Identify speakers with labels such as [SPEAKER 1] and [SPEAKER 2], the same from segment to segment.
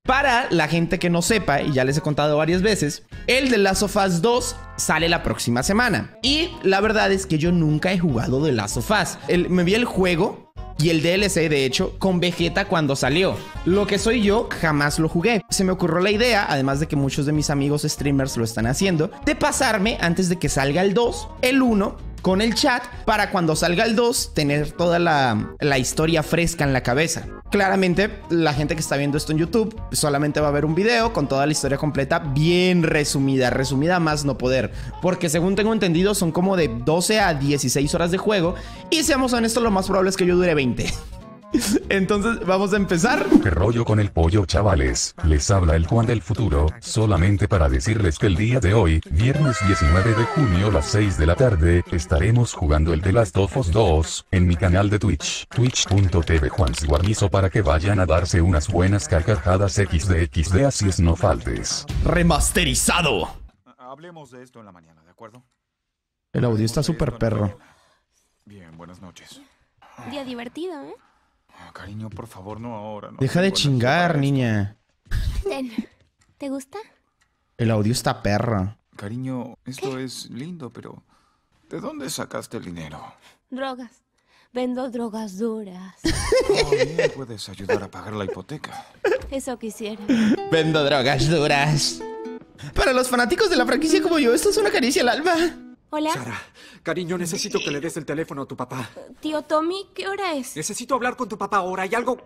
[SPEAKER 1] Para la gente que no sepa, y ya les he contado varias veces, el The Last of Us 2 sale la próxima semana. Y la verdad es que yo nunca he jugado The Last of Us. Me vi el juego y el DLC, de hecho, con Vegeta cuando salió. Lo que soy yo, jamás lo jugué. Se me ocurrió la idea, además de que muchos de mis amigos streamers lo están haciendo, de pasarme, antes de que salga el 2, el 1 con el chat, para cuando salga el 2 tener toda la historia fresca en la cabeza. Claramente, la gente que está viendo esto en YouTube solamente va a ver un video con toda la historia completa, bien resumida, resumida más no poder, porque según tengo entendido son como de 12 a 16 horas de juego, y seamos honestos, lo más probable es que yo dure 20. Entonces vamos a empezar.
[SPEAKER 2] ¿Qué rollo con el pollo, chavales? Les habla el Juan del futuro, solamente para decirles que el día de hoy, viernes 19 de junio a las 6 de la tarde, estaremos jugando el The Last of Us 2 en mi canal de Twitch, twitch.tv Juansguarnizo, para que vayan a darse unas buenas carcajadas XD, así es, no faltes.
[SPEAKER 1] Remasterizado.
[SPEAKER 3] Hablemos de esto en la mañana, ¿de acuerdo?
[SPEAKER 1] El audio está súper perro.
[SPEAKER 3] Bien, buenas noches.
[SPEAKER 4] Día divertido, ¿eh?
[SPEAKER 3] Cariño, por favor, no ahora. No
[SPEAKER 1] Deja de
[SPEAKER 3] tengo energía
[SPEAKER 1] chingar,
[SPEAKER 3] para esto.
[SPEAKER 1] niña.
[SPEAKER 4] Ten. ¿Te gusta?
[SPEAKER 1] El audio está perro.
[SPEAKER 3] Cariño, esto es lindo, pero ¿de dónde sacaste el dinero?
[SPEAKER 4] Drogas. Vendo drogas duras.
[SPEAKER 3] Oh, bien, puedes ayudar a pagar la hipoteca.
[SPEAKER 4] Eso quisiera.
[SPEAKER 1] Vendo drogas duras. Para los fanáticos de la franquicia como yo, esto es una caricia al alma.
[SPEAKER 4] Hola,
[SPEAKER 5] Sara, cariño, necesito que le des el teléfono a tu papá.
[SPEAKER 4] tío Tommy, ¿qué hora es?
[SPEAKER 5] Necesito hablar con tu papá ahora. Hay algo...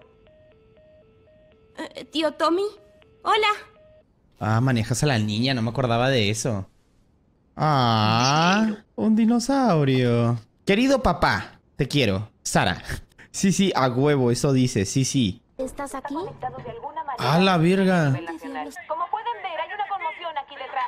[SPEAKER 4] Tío Tommy, hola.
[SPEAKER 1] Ah, manejas a la niña, no me acordaba de eso. Ah, un dinosaurio. Querido papá, te quiero. Sara. Sí, sí, a huevo, eso dice, sí, sí.
[SPEAKER 4] ¿Estás aquí?
[SPEAKER 1] A la virga.
[SPEAKER 6] Como pueden ver, hay una conmoción aquí detrás.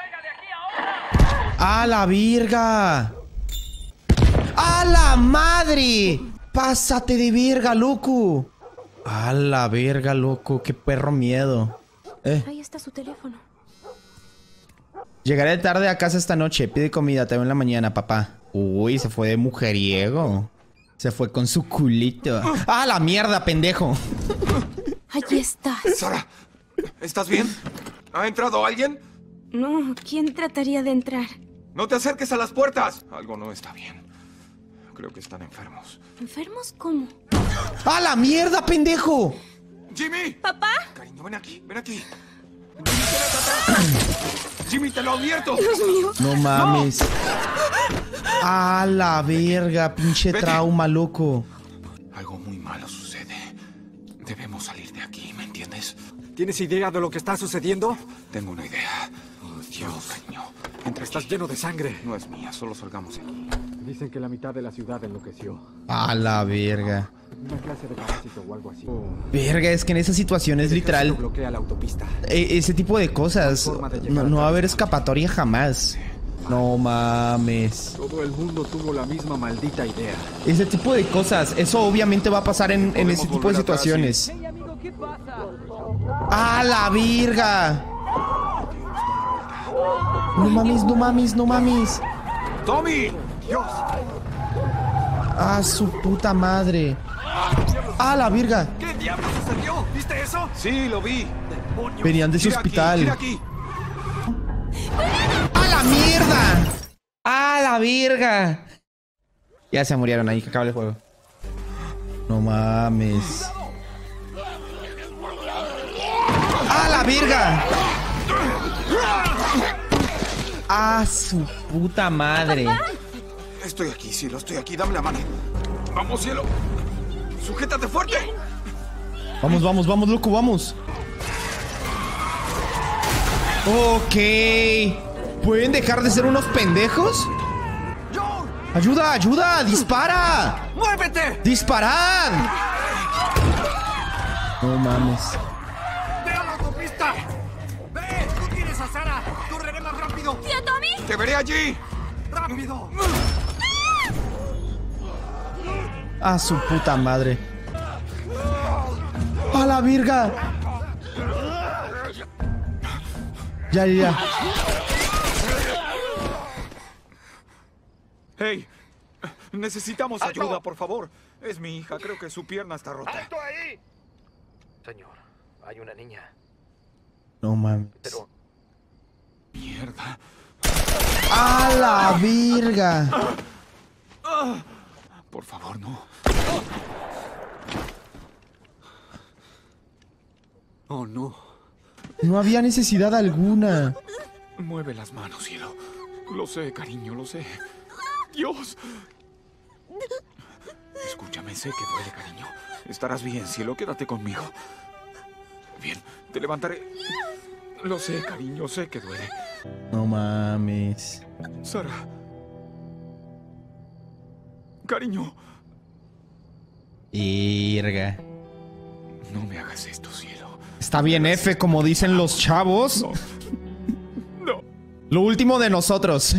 [SPEAKER 1] ¡A la virga! ¡A la madre! ¡Pásate de virga, loco! ¡A la verga, loco! ¡Qué perro miedo!
[SPEAKER 4] Ahí está su teléfono.
[SPEAKER 1] Llegaré tarde a casa esta noche. Pide comida, te veo en la mañana, papá. Uy, se fue de mujeriego. Se fue con su culito. ¡Ah, la mierda, pendejo!
[SPEAKER 4] Ahí estás.
[SPEAKER 3] Sara, ¿estás bien? ¿Ha entrado alguien?
[SPEAKER 4] No, ¿quién trataría de entrar?
[SPEAKER 3] ¡No te acerques a las puertas! Algo no está bien. Creo que están enfermos.
[SPEAKER 4] ¿Enfermos cómo?
[SPEAKER 1] ¡A la mierda, pendejo!
[SPEAKER 3] ¡Jimmy!
[SPEAKER 4] ¿Papá?
[SPEAKER 3] Cariño, ven aquí, ven aquí. Jimmy, quédate atrás. Jimmy, te lo advierto.
[SPEAKER 4] Dios mío.
[SPEAKER 1] No mames. ¡A la verga! Pinche
[SPEAKER 3] Vete.
[SPEAKER 1] trauma, loco.
[SPEAKER 3] Algo muy malo sucede. Debemos salir de aquí, ¿me entiendes?
[SPEAKER 5] ¿Tienes idea de lo que está sucediendo?
[SPEAKER 3] Tengo una idea. Oh, Dios, cariño. Entra
[SPEAKER 5] Estás
[SPEAKER 3] aquí.
[SPEAKER 5] lleno de sangre.
[SPEAKER 3] No es mía, solo salgamos de aquí.
[SPEAKER 5] Dicen que la mitad de la ciudad enloqueció.
[SPEAKER 1] ¡A la verga!
[SPEAKER 5] Una clase de parásito o algo así.
[SPEAKER 1] Verga, es que en esas situaciones literal...
[SPEAKER 5] bloquea la autopista.
[SPEAKER 1] Ese tipo de cosas, no va a haber escapatoria jamás. No mames.
[SPEAKER 5] Todo el mundo tuvo la misma maldita idea.
[SPEAKER 1] Ese tipo de cosas, eso obviamente va a pasar en ese tipo de
[SPEAKER 3] volver atrás,
[SPEAKER 1] situaciones. ¡Ah, la virga! No mames, no mames, no mames.
[SPEAKER 3] ¡Tommy! ¡Dios!
[SPEAKER 1] ¡Ah, su puta madre! ¡Ah, la virga!
[SPEAKER 3] ¿Qué diablos sucedió? ¿Viste eso? Sí, lo vi.
[SPEAKER 1] Venían de ese
[SPEAKER 3] Gira aquí,
[SPEAKER 1] hospital.
[SPEAKER 3] gira aquí.
[SPEAKER 1] ¡A la mierda! ¡A la virga! Ya se murieron ahí, que acaba el juego. No mames. ¡A la virga! ¡A su puta madre!
[SPEAKER 3] Estoy aquí, cielo, estoy aquí. Dame la mano. Vamos, cielo. Sujétate fuerte.
[SPEAKER 1] Vamos, vamos, vamos, loco, vamos. Ok. ¿Pueden dejar de ser unos pendejos?
[SPEAKER 3] ¡John!
[SPEAKER 1] ¡Ayuda, ayuda! ¡Dispara!
[SPEAKER 3] ¡Muévete!
[SPEAKER 1] ¡Disparad! No mames.
[SPEAKER 3] ¡Ve a la autopista! ¡Ve! ¡Tú tienes a Sara! ¡Correré más rápido!
[SPEAKER 4] ¿Tío Tommy?
[SPEAKER 3] ¡Te veré allí! ¡Rápido!
[SPEAKER 1] ¡A su puta madre! ¡A la virga! Ya, ya, ya.
[SPEAKER 3] ¡Hey! Necesitamos ayuda, por favor. Es mi hija, creo que su pierna está rota.
[SPEAKER 7] ¡Alto ahí! Señor, hay una niña.
[SPEAKER 1] No mames.
[SPEAKER 3] Mierda.
[SPEAKER 1] ¡A la virga!
[SPEAKER 3] Por favor, no. Oh, no.
[SPEAKER 1] No había necesidad alguna.
[SPEAKER 3] Mueve las manos, cielo. Lo sé, cariño, lo sé. Dios. Escúchame, sé que duele, cariño. Estarás bien, cielo. Quédate conmigo. Bien, te levantaré. Lo sé, cariño, sé que duele.
[SPEAKER 1] No mames.
[SPEAKER 3] Sara. Cariño.
[SPEAKER 1] Virga.
[SPEAKER 3] No me hagas esto, cielo.
[SPEAKER 1] Está bien F, como dicen los chavos.
[SPEAKER 3] No. No.
[SPEAKER 1] Lo último de nosotros.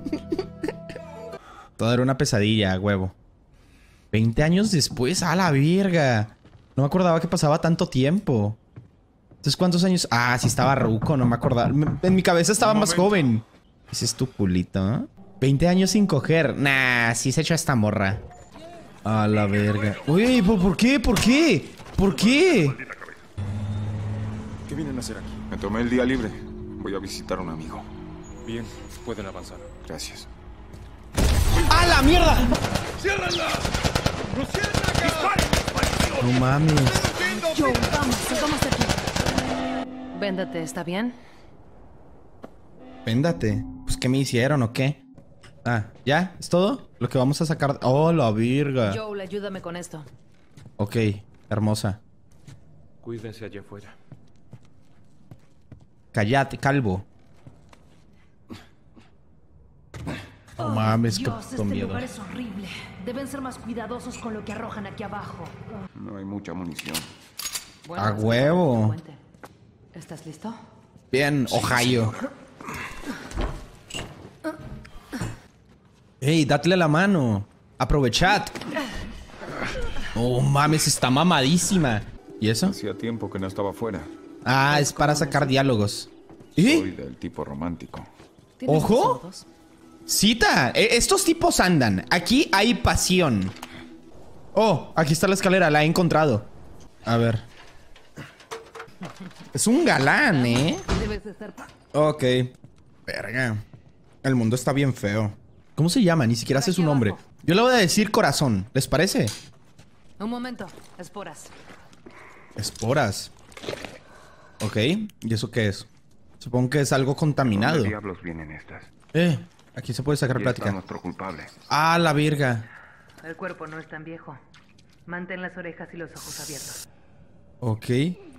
[SPEAKER 1] Todo era una pesadilla, huevo. 20 años después, a la virga. No me acordaba que pasaba tanto tiempo. Entonces, ¿cuántos años? Ah, sí estaba ruco, no me acordaba. En mi cabeza estaba más joven. Ese es tu culito, ¿eh? 20 años sin coger. Nah, sí se echó esta morra. A la verga. Uy, ¿por qué? ¿Por qué? ¿Por qué?
[SPEAKER 3] ¿Qué vienen a hacer aquí? Me tomé el día libre. Voy a visitar a un amigo.
[SPEAKER 7] Bien, pueden avanzar.
[SPEAKER 3] Gracias.
[SPEAKER 1] ¡A la mierda!
[SPEAKER 3] ¡Ciérrala!
[SPEAKER 1] No mames.
[SPEAKER 8] Joe, vamos, salgamos de aquí. Véndate, ¿está bien?
[SPEAKER 1] Véndate. Pues, ¿qué me hicieron o qué? Ah, ¿ya? ¿Es todo? Lo que vamos a sacar... ¡Oh, la virga!
[SPEAKER 8] Joel, ayúdame con esto.
[SPEAKER 1] Ok, hermosa.
[SPEAKER 7] Cuídense allá afuera.
[SPEAKER 1] Cállate, calvo. No mames, qué
[SPEAKER 8] Dios,
[SPEAKER 1] puto
[SPEAKER 8] este
[SPEAKER 1] miedo.
[SPEAKER 8] lugar es horrible. Deben ser más cuidadosos con lo que arrojan aquí abajo.
[SPEAKER 3] No hay mucha munición.
[SPEAKER 8] Bueno,
[SPEAKER 1] A huevo.
[SPEAKER 8] ¿Estás listo?
[SPEAKER 1] Bien, Ohio. Ey, dale la mano. Aprovechad. Oh, mames, está mamadísima. ¿Y eso?
[SPEAKER 3] Hacía tiempo que no estaba afuera.
[SPEAKER 1] Ah, es para sacar diálogos.
[SPEAKER 3] Soy del tipo romántico.
[SPEAKER 8] ¿Tienes
[SPEAKER 1] ¿Ojo?
[SPEAKER 8] tus autos?
[SPEAKER 1] Cita. Estos tipos andan. Aquí hay pasión. Oh, aquí está la escalera. La he encontrado. A ver. Es un galán, ¿eh?
[SPEAKER 8] Debes estar...
[SPEAKER 1] Ok. Verga. El mundo está bien feo. ¿Cómo se llama? Ni siquiera sé su nombre. Yo le voy a decir corazón. ¿Les parece?
[SPEAKER 8] Un momento, esporas.
[SPEAKER 1] Esporas. Ok. ¿Y eso qué es? Supongo que es algo contaminado.
[SPEAKER 3] ¿Dónde diablos vienen estas?
[SPEAKER 1] Aquí se puede sacar
[SPEAKER 3] Aquí está
[SPEAKER 1] plática.
[SPEAKER 3] nuestro culpable.
[SPEAKER 1] Ah, la virga.
[SPEAKER 8] El cuerpo no es tan viejo. Mantén las orejas y los ojos abiertos.
[SPEAKER 1] Ok.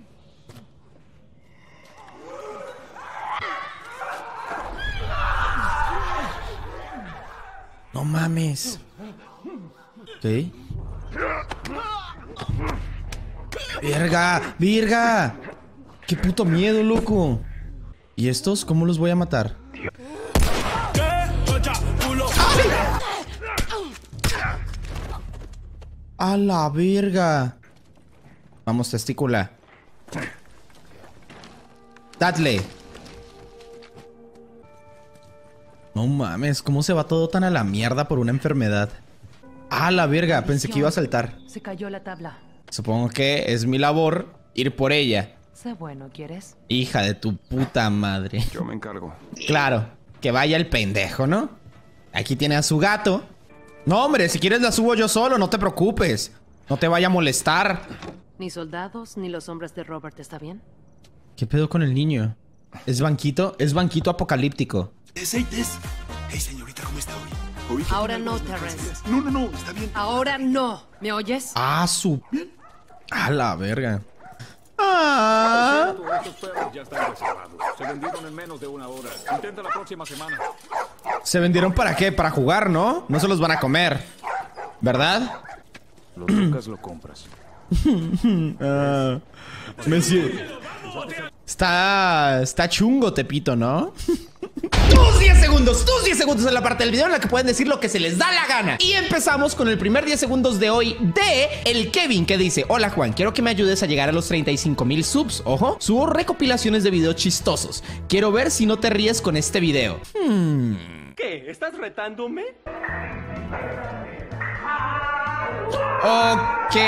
[SPEAKER 1] No mames. Ok. ¡Virga! ¡Virga! ¡Qué puto miedo, loco! ¿Y estos cómo los voy a matar? ¡Ay! ¡A la verga! Vamos, testícula. Dadle. No mames, ¿cómo se va todo tan a la mierda por una enfermedad? ¡Ah, la verga! Pensé que iba a saltar.
[SPEAKER 8] Se cayó la tabla.
[SPEAKER 1] Supongo que es mi labor ir por ella.
[SPEAKER 8] Sé bueno, ¿quieres?
[SPEAKER 1] Hija de tu puta madre.
[SPEAKER 3] Yo me encargo.
[SPEAKER 1] Claro, que vaya el pendejo, ¿no? Aquí tiene a su gato. No, hombre, si quieres la subo yo solo, no te preocupes. No te vaya a molestar.
[SPEAKER 8] Ni soldados, ni los hombres de Robert, ¿está bien?
[SPEAKER 1] ¿Qué pedo con el niño? ¿Es banquito? Es banquito apocalíptico.
[SPEAKER 9] Hey, señorita, ¿cómo está hoy?
[SPEAKER 8] Ahora no, Terrence.
[SPEAKER 9] No, está bien.
[SPEAKER 8] Ahora no. ¿Me oyes?
[SPEAKER 1] Ah, su... A la verga. Ah.
[SPEAKER 7] Estos perros ya están reservados. Se vendieron en menos de una hora. Intenta la próxima semana.
[SPEAKER 1] ¿Se vendieron para qué? Para jugar, ¿no? No se los van a comer. ¿Verdad?
[SPEAKER 7] Lo tocas, lo compras.
[SPEAKER 1] Está chungo, Tepito, ¿no? Tus 10 segundos en la parte del video en la que pueden decir lo que se les da la gana. Y empezamos con el primer 10 segundos de hoy de el Kevin, que dice: hola Juan, quiero que me ayudes a llegar a los 35,000 subs. Ojo, subo recopilaciones de videos chistosos. Quiero ver si no te ríes con este video.
[SPEAKER 9] ¿Qué? ¿Estás retándome?
[SPEAKER 1] Ok.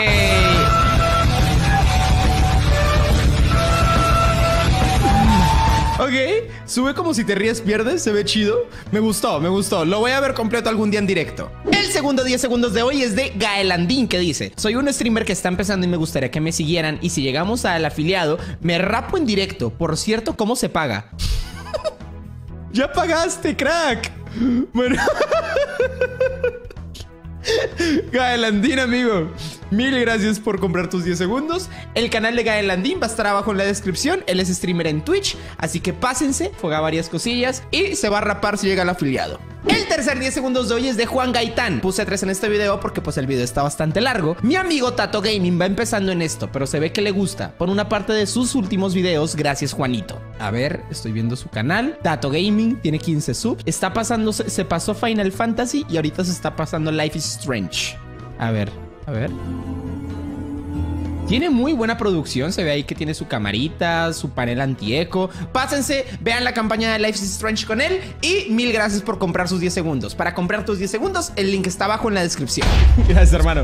[SPEAKER 1] Ok, sube como si te ríes pierdes, se ve chido. Me gustó, me gustó. Lo voy a ver completo algún día en directo. El segundo 10 segundos de hoy es de Gaelandín, que dice: soy un streamer que está empezando y me gustaría que me siguieran, y si llegamos al afiliado, me rapo en directo. Por cierto, ¿cómo se paga? Ya pagaste, crack. Bueno. Gaelandín, amigo, mil gracias por comprar tus 10 segundos. El canal de Gaelandín va a estar abajo en la descripción. Él es streamer en Twitch, así que pásense, juega varias cosillas y se va a rapar si llega al afiliado. El tercer 10 segundos de hoy es de Juan Gaitán. Puse 3 en este video porque pues el video está bastante largo. Mi amigo Tato Gaming va empezando en esto, pero se ve que le gusta. Por una parte de sus últimos videos, gracias Juanito. A ver, estoy viendo su canal. Tato Gaming tiene 15 subs. Está pasando, se pasó Final Fantasy y ahorita se está pasando Life is Strange. A ver, a ver. Tiene muy buena producción, se ve ahí que tiene su camarita, su panel antieco. Pásense, vean la campaña de Life is Strange con él. Y mil gracias por comprar sus 10 segundos. Para comprar tus 10 segundos, el link está abajo en la descripción. Gracias, hermano.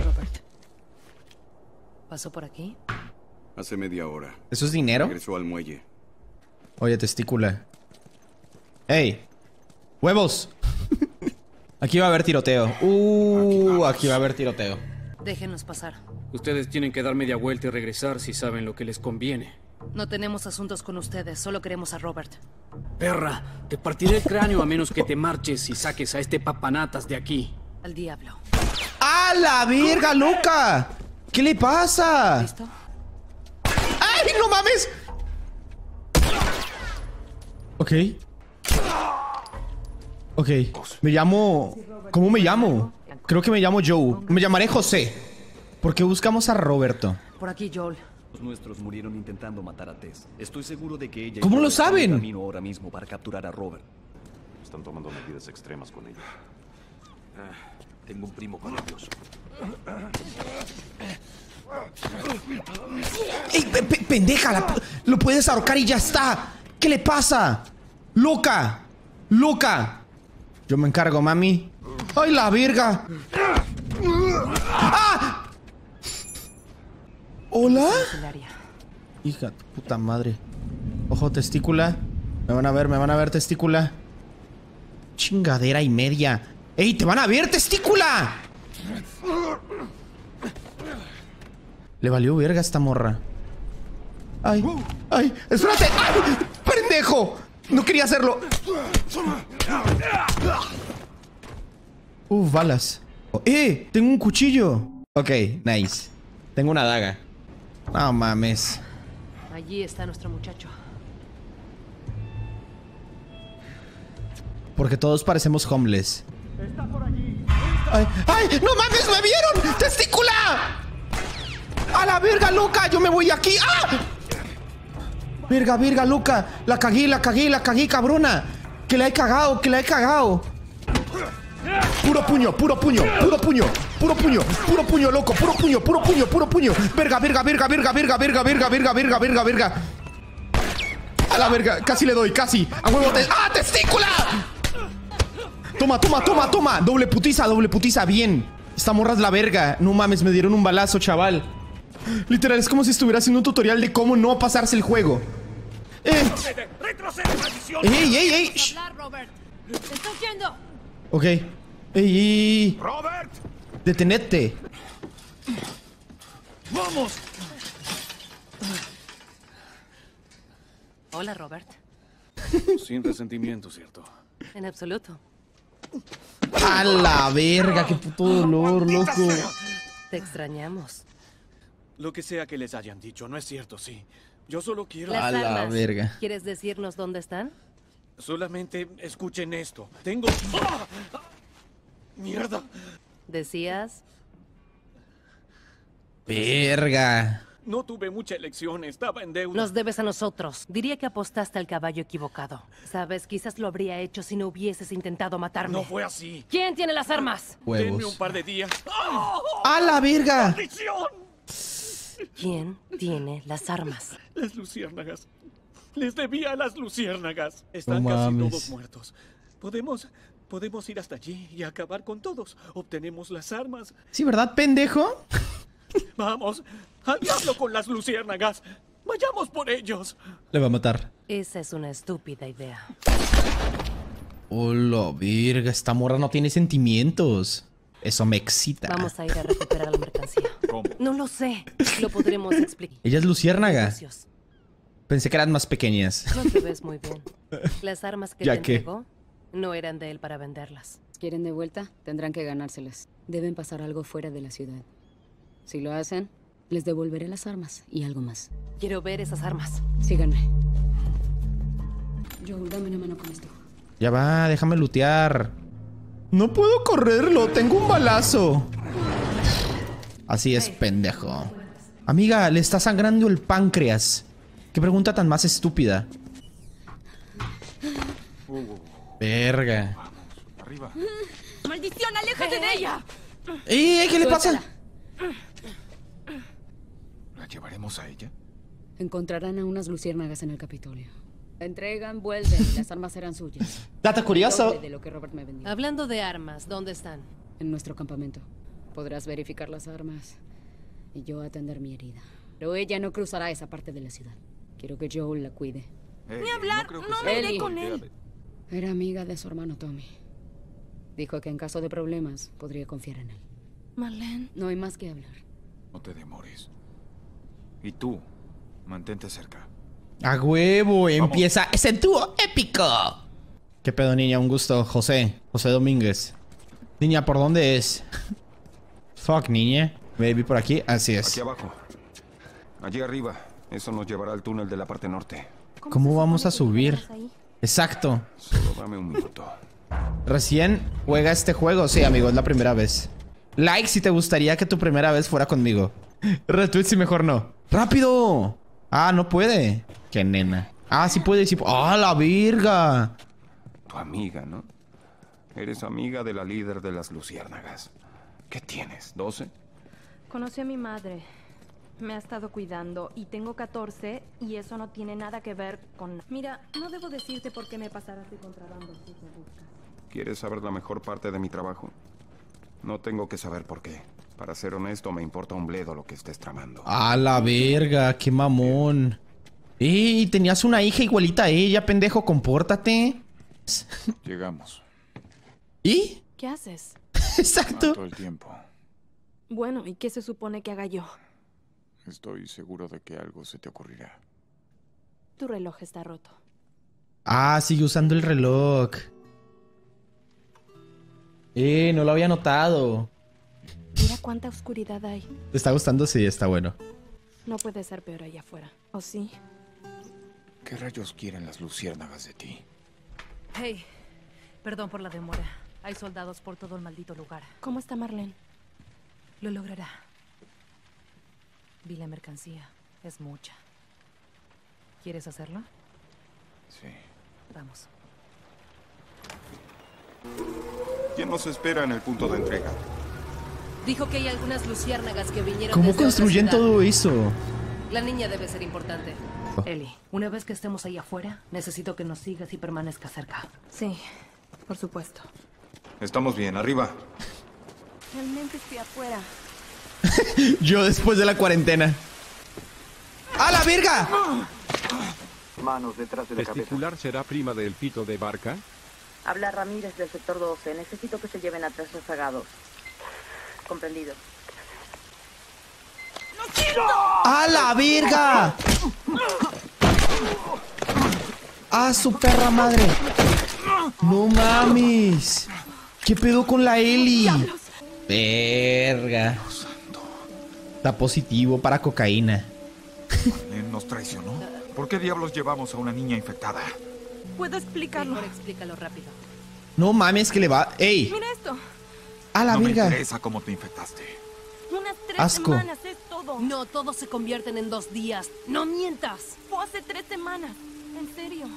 [SPEAKER 8] ¿Pasó por aquí?
[SPEAKER 9] Hace media hora.
[SPEAKER 1] ¿Eso es dinero?
[SPEAKER 9] Regresó al muelle.
[SPEAKER 1] Oye, testícula. ¡Ey! ¡Huevos! Aquí va a haber tiroteo. Aquí va a haber tiroteo.
[SPEAKER 8] Déjenos pasar.
[SPEAKER 10] Ustedes tienen que dar media vuelta y regresar si saben lo que les conviene.
[SPEAKER 8] No tenemos asuntos con ustedes, solo queremos a Robert.
[SPEAKER 10] Perra, te partiré el cráneo a menos que te marches y saques a este papanatas de aquí.
[SPEAKER 8] Al diablo.
[SPEAKER 1] ¡A la verga, loca! ¿Qué le pasa?
[SPEAKER 8] ¿Listo?
[SPEAKER 1] ¡Ay, no mames! Ok. Ok. Me llamo... ¿Cómo me llamo? Creo que me llamo Joe. Me llamaré José. ¿Por qué buscamos a Roberto?
[SPEAKER 8] Por aquí, Joel.
[SPEAKER 11] Los nuestros murieron intentando matar a Tess. Estoy seguro de que ella...
[SPEAKER 1] ¿Cómo lo saben?
[SPEAKER 11] Camino ahora mismo para capturar a Robert.
[SPEAKER 12] Están tomando medidas extremas con ella.
[SPEAKER 11] Tengo un primo con ellos.
[SPEAKER 1] ¡Ey, pendeja! Lo puedes ahorcar y ya está. ¿Qué le pasa? ¡Loca! ¡Loca! Yo me encargo, mami. ¡Ay, la verga! ¡Ah! ¿Hola? Hija de puta madre. Ojo, testícula. Me van a ver, testícula. Chingadera y media. ¡Ey, te van a ver, testícula! Le valió verga a esta morra. ¡Ay! ¡Ay! ¡Espérate! ¡Ay! ¡Pendejo! No quería hacerlo. Balas. Tengo un cuchillo. Ok, nice. Tengo una daga. No mames.
[SPEAKER 8] Allí está nuestro muchacho.
[SPEAKER 1] Porque todos parecemos homeless. ¡Ay! ¡Ay! ¡No mames! ¡Me vieron! ¡Testícula! ¡A la verga, loca! ¡Yo me voy aquí! ¡Ah! Verga, verga, loca. La cagué, cabrona. Que la he cagado, Puro puño, loco. Puro puño. Verga. A la verga, casi le doy, casi. A huevo, ¡ah, testícula! Toma. Doble putiza, bien. Esta morra es la verga. No mames, me dieron un balazo, chaval. Literal, es como si estuviera haciendo un tutorial de cómo no pasarse el juego. ¡Ey!
[SPEAKER 8] Robert. ¡Te estás yendo!
[SPEAKER 1] Ok. ¡Ey!
[SPEAKER 3] ¡Robert!
[SPEAKER 1] ¡Detenete!
[SPEAKER 3] ¡Vamos!
[SPEAKER 8] Hola, Robert.
[SPEAKER 7] Sin resentimiento, ¿cierto?
[SPEAKER 8] En absoluto.
[SPEAKER 1] ¡A la verga! ¡Qué puto dolor, loco!
[SPEAKER 8] Te extrañamos.
[SPEAKER 9] Lo que sea que les hayan dicho, no es cierto, sí. Yo solo quiero...
[SPEAKER 8] Las
[SPEAKER 1] a la
[SPEAKER 8] armas.
[SPEAKER 1] verga.
[SPEAKER 8] ¿Quieres decirnos dónde están?
[SPEAKER 9] Solamente escuchen esto. Tengo... ¡Ah! ¡Mierda!
[SPEAKER 8] ¿Decías?
[SPEAKER 1] Verga.
[SPEAKER 9] No tuve mucha elección, estaba en deuda.
[SPEAKER 8] Nos debes a nosotros. Diría que apostaste al caballo equivocado. Sabes, quizás lo habría hecho si no hubieses intentado matarme.
[SPEAKER 9] No fue así.
[SPEAKER 8] ¿Quién tiene las armas?
[SPEAKER 1] Huevos.
[SPEAKER 9] Denme un par de días.
[SPEAKER 1] ¡A la verga!
[SPEAKER 9] ¡Maldición!
[SPEAKER 8] ¿Quién tiene las armas?
[SPEAKER 9] Las luciérnagas. Les debía a las luciérnagas. Están
[SPEAKER 1] No
[SPEAKER 9] casi
[SPEAKER 1] mames.
[SPEAKER 9] todos muertos. Podemos ir hasta allí y acabar con todos. Obtenemos las armas.
[SPEAKER 1] Sí, ¿verdad, pendejo?
[SPEAKER 9] Vamos, al diablo con las luciérnagas. Vayamos por ellos.
[SPEAKER 1] Le va a matar.
[SPEAKER 8] Esa es una estúpida idea.
[SPEAKER 1] Hola, virga. Esta morra no tiene sentimientos. Eso me excita.
[SPEAKER 8] Vamos a ir a recuperar la mercancía.
[SPEAKER 3] ¿Cómo?
[SPEAKER 8] No lo sé. Lo podremos explicar.
[SPEAKER 1] Ella es luciérnaga.
[SPEAKER 8] Negocios.
[SPEAKER 1] Pensé que eran más pequeñas.
[SPEAKER 8] No te ves muy bien. Las armas que
[SPEAKER 1] ¿Ya
[SPEAKER 8] te
[SPEAKER 1] qué?
[SPEAKER 8] entregó no eran de él para venderlas.
[SPEAKER 13] ¿Quieren de vuelta? Tendrán que ganárselas. Deben pasar algo fuera de la ciudad. Si lo hacen, les devolveré las armas y algo más.
[SPEAKER 8] Quiero ver esas armas.
[SPEAKER 13] Síganme. Joel, dame una mano con esto.
[SPEAKER 1] Ya va, déjame lootear. No puedo correrlo, tengo un balazo. Así es, pendejo. Amiga, le está sangrando el páncreas. Qué pregunta tan más estúpida. Verga.
[SPEAKER 3] Arriba.
[SPEAKER 4] ¡Maldición, aléjate de ella!
[SPEAKER 1] ¿Qué le pasa?
[SPEAKER 3] ¿La llevaremos a ella?
[SPEAKER 13] Encontrarán a unas luciérnagas en el Capitolio. La entregan, vuelven y las armas serán suyas.
[SPEAKER 1] Data curioso.
[SPEAKER 13] Doble de lo que Robert me vendió.
[SPEAKER 8] Hablando de armas, ¿dónde están?
[SPEAKER 13] En nuestro campamento. Podrás verificar las armas y yo atender mi herida. Pero ella no cruzará esa parte de la ciudad. Quiero que Joel la cuide.
[SPEAKER 4] Ni hablar, no me iré con él.
[SPEAKER 13] Era amiga de su hermano Tommy. Dijo que en caso de problemas podría confiar en él.
[SPEAKER 4] Marlene.
[SPEAKER 13] No hay más que hablar.
[SPEAKER 3] No te demores. Y tú, mantente cerca.
[SPEAKER 1] A huevo, empieza ese dúo épico. ¿Qué pedo, niña? Un gusto. José Domínguez. Niña, ¿por dónde es? Fuck, niña. Baby, por aquí. Así es.
[SPEAKER 3] Aquí abajo. Allí arriba. Eso nos llevará al túnel de la parte norte.
[SPEAKER 1] ¿Cómo vamos a subir? Exacto.
[SPEAKER 3] Solo dame un minuto.
[SPEAKER 1] Recién juega este juego. Sí, amigo, es la primera vez. Like si te gustaría que tu primera vez fuera conmigo. Retweet si mejor no. ¡Rápido! Ah, no puede. Qué nena. Ah, sí puede. Sí. ¡Ah, la virga!
[SPEAKER 3] Tu amiga, ¿no? Eres amiga de la líder de las luciérnagas. ¿Qué tienes? ¿12?
[SPEAKER 4] Conocí a mi madre. Me ha estado cuidando y tengo 14 y eso no tiene nada que ver con... Mira, no debo decirte por qué me pasarás de contrabando si te buscas.
[SPEAKER 3] ¿Quieres saber la mejor parte de mi trabajo? No tengo que saber por qué. Para ser honesto, me importa un bledo lo que estés tramando.
[SPEAKER 1] ¡Ah, la verga! ¡Qué mamón! ¡Ey! Tenías una hija igualita a ella, pendejo. Compórtate.
[SPEAKER 3] Llegamos.
[SPEAKER 1] ¿Y?
[SPEAKER 4] ¿Qué haces?
[SPEAKER 1] Exacto.
[SPEAKER 3] Todo el tiempo.
[SPEAKER 4] Bueno, ¿y qué se supone que haga yo?
[SPEAKER 3] Estoy seguro de que algo se te ocurrirá.
[SPEAKER 4] Tu reloj está roto.
[SPEAKER 1] Ah, sigue usando el reloj. No lo había notado.
[SPEAKER 4] Mira cuánta oscuridad hay.
[SPEAKER 1] ¿Te está gustando? Sí, está bueno.
[SPEAKER 4] No puede ser peor allá afuera. ¿O sí?
[SPEAKER 3] ¿Qué rayos quieren las luciérnagas de ti?
[SPEAKER 8] Hey, perdón por la demora. Hay soldados por todo el maldito lugar.
[SPEAKER 4] ¿Cómo está Marlene?
[SPEAKER 8] Lo logrará. Vi la mercancía. Es mucha. ¿Quieres hacerlo?
[SPEAKER 3] Sí.
[SPEAKER 8] Vamos.
[SPEAKER 3] ¿Quién nos espera en el punto de entrega?
[SPEAKER 8] Dijo que hay algunas luciérnagas que vinieron
[SPEAKER 1] ¿Cómo
[SPEAKER 8] desde
[SPEAKER 1] construyen
[SPEAKER 8] otra ciudad.
[SPEAKER 1] todo eso?
[SPEAKER 8] La niña debe ser importante. Ellie, una vez que estemos ahí afuera, necesito que nos sigas y permanezcas cerca.
[SPEAKER 4] Sí, por supuesto.
[SPEAKER 3] Estamos bien, arriba.
[SPEAKER 4] Realmente estoy afuera.
[SPEAKER 1] Yo después de la cuarentena. ¡A la verga!
[SPEAKER 5] Manos detrás de la cabeza.
[SPEAKER 7] ¿Testicular será prima del pito de Barca?
[SPEAKER 14] Habla Ramírez del sector 12. Necesito que se lleven a 3 rezagados. Comprendido.
[SPEAKER 1] ¡A la verga! ¡Ah, su perra madre! ¡No mames! ¿Qué pedo con la Ellie? Verga. Está positivo para cocaína.
[SPEAKER 3] Marlene nos traicionó. ¿Por qué diablos llevamos a una niña infectada?
[SPEAKER 4] ¿Puedo explicarlo?
[SPEAKER 8] Mejor explícalo rápido.
[SPEAKER 1] No mames que le va... ¡Ey!
[SPEAKER 4] Mira esto.
[SPEAKER 1] ¡A la
[SPEAKER 3] no
[SPEAKER 1] verga!
[SPEAKER 3] me interesa cómo te infectaste.
[SPEAKER 4] Unas 3
[SPEAKER 1] Asco.
[SPEAKER 4] semanas es todo.
[SPEAKER 8] No, todos se convierten en 2 días. ¡No mientas!
[SPEAKER 4] Fue hace 3 semanas. En serio.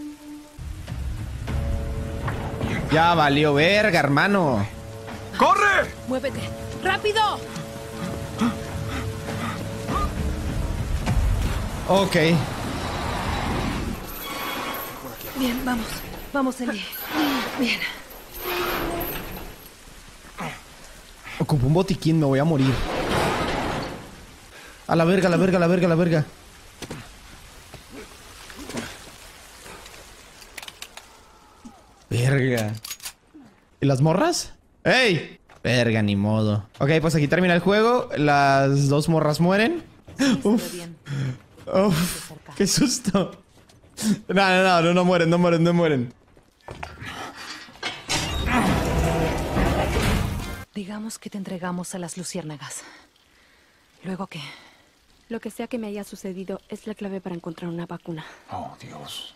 [SPEAKER 1] Ya valió verga, hermano.
[SPEAKER 3] ¡Corre!
[SPEAKER 8] ¡Muévete! ¡Rápido!
[SPEAKER 1] Ok.
[SPEAKER 8] Bien, vamos. Vamos, Ellie. Bien.
[SPEAKER 1] Ocupo un botiquín, me voy a morir. A la verga, a la verga, a la verga, a la verga. Verga. ¿Y las morras? ¡Ey! Verga, ni modo. Ok, pues aquí termina el juego. Las dos morras mueren. Uf. Uf. ¡Qué susto! No mueren.
[SPEAKER 8] Digamos que te entregamos a las luciérnagas. ¿Luego qué?
[SPEAKER 4] Lo que sea que me haya sucedido es la clave para encontrar una vacuna.
[SPEAKER 3] Oh, Dios.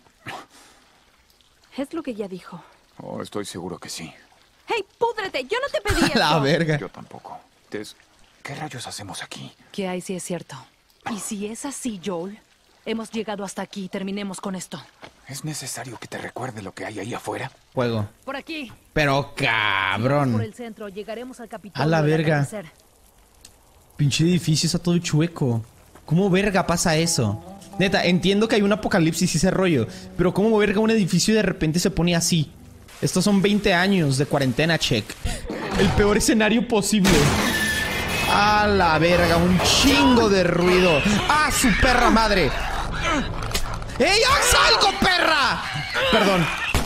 [SPEAKER 4] Es lo que ya dijo.
[SPEAKER 3] Oh, estoy seguro que sí.
[SPEAKER 4] ¡Hey, púdrete! ¡Yo no te pedí eso!
[SPEAKER 1] La verga.
[SPEAKER 3] Yo tampoco. Tess, ¿qué rayos hacemos aquí?
[SPEAKER 8] ¿Qué hay si es cierto? Y si es así, Joel, hemos llegado hasta aquí. Terminemos con esto.
[SPEAKER 3] ¿Es necesario que te recuerde lo que hay ahí afuera?
[SPEAKER 1] Juego.
[SPEAKER 8] Por aquí.
[SPEAKER 1] Pero cabrón.
[SPEAKER 8] Por el centro, llegaremos al Capitolio.
[SPEAKER 1] A la
[SPEAKER 8] al
[SPEAKER 1] verga.
[SPEAKER 8] atardecer.
[SPEAKER 1] Pinche edificio está todo chueco. ¿Cómo verga pasa eso? Neta, entiendo que hay un apocalipsis y ese rollo, pero ¿cómo verga un edificio de repente se pone así? Estos son 20 años de cuarentena, check. El peor escenario posible. A la verga, un chingo de ruido. ¡Ah, su perra madre! ¡Ey, haz algo, perra! Perdón.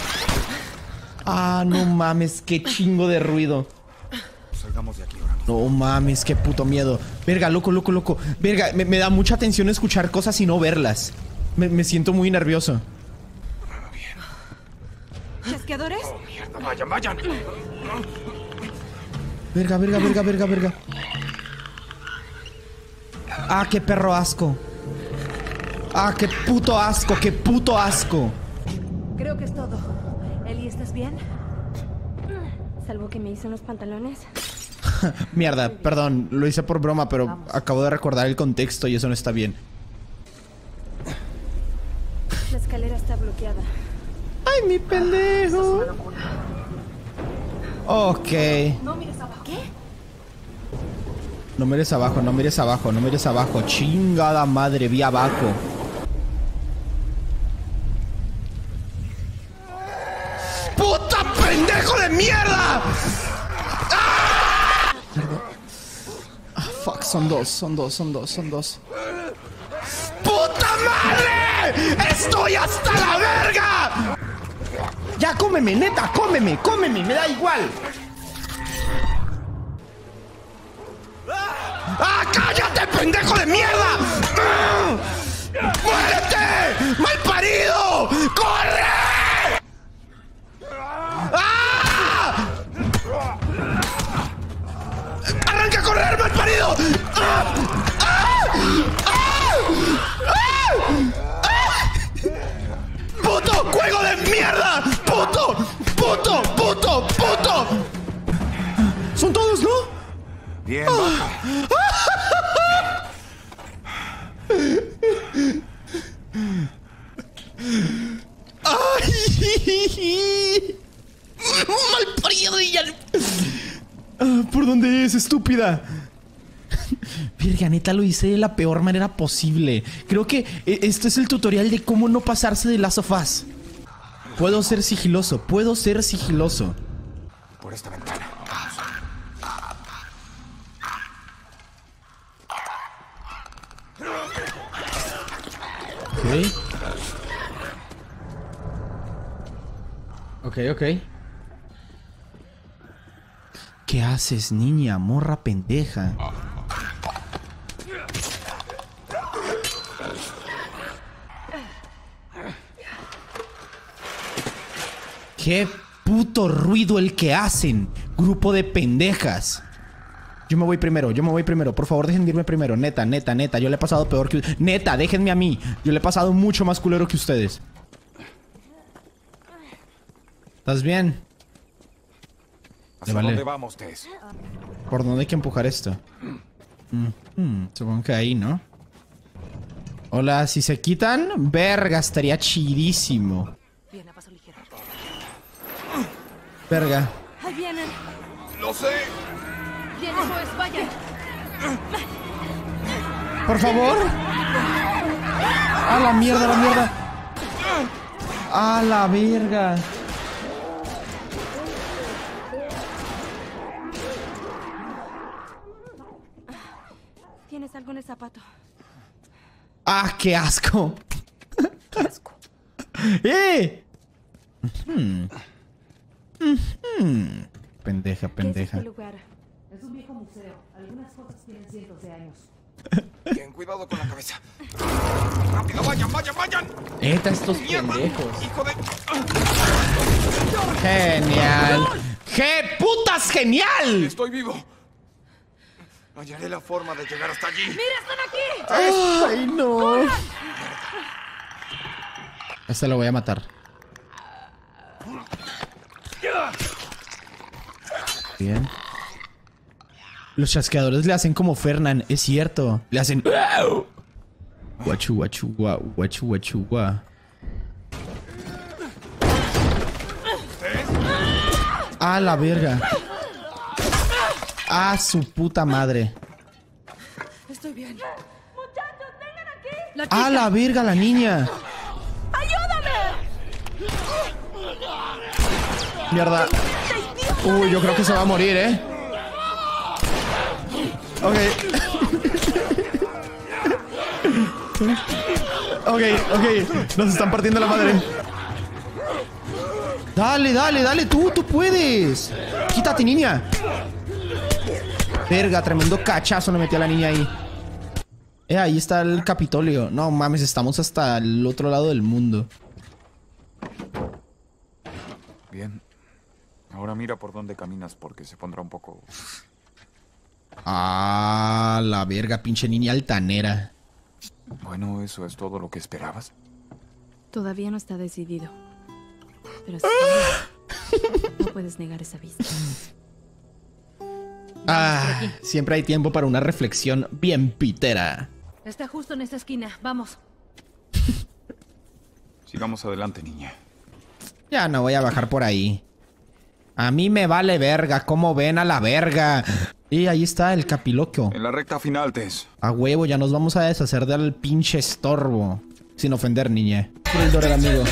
[SPEAKER 1] Ah, no mames, qué chingo de ruido.
[SPEAKER 3] Salgamos de aquí ahora.
[SPEAKER 1] No mames, qué puto miedo. Verga, loco. Verga, me da mucha tensión escuchar cosas y no verlas. Me siento muy nervioso.
[SPEAKER 4] ¿Chasqueadores?
[SPEAKER 3] Oh, mierda, vayan.
[SPEAKER 1] Verga. Ah, qué perro asco. Ah, qué puto asco.
[SPEAKER 8] Creo que es todo. Ellie, ¿estás bien?
[SPEAKER 4] Salvo que me hice unos pantalones.
[SPEAKER 1] Mierda, perdón, lo hice por broma, pero acabo de recordar el contexto y eso no está bien.
[SPEAKER 4] La escalera está bloqueada.
[SPEAKER 1] ¡Ay, mi pendejo! Ok.
[SPEAKER 4] No mires abajo. ¿Qué?
[SPEAKER 1] No mires abajo. Chingada madre, vi abajo. ¡Puta pendejo de mierda! ¡Ah! Fuck, son dos. ¡Puta madre! ¡Estoy hasta la verga! Ya, cómeme, neta, cómeme, me da igual. ¡Ah, cállate, pendejo de mierda! ¡Muérete! ¡Malparido! ¡Corre! ¡Ah! ¡Arranca a correr, malparido! ¡Ah! ¡Ah! ¡Ah! ¡Ah! ¡Puto juego de mierda! ¡Puto! Son todos, ¿no?
[SPEAKER 3] Bien,
[SPEAKER 1] ¡Ay! ¡Malparido! ¿Por dónde es, estúpida? Verga, neta, lo hice de la peor manera posible. Creo que esto es el tutorial de cómo no pasarse de Last of Us. Puedo ser sigiloso.
[SPEAKER 3] Por esta ventana.
[SPEAKER 1] Ok. ¿Qué haces, niña? Morra pendeja. ¡Qué puto ruido el que hacen! Grupo de pendejas. Yo me voy primero. Por favor, dejen de irme primero. Neta. Yo le he pasado peor que... Neta, déjenme a mí. Yo le he pasado mucho más culero que ustedes. ¿Estás bien?
[SPEAKER 3] ¿Hacia dónde vamos, Tess?
[SPEAKER 1] ¿Por dónde hay que empujar esto? Supongo que ahí, ¿no? Hola, si se quitan, verga, estaría chidísimo.
[SPEAKER 8] Bien, a paso ligero.
[SPEAKER 1] Verga.
[SPEAKER 4] Ahí vienen.
[SPEAKER 3] ¡Lo sé!
[SPEAKER 8] Bien, eso es, vayan.
[SPEAKER 1] Por favor. A la mierda. A la verga.
[SPEAKER 4] ¿Tienes algo en el zapato?
[SPEAKER 1] ¡Ah, qué asco!
[SPEAKER 8] Qué asco.
[SPEAKER 1] Pendeja, pendeja.
[SPEAKER 4] ¿Qué es este lugar?
[SPEAKER 8] Es un viejo museo. Algunas cosas tienen cientos de años.
[SPEAKER 3] Bien, cuidado con la cabeza. ¡Rápido, vayan, vayan, vayan!
[SPEAKER 1] Estos
[SPEAKER 3] ¡Mierda!
[SPEAKER 1] pendejos.
[SPEAKER 3] ¡Hijo de...!
[SPEAKER 1] Genial. ¡Qué putas genial!
[SPEAKER 3] ¡Estoy vivo! Hallaré la forma de llegar hasta allí.
[SPEAKER 4] ¡Mira, están aquí!
[SPEAKER 1] ¡Ay, no! Este lo voy a matar. Bien. Los chasqueadores le hacen como Fernan, es cierto. Le hacen... Guachu, guachu, guau, guachu, guachu, guau. ¡Ah, la verga! ¡Ah, su puta madre!
[SPEAKER 4] Estoy bien. Muchachos, vengan aquí.
[SPEAKER 1] ¡Ah, la verga, la niña!
[SPEAKER 4] ¡Ayúdame!
[SPEAKER 1] Mierda. Uy, yo creo que se va a morir, ¿eh? Ok. Ok. Nos están partiendo la madre. Dale, dale, dale. Tú puedes. Quítate, niña. Verga, tremendo cachazo le metió a la niña ahí. Ahí está el Capitolio. No mames, estamos hasta el otro lado del mundo.
[SPEAKER 3] Bien. Ahora mira por dónde caminas porque se pondrá un poco...
[SPEAKER 1] Ah, la verga, pinche niña altanera.
[SPEAKER 3] Bueno, ¿eso es todo lo que esperabas?
[SPEAKER 4] Todavía no está decidido. Pero sí, no puedes negar esa vista.
[SPEAKER 1] Ah, siempre hay tiempo para una reflexión bien pitera.
[SPEAKER 8] Está justo en esa esquina. Vamos.
[SPEAKER 3] Sigamos adelante, niña.
[SPEAKER 1] Ya no voy a bajar por ahí. A mí me vale verga. ¿Cómo ven a la verga? Y ahí está el capiloquio.
[SPEAKER 3] En la recta final, Tess.
[SPEAKER 1] A huevo, ya nos vamos a deshacer del pinche estorbo. Sin ofender, niña. Por el Dora, amigo.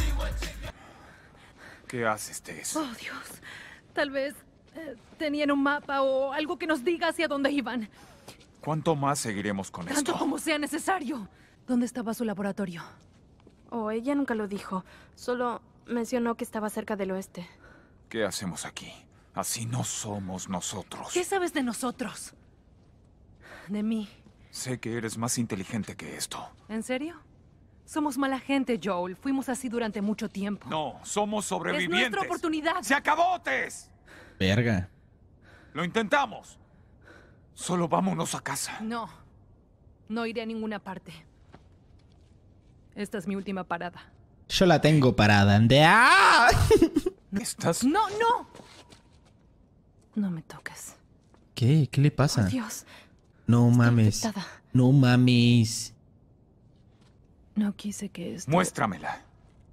[SPEAKER 3] ¿Qué haces, Tess?
[SPEAKER 8] Oh, Dios. Tal vez tenían un mapa o algo que nos diga hacia dónde iban.
[SPEAKER 3] ¿Cuánto más seguiremos con esto?
[SPEAKER 8] Tanto como sea necesario. ¿Dónde estaba su laboratorio?
[SPEAKER 4] Oh, ella nunca lo dijo. Solo mencionó que estaba cerca del oeste.
[SPEAKER 3] ¿Qué hacemos aquí? Así no somos nosotros.
[SPEAKER 8] ¿Qué sabes de nosotros? De mí.
[SPEAKER 3] Sé que eres más inteligente que esto.
[SPEAKER 8] ¿En serio? Somos mala gente, Joel. Fuimos así durante mucho tiempo.
[SPEAKER 3] No, somos sobrevivientes.
[SPEAKER 8] Es nuestra oportunidad.
[SPEAKER 3] ¡Se acabó, Tess!
[SPEAKER 1] Verga.
[SPEAKER 3] Lo intentamos. Solo vámonos a casa.
[SPEAKER 8] No. No iré a ninguna parte. Esta es mi última parada.
[SPEAKER 1] Yo la tengo parada. ¡Ah!
[SPEAKER 3] ¿Estás?
[SPEAKER 8] ¡No, no! No me toques.
[SPEAKER 1] ¿Qué? ¿Qué le pasa?
[SPEAKER 4] Oh, Dios.
[SPEAKER 1] No
[SPEAKER 4] Estoy
[SPEAKER 1] mames.
[SPEAKER 4] afectada.
[SPEAKER 1] No mames.
[SPEAKER 4] No quise que esto...
[SPEAKER 3] Muéstramela.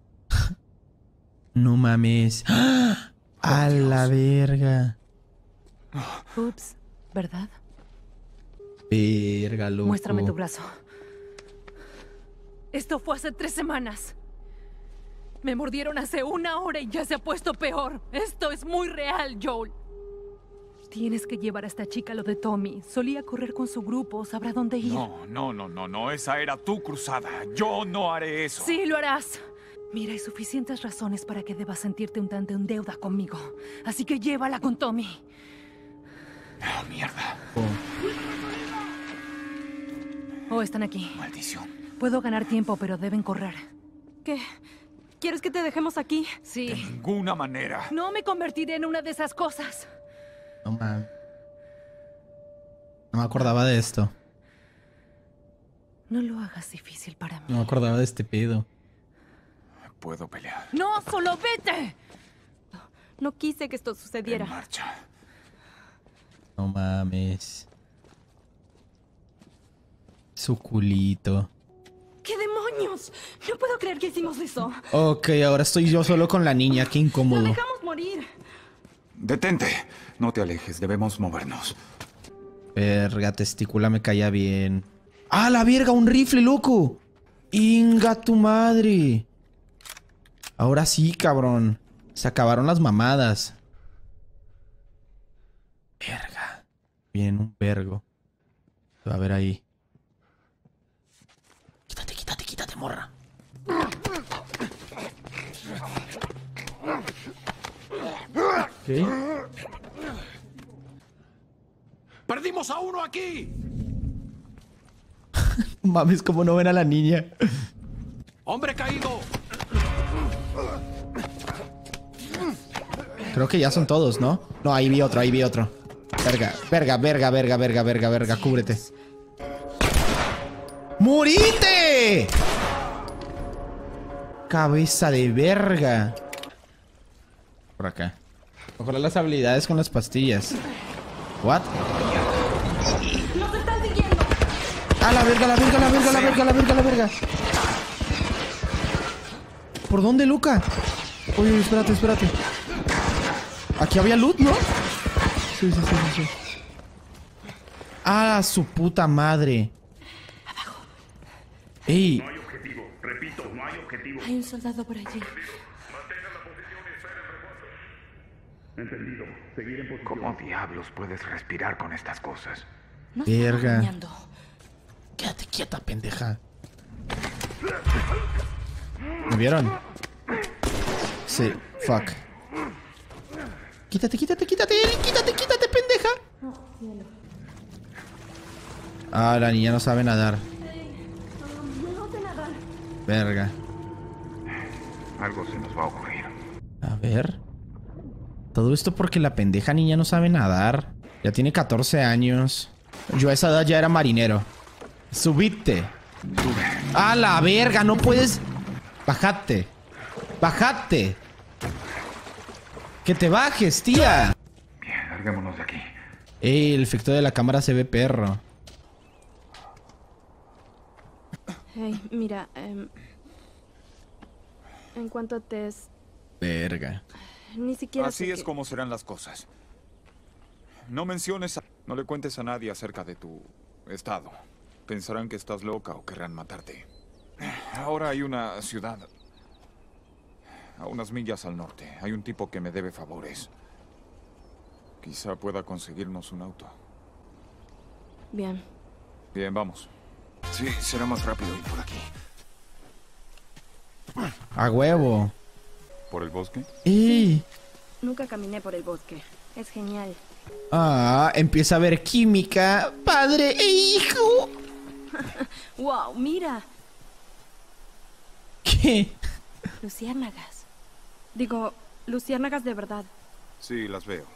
[SPEAKER 1] No mames. ¡Ah! A la verga.
[SPEAKER 8] Ups, ¿verdad?
[SPEAKER 1] Verga, loco.
[SPEAKER 8] Muéstrame tu brazo. Esto fue hace 3 semanas. Me mordieron hace 1 hora y ya se ha puesto peor. Esto es muy real, Joel. Tienes que llevar a esta chica a lo de Tommy. Solía correr con su grupo, sabrá dónde ir.
[SPEAKER 3] No. Esa era tu cruzada. Yo no haré eso.
[SPEAKER 8] Sí, lo harás. Mira, hay suficientes razones para que debas sentirte un tanto en deuda conmigo. Así que llévala con Tommy.
[SPEAKER 3] Oh, mierda.
[SPEAKER 8] Oh, están aquí.
[SPEAKER 3] Maldición.
[SPEAKER 8] Puedo ganar tiempo, pero deben correr.
[SPEAKER 4] ¿Qué? ¿Quieres que te dejemos aquí?
[SPEAKER 8] Sí.
[SPEAKER 3] De ninguna manera.
[SPEAKER 8] No me convertiré en una de esas cosas.
[SPEAKER 1] No mames. No me acordaba de esto.
[SPEAKER 8] No lo hagas difícil para mí.
[SPEAKER 1] No me acordaba de este pedo.
[SPEAKER 3] Puedo pelear.
[SPEAKER 8] ¡No, solo vete!
[SPEAKER 4] No quise que esto sucediera.
[SPEAKER 3] En marcha.
[SPEAKER 1] No mames. Su culito.
[SPEAKER 4] ¿Qué demonios? No puedo creer que hicimos eso.
[SPEAKER 1] Ok, ahora estoy yo solo con la niña. Qué incómodo.
[SPEAKER 4] Lo dejamos morir.
[SPEAKER 3] Detente. No te alejes. Debemos movernos.
[SPEAKER 1] Verga, testícula me caía bien. ¡Ah, la verga! ¡Un rifle, loco! ¡Inga tu madre! Ahora sí, cabrón. Se acabaron las mamadas. Verga. Bien, un vergo. Se va a ver ahí. Quítate, morra.
[SPEAKER 7] ¡Perdimos a uno aquí!
[SPEAKER 1] Mames, como no ven a la niña.
[SPEAKER 7] ¡Hombre caído!
[SPEAKER 1] Creo que ya son todos, ¿no? No, ahí vi otro, ahí vi otro. Verga, verga, verga, verga, verga, verga, verga, cúbrete. ¡Morite! Cabeza de verga. Por acá. Ojalá las habilidades con las pastillas. ¿What?
[SPEAKER 6] ¡Nos están siguiendo!
[SPEAKER 1] ¡Ah, la verga, la verga, la verga, la verga, la verga, la verga! ¿Por dónde, Luca? Oye, espérate, espérate. Aquí había loot, ¿no? Sí, sí, sí, sí, sí. ¡Ah, su puta madre!
[SPEAKER 8] Abajo.
[SPEAKER 1] ¡Ey!
[SPEAKER 7] No hay objetivo. Repito, no hay objetivo.
[SPEAKER 8] Hay un soldado por allí.
[SPEAKER 7] Mantengan la posición y esperen refuerzos. Entendido. Seguir en posición.
[SPEAKER 3] ¿Cómo diablos puedes respirar con estas cosas?
[SPEAKER 8] No
[SPEAKER 1] verga.
[SPEAKER 8] engañando.
[SPEAKER 1] Quédate quieta, pendeja. ¿Me vieron? Sí, fuck. Quítate, quítate, quítate, quítate, quítate, pendeja. Ah, la niña no sabe nadar.
[SPEAKER 6] No sé nadar.
[SPEAKER 1] Verga.
[SPEAKER 3] Algo se nos va a ocurrir.
[SPEAKER 1] A ver. Todo esto porque la pendeja niña no sabe nadar. Ya tiene 14 años. Yo a esa edad ya era marinero. Subite. ¡A la verga! No puedes... Bájate. Bájate. Que te bajes, tía.
[SPEAKER 3] Bien, larguémonos de aquí.
[SPEAKER 1] Ey, el efecto de la cámara se ve perro.
[SPEAKER 4] Hey, mira, en cuanto a Tess,
[SPEAKER 1] Verga.
[SPEAKER 4] ni siquiera
[SPEAKER 3] Así
[SPEAKER 4] sé
[SPEAKER 3] es
[SPEAKER 4] qué-
[SPEAKER 3] como serán las cosas. No menciones, no le cuentes a nadie acerca de tu estado. Pensarán que estás loca o querrán matarte. Ahora hay una ciudad a unas millas al norte. Hay un tipo que me debe favores. Quizá pueda conseguirnos un auto.
[SPEAKER 4] Bien.
[SPEAKER 3] Bien, vamos. Sí, será más rápido ir por aquí.
[SPEAKER 1] A huevo.
[SPEAKER 3] ¿Por el bosque?
[SPEAKER 1] ¡Ey!
[SPEAKER 4] Nunca caminé por el bosque. Es genial.
[SPEAKER 1] Ah, empieza a haber química. Padre e hijo.
[SPEAKER 4] ¡Wow! ¡Mira!
[SPEAKER 1] ¿Qué?
[SPEAKER 4] Luciérnagas. Digo, luciérnagas de verdad.
[SPEAKER 3] Sí, las veo.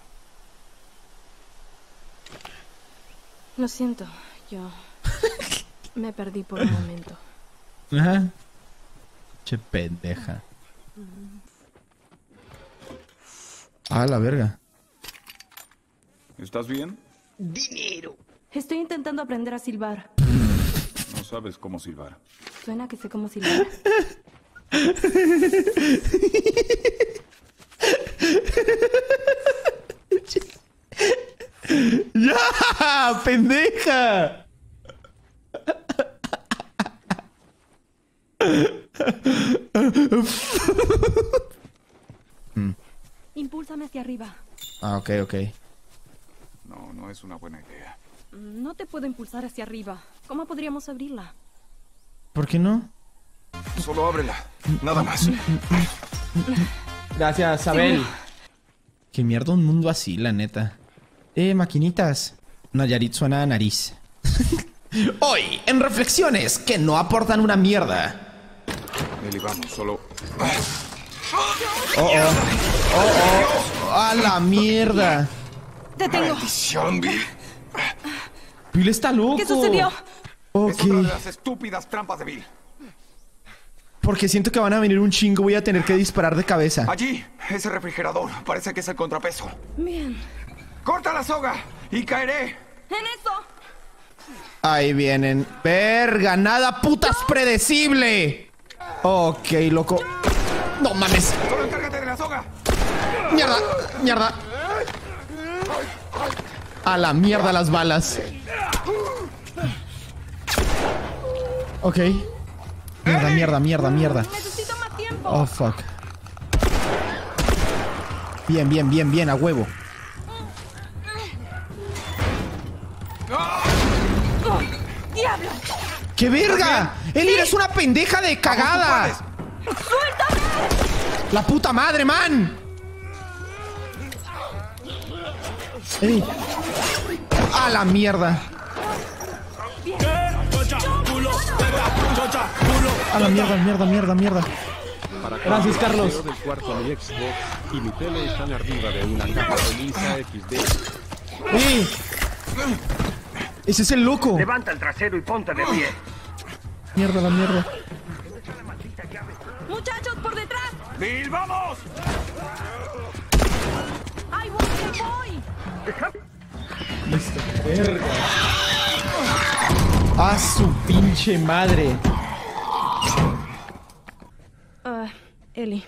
[SPEAKER 4] Lo siento, yo me perdí por un momento.
[SPEAKER 1] Ajá. Che pendeja. Ah, la verga.
[SPEAKER 3] ¿Estás bien?
[SPEAKER 4] ¡Dinero! Estoy intentando aprender a silbar.
[SPEAKER 3] No sabes cómo silbar.
[SPEAKER 4] Suena que sé cómo silbar.
[SPEAKER 1] ¡Ya! ¡Pendeja!
[SPEAKER 4] Impúlsame hacia arriba.
[SPEAKER 1] Ah, ok, ok.
[SPEAKER 3] No, no es una buena idea.
[SPEAKER 4] No te puedo impulsar hacia arriba. ¿Cómo podríamos abrirla?
[SPEAKER 1] ¿Por qué no?
[SPEAKER 3] Solo ábrela. Nada más.
[SPEAKER 1] Gracias, Abel. Qué mierda un mundo así, la neta. Maquinitas. Nayarit suena a nariz. Hoy, en reflexiones que no aportan una mierda.
[SPEAKER 3] Eli, vamos, solo...
[SPEAKER 1] Oh, oh. Oh, oh. A la mierda.
[SPEAKER 4] ¡Te tengo!
[SPEAKER 3] ¡Maldición, Bill!
[SPEAKER 1] Bill está loco.
[SPEAKER 4] ¿Qué sucedió?
[SPEAKER 1] Ok.
[SPEAKER 3] Es otra de las estúpidas trampas de Bill.
[SPEAKER 1] Porque siento que van a venir un chingo. Voy a tener que disparar de cabeza.
[SPEAKER 3] Allí, ese refrigerador. Parece que es el contrapeso.
[SPEAKER 4] Bien.
[SPEAKER 3] ¡Corta la soga! ¡Y caeré!
[SPEAKER 4] ¡En eso!
[SPEAKER 1] Ahí vienen. Verga, nada putas predecible. Ok, loco. No mames.
[SPEAKER 3] ¡Solo encárgate de la soga!
[SPEAKER 1] Mierda, mierda. A la mierda las balas. Ok. Mierda, mierda, mierda, mierda.
[SPEAKER 4] Necesito más tiempo.
[SPEAKER 1] Oh, fuck. Bien, bien, bien, bien, a huevo.
[SPEAKER 4] ¡Diablo!
[SPEAKER 1] ¡Qué verga! ¡Eli, eres una pendeja de cagada!
[SPEAKER 4] ¡Suéltame!
[SPEAKER 1] ¡La puta madre, man! ¡Ey! ¡A la mierda! ¡A la mierda! Gracias, Carlos.
[SPEAKER 15] Del cuarto de mi Xbox y mi tele están arriba de una caja de Lisa XD.
[SPEAKER 1] ¡Ey! ¡Ese es el loco!
[SPEAKER 16] Levanta el trasero y ponte de pie.
[SPEAKER 1] Mierda.
[SPEAKER 6] ¡Muchachos, por detrás!
[SPEAKER 16] ¡Bill, vamos!
[SPEAKER 6] ¡Ay, voy!
[SPEAKER 1] Listo. Verga. ¡A su pinche madre!
[SPEAKER 4] Ellie.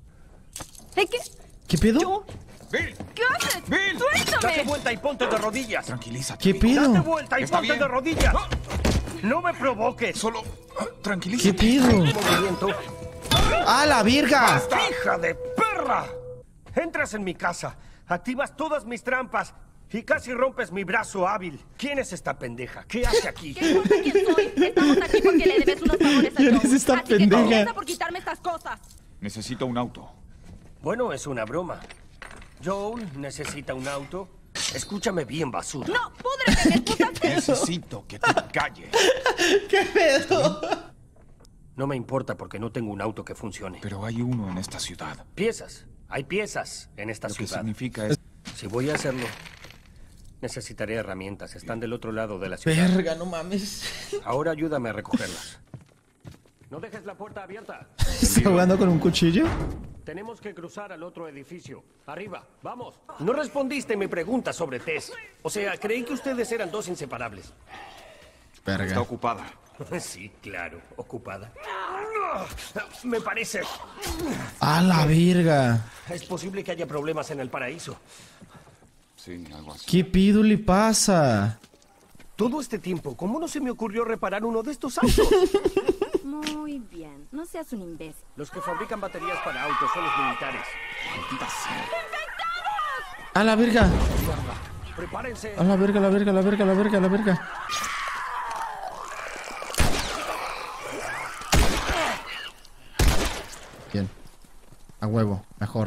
[SPEAKER 1] ¿Qué pedo?
[SPEAKER 16] ¡Bill!
[SPEAKER 6] ¿Qué haces?
[SPEAKER 16] ¡Bill!
[SPEAKER 6] ¡Suéltame!
[SPEAKER 16] ¡Date vuelta y ponte de rodillas!
[SPEAKER 3] Tranquilízate.
[SPEAKER 1] ¿Qué pedo?
[SPEAKER 16] ¡Date vuelta y
[SPEAKER 3] Está
[SPEAKER 16] ponte
[SPEAKER 3] bien.
[SPEAKER 16] de rodillas! ¡No me provoques!
[SPEAKER 3] Solo tranquilízate.
[SPEAKER 1] ¿Qué pedo?
[SPEAKER 16] Movimiento.
[SPEAKER 1] ¡A la verga!
[SPEAKER 16] ¡Hija de perra! Entras en mi casa, activas todas mis trampas y casi rompes mi brazo hábil. ¿Quién es esta pendeja? ¿Qué hace aquí?
[SPEAKER 6] ¿Qué importa quién soy? Estamos aquí porque le debes unos favores a
[SPEAKER 1] ¿Quién
[SPEAKER 6] Joe.
[SPEAKER 1] es esta
[SPEAKER 6] Así que
[SPEAKER 1] pendeja?
[SPEAKER 6] comienza por quitarme estas cosas.
[SPEAKER 3] Necesito un auto.
[SPEAKER 16] Bueno, es una broma. Joel necesita un auto. Escúchame bien, basura.
[SPEAKER 6] ¡No! ¡Púdrete! ¡Me expulsaste!
[SPEAKER 3] Necesito que te calles.
[SPEAKER 1] ¿Qué pedo?
[SPEAKER 16] No me importa porque no tengo un auto que funcione.
[SPEAKER 3] Pero hay uno en esta ciudad.
[SPEAKER 16] Piezas. Hay piezas en esta
[SPEAKER 3] Lo que
[SPEAKER 16] ciudad.
[SPEAKER 3] significa es...
[SPEAKER 16] Si voy a hacerlo, necesitaré herramientas. Están del otro lado de la ciudad.
[SPEAKER 1] Verga, no mames.
[SPEAKER 16] Ahora ayúdame a recogerlas. No dejes la puerta abierta.
[SPEAKER 1] ¿Está jugando con un cuchillo?
[SPEAKER 16] Tenemos que cruzar al otro edificio. Arriba, vamos. No respondiste mi pregunta sobre Tess. O sea, creí que ustedes eran dos inseparables.
[SPEAKER 1] Verga.
[SPEAKER 3] Está ocupada.
[SPEAKER 16] Sí, claro, ocupada. Me parece.
[SPEAKER 1] ¡A la verga!
[SPEAKER 16] Es posible que haya problemas en el paraíso.
[SPEAKER 3] Sí, algo así.
[SPEAKER 1] ¿Qué pedo le pasa?
[SPEAKER 16] Todo este tiempo, ¿cómo no se me ocurrió reparar uno de estos autos?
[SPEAKER 4] Muy bien. No seas un imbécil.
[SPEAKER 16] Los que fabrican baterías para autos son los militares.
[SPEAKER 3] Maldita sea.
[SPEAKER 1] ¡A la verga!
[SPEAKER 16] Prepárense.
[SPEAKER 1] ¡A la verga, la verga, la verga, la verga, la verga! Bien. A huevo, mejor.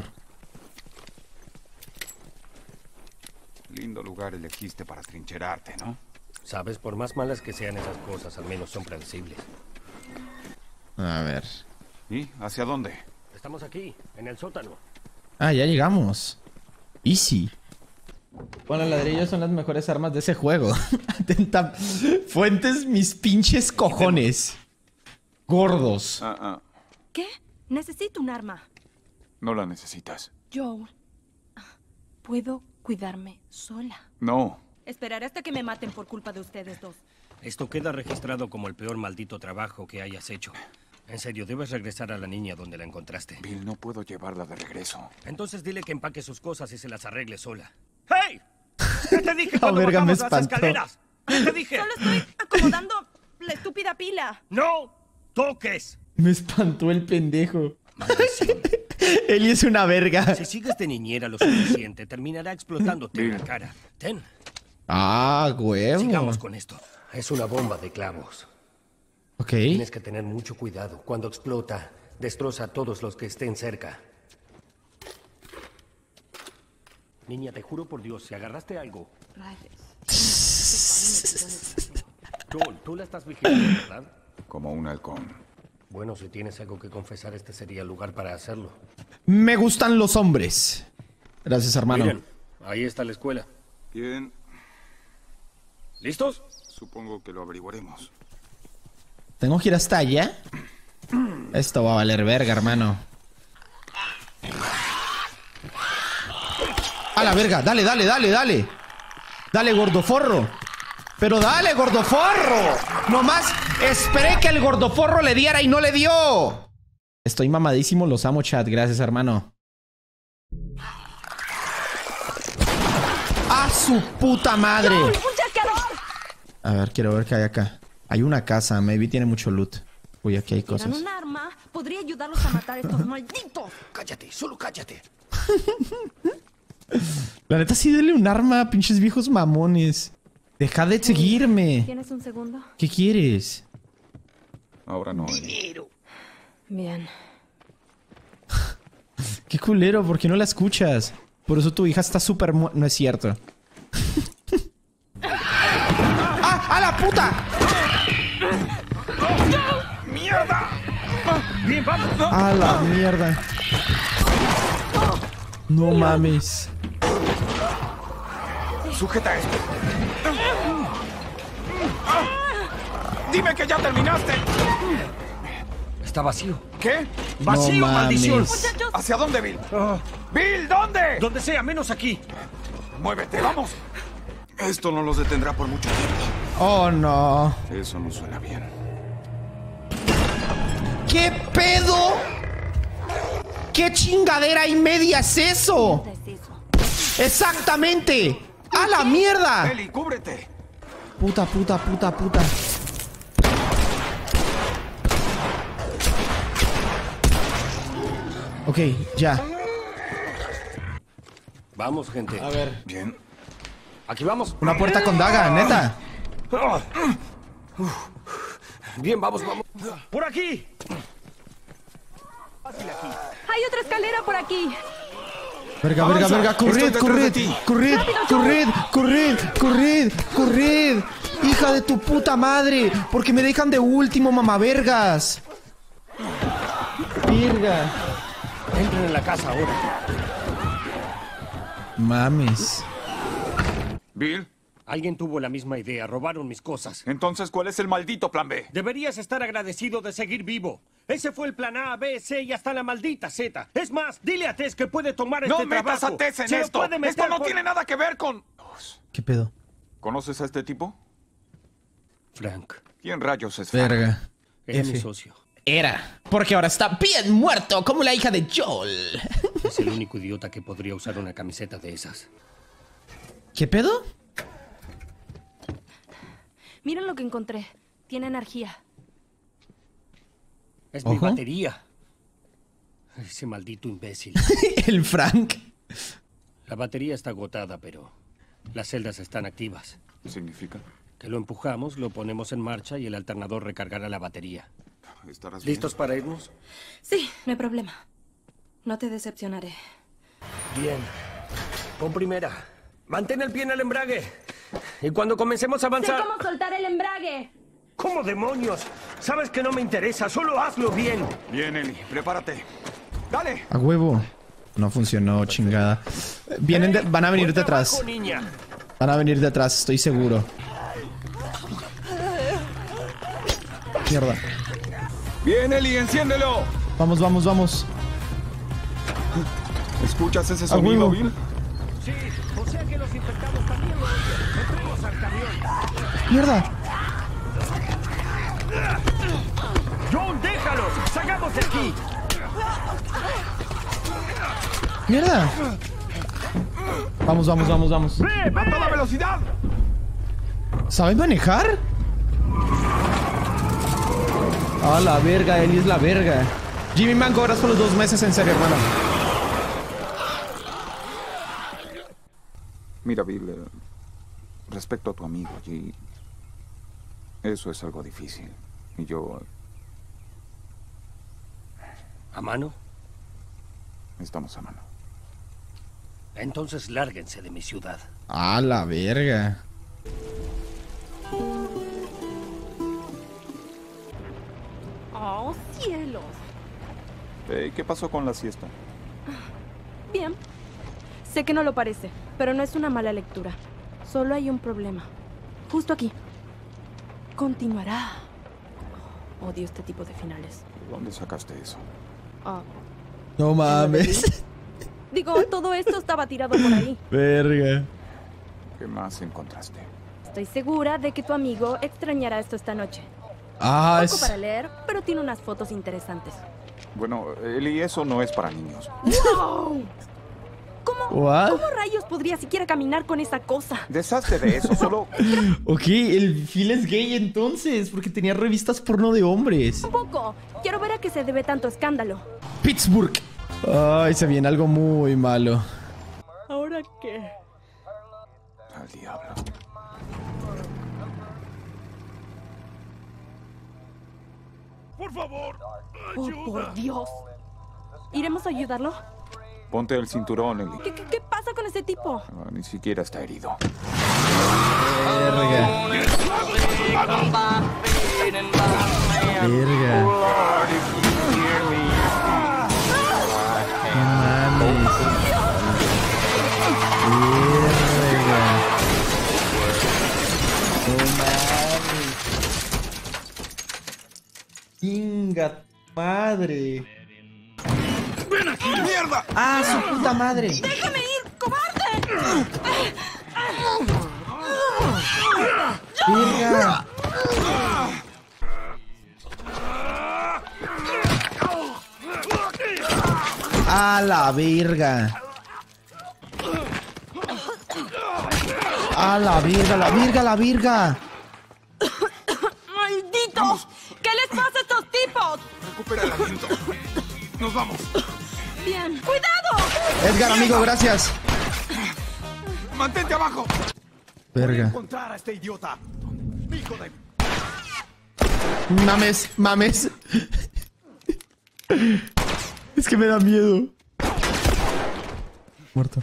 [SPEAKER 3] Lindo lugar elegiste para trincherarte, ¿no?
[SPEAKER 16] Sabes, por más malas que sean esas cosas, al menos son predecibles.
[SPEAKER 1] A ver.
[SPEAKER 3] ¿Y hacia dónde?
[SPEAKER 16] Estamos aquí, en el sótano.
[SPEAKER 1] Ah, ya llegamos. Easy. Bueno, los ladrillos son las mejores armas de ese juego. Atenta. Fuentes mis pinches cojones. Gordos.
[SPEAKER 4] ¿Qué? Necesito un arma.
[SPEAKER 3] No la necesitas.
[SPEAKER 4] Joel. ¿Puedo cuidarme sola?
[SPEAKER 3] No.
[SPEAKER 4] Esperaré hasta que me maten por culpa de ustedes dos.
[SPEAKER 16] Esto queda registrado como el peor maldito trabajo que hayas hecho. En serio, debes regresar a la niña donde la encontraste.
[SPEAKER 3] Bill, no puedo llevarla de regreso.
[SPEAKER 16] Entonces dile que empaque sus cosas y se las arregle sola. ¡Hey! ¿Qué te dije cuando
[SPEAKER 1] verga, me
[SPEAKER 16] bajamos las
[SPEAKER 1] espantó.
[SPEAKER 16] escaleras? ¿Qué te dije?
[SPEAKER 4] Solo estoy acomodando la estúpida pila.
[SPEAKER 16] ¡No toques!
[SPEAKER 1] Me espantó el pendejo. Eli es una verga.
[SPEAKER 16] Si sigues de niñera lo suficiente, terminará explotándote en la cara. Ten.
[SPEAKER 1] Ah, huevo.
[SPEAKER 16] Sigamos con esto. Es una bomba de clavos.
[SPEAKER 1] Ok.
[SPEAKER 16] Tienes que tener mucho cuidado. Cuando explota, destroza a todos los que estén cerca. Niña, te juro por Dios, si agarraste algo... Joel, tú la estás vigilando, ¿verdad?
[SPEAKER 3] Como un halcón.
[SPEAKER 16] Bueno, si tienes algo que confesar, este sería el lugar para hacerlo.
[SPEAKER 1] Me gustan los hombres. Gracias, hermano.
[SPEAKER 16] Miren, ahí está la escuela.
[SPEAKER 3] Bien.
[SPEAKER 16] ¿Listos?
[SPEAKER 3] Supongo que lo averiguaremos.
[SPEAKER 1] ¿Tengo que ir hasta allá? Esto va a valer verga, hermano. A la verga, dale, dale, dale, dale. Dale, gordoforro. Pero dale, gordoforro. Nomás esperé que el gordoforro le diera y no le dio. Estoy mamadísimo, los amo, chat. Gracias, hermano. ¡A su puta madre!
[SPEAKER 6] ¡Un chasqueador!
[SPEAKER 1] A ver, quiero ver qué hay acá. Hay una casa, maybe tiene mucho loot. Uy, aquí hay
[SPEAKER 4] Si tuvieran
[SPEAKER 1] cosas.
[SPEAKER 4] un arma, podría ayudarlos a matar a estos malditos.
[SPEAKER 16] Cállate, solo cállate.
[SPEAKER 1] La neta, sí, dele un arma, pinches viejos mamones. Deja de seguirme.
[SPEAKER 4] ¿Tienes un segundo?
[SPEAKER 1] ¿Qué quieres?
[SPEAKER 3] Ahora no.
[SPEAKER 4] Bien.
[SPEAKER 1] Qué culero, ¿por qué no la escuchas? Por eso tu hija está súper... No es cierto. A la mierda. No mames.
[SPEAKER 3] Sujeta esto. Dime que ya terminaste.
[SPEAKER 16] Está vacío.
[SPEAKER 3] ¿Qué?
[SPEAKER 16] ¡Vacío,
[SPEAKER 1] No
[SPEAKER 16] maldición!
[SPEAKER 1] mames.
[SPEAKER 3] ¿Hacia dónde, Bill? ¡Bill, ¿dónde?
[SPEAKER 16] Donde sea, menos aquí.
[SPEAKER 3] Muévete, vamos. Esto no los detendrá por mucho tiempo.
[SPEAKER 1] Oh, no.
[SPEAKER 3] Eso no suena bien.
[SPEAKER 1] ¿Qué pedo? ¿Qué chingadera y media es eso? Exactamente. ¡A la mierda!
[SPEAKER 3] Ellie, cúbrete.
[SPEAKER 1] Puta. Ok, ya.
[SPEAKER 16] Vamos, gente.
[SPEAKER 1] A ver.
[SPEAKER 3] Bien.
[SPEAKER 16] Aquí vamos.
[SPEAKER 1] Una puerta con daga, neta.
[SPEAKER 16] Bien, vamos. ¡Por aquí!
[SPEAKER 6] Hay otra escalera por aquí.
[SPEAKER 1] Verga. Corred. Hija de tu puta madre. Porque me dejan de último, mamavergas. Verga.
[SPEAKER 16] Entren en la casa ahora.
[SPEAKER 1] Mames.
[SPEAKER 3] Bill.
[SPEAKER 16] Alguien tuvo la misma idea. Robaron mis cosas.
[SPEAKER 3] Entonces, ¿cuál es el maldito plan B?
[SPEAKER 16] Deberías estar agradecido de seguir vivo. Ese fue el plan A, B, C y hasta la maldita Z. Es más, dile a Tess que puede tomar este trabajo.
[SPEAKER 3] No metas a Tess en esto. Esto no tiene nada que ver con...
[SPEAKER 1] ¿Qué pedo?
[SPEAKER 3] ¿Conoces a este tipo?
[SPEAKER 16] Frank.
[SPEAKER 3] ¿Quién rayos es Frank?
[SPEAKER 1] Verga.
[SPEAKER 16] Es mi socio.
[SPEAKER 1] Era. Porque ahora está bien muerto, como la hija de Joel.
[SPEAKER 16] Es el único idiota que podría usar una camiseta de esas.
[SPEAKER 1] ¿Qué pedo?
[SPEAKER 4] Miren lo que encontré. Tiene energía.
[SPEAKER 16] Es mi batería. Ese maldito imbécil.
[SPEAKER 1] El Frank.
[SPEAKER 16] La batería está agotada, pero las celdas están activas.
[SPEAKER 3] ¿Qué significa?
[SPEAKER 16] Que lo empujamos, lo ponemos en marcha y el alternador recargará la batería.
[SPEAKER 3] ¿Estarás bien?
[SPEAKER 16] ¿Listos para irnos?
[SPEAKER 4] Sí, no hay problema. No te decepcionaré.
[SPEAKER 16] Bien. Pon primera. Mantén el pie en el embrague. Y cuando comencemos a avanzar...
[SPEAKER 6] Sé cómo soltar el embrague.
[SPEAKER 16] ¿Cómo demonios? Sabes que no me interesa, solo hazlo bien.
[SPEAKER 3] Bien, Ellie, prepárate. ¡Dale!
[SPEAKER 1] A huevo. No funcionó, chingada. Van a venir detrás.
[SPEAKER 16] Trabajo, niña.
[SPEAKER 1] Van a venir detrás, estoy seguro. Mierda.
[SPEAKER 3] Bien, Ellie, enciéndelo.
[SPEAKER 1] Vamos.
[SPEAKER 3] ¿Escuchas ese
[SPEAKER 1] A
[SPEAKER 3] sonido,
[SPEAKER 1] huevo.
[SPEAKER 3] Bill?
[SPEAKER 16] Sí, o sea que los infectados también lo oyen. Entremos al camión.
[SPEAKER 1] Mierda.
[SPEAKER 16] ¡John, déjalos! ¡Salgamos de aquí!
[SPEAKER 1] Mierda. Vamos.
[SPEAKER 3] ¡A toda velocidad!
[SPEAKER 1] ¿Sabes manejar? A la verga, Ellie es la verga. Jimmy Man, cobras por los 2 meses, en serio, hermano.
[SPEAKER 3] Mira, Bill, respecto a tu amigo allí, eso es algo difícil. Y yo...
[SPEAKER 16] ¿A mano?
[SPEAKER 3] Estamos a mano.
[SPEAKER 16] Entonces lárguense de mi ciudad.
[SPEAKER 1] A la verga.
[SPEAKER 4] ¡Oh, cielos!
[SPEAKER 3] ¿Qué pasó con la siesta?
[SPEAKER 4] Bien. Sé que no lo parece, pero no es una mala lectura. Solo hay un problema. Justo aquí. Continuará. Odio este tipo de finales.
[SPEAKER 3] ¿Dónde sacaste eso?
[SPEAKER 4] Ah,
[SPEAKER 1] No mames.
[SPEAKER 4] digo, todo esto estaba tirado por ahí.
[SPEAKER 1] Verga.
[SPEAKER 3] ¿Qué más encontraste?
[SPEAKER 4] Estoy segura de que tu amigo extrañará esto esta noche.
[SPEAKER 1] Ah,
[SPEAKER 4] Poco para leer, pero tiene unas fotos interesantes.
[SPEAKER 3] Bueno, Ellie, eso no es para niños.
[SPEAKER 4] ¡Wow! ¿Cómo rayos podría siquiera caminar con esa cosa?
[SPEAKER 3] Deshazte de eso, solo...
[SPEAKER 1] Ok, el Phil es gay entonces, porque tenía revistas porno de hombres.
[SPEAKER 4] Un poco. Quiero ver a qué se debe tanto escándalo.
[SPEAKER 1] Pittsburgh. Ay, se viene algo muy malo.
[SPEAKER 4] ¿Ahora qué?
[SPEAKER 3] Al diablo.
[SPEAKER 7] ¡Por favor!
[SPEAKER 4] Oh, por Dios. ¿Iremos a ayudarlo?
[SPEAKER 3] Ponte el cinturón, Ellie.
[SPEAKER 4] ¿Qué pasa con ese tipo?
[SPEAKER 3] Ni siquiera está herido.
[SPEAKER 1] Verga. Verga. madre!
[SPEAKER 3] ¡Ven aquí! ¡Mierda!
[SPEAKER 1] ¡Ah, su puta madre!
[SPEAKER 6] ¡Déjame ir, cobarde!
[SPEAKER 1] ¡Verga! ¡A la verga! ¡A la verga, la verga, la verga!
[SPEAKER 6] ¡Malditos! ¿Qué les pasa a estos tipos?
[SPEAKER 3] Recupera el aliento. Nos vamos.
[SPEAKER 6] Bien. ¡Cuidado!
[SPEAKER 1] Edgar, amigo, gracias.
[SPEAKER 3] ¡Mantente abajo!
[SPEAKER 1] Verga.
[SPEAKER 3] Encontrar a este idiota. Hijo de...
[SPEAKER 1] Mames, mames. Es que me da miedo. Muerto.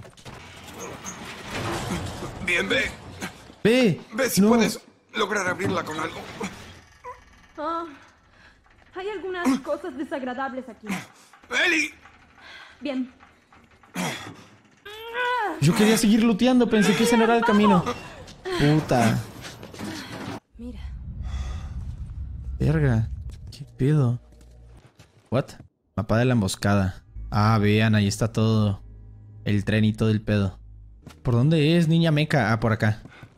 [SPEAKER 3] Bien, ve.
[SPEAKER 1] Ve.
[SPEAKER 3] Ve si puedes lograr abrirla con algo.
[SPEAKER 4] Ah, hay algunas cosas desagradables aquí.
[SPEAKER 3] ¡Eli!
[SPEAKER 4] Bien.
[SPEAKER 1] Yo quería seguir looteando, pensé que ese no era el camino. Puta.
[SPEAKER 4] Mira.
[SPEAKER 1] Verga. ¿Qué pedo? What? Mapa de la emboscada. Ah, vean, ahí está todo. El tren y todo el pedo. ¿Por dónde es, niña meca? Ah, por acá.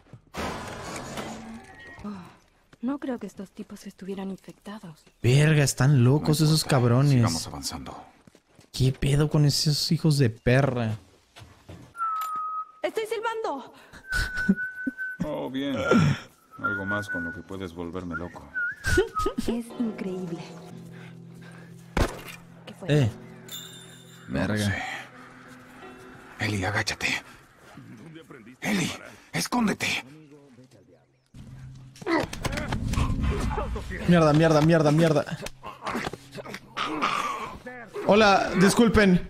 [SPEAKER 4] No creo que estos tipos estuvieran infectados.
[SPEAKER 1] Verga, están locos esos cabrones.
[SPEAKER 3] Sigamos avanzando.
[SPEAKER 1] ¿Qué pedo con esos hijos de perra?
[SPEAKER 4] ¡Estoy silbando!
[SPEAKER 3] Oh, bien. Algo más con lo que puedes volverme loco.
[SPEAKER 4] Es increíble. ¿Qué fue?
[SPEAKER 3] No lo sé. Eli, agáchate. Eli, escóndete.
[SPEAKER 1] Mierda, mierda, mierda, mierda. Hola, disculpen.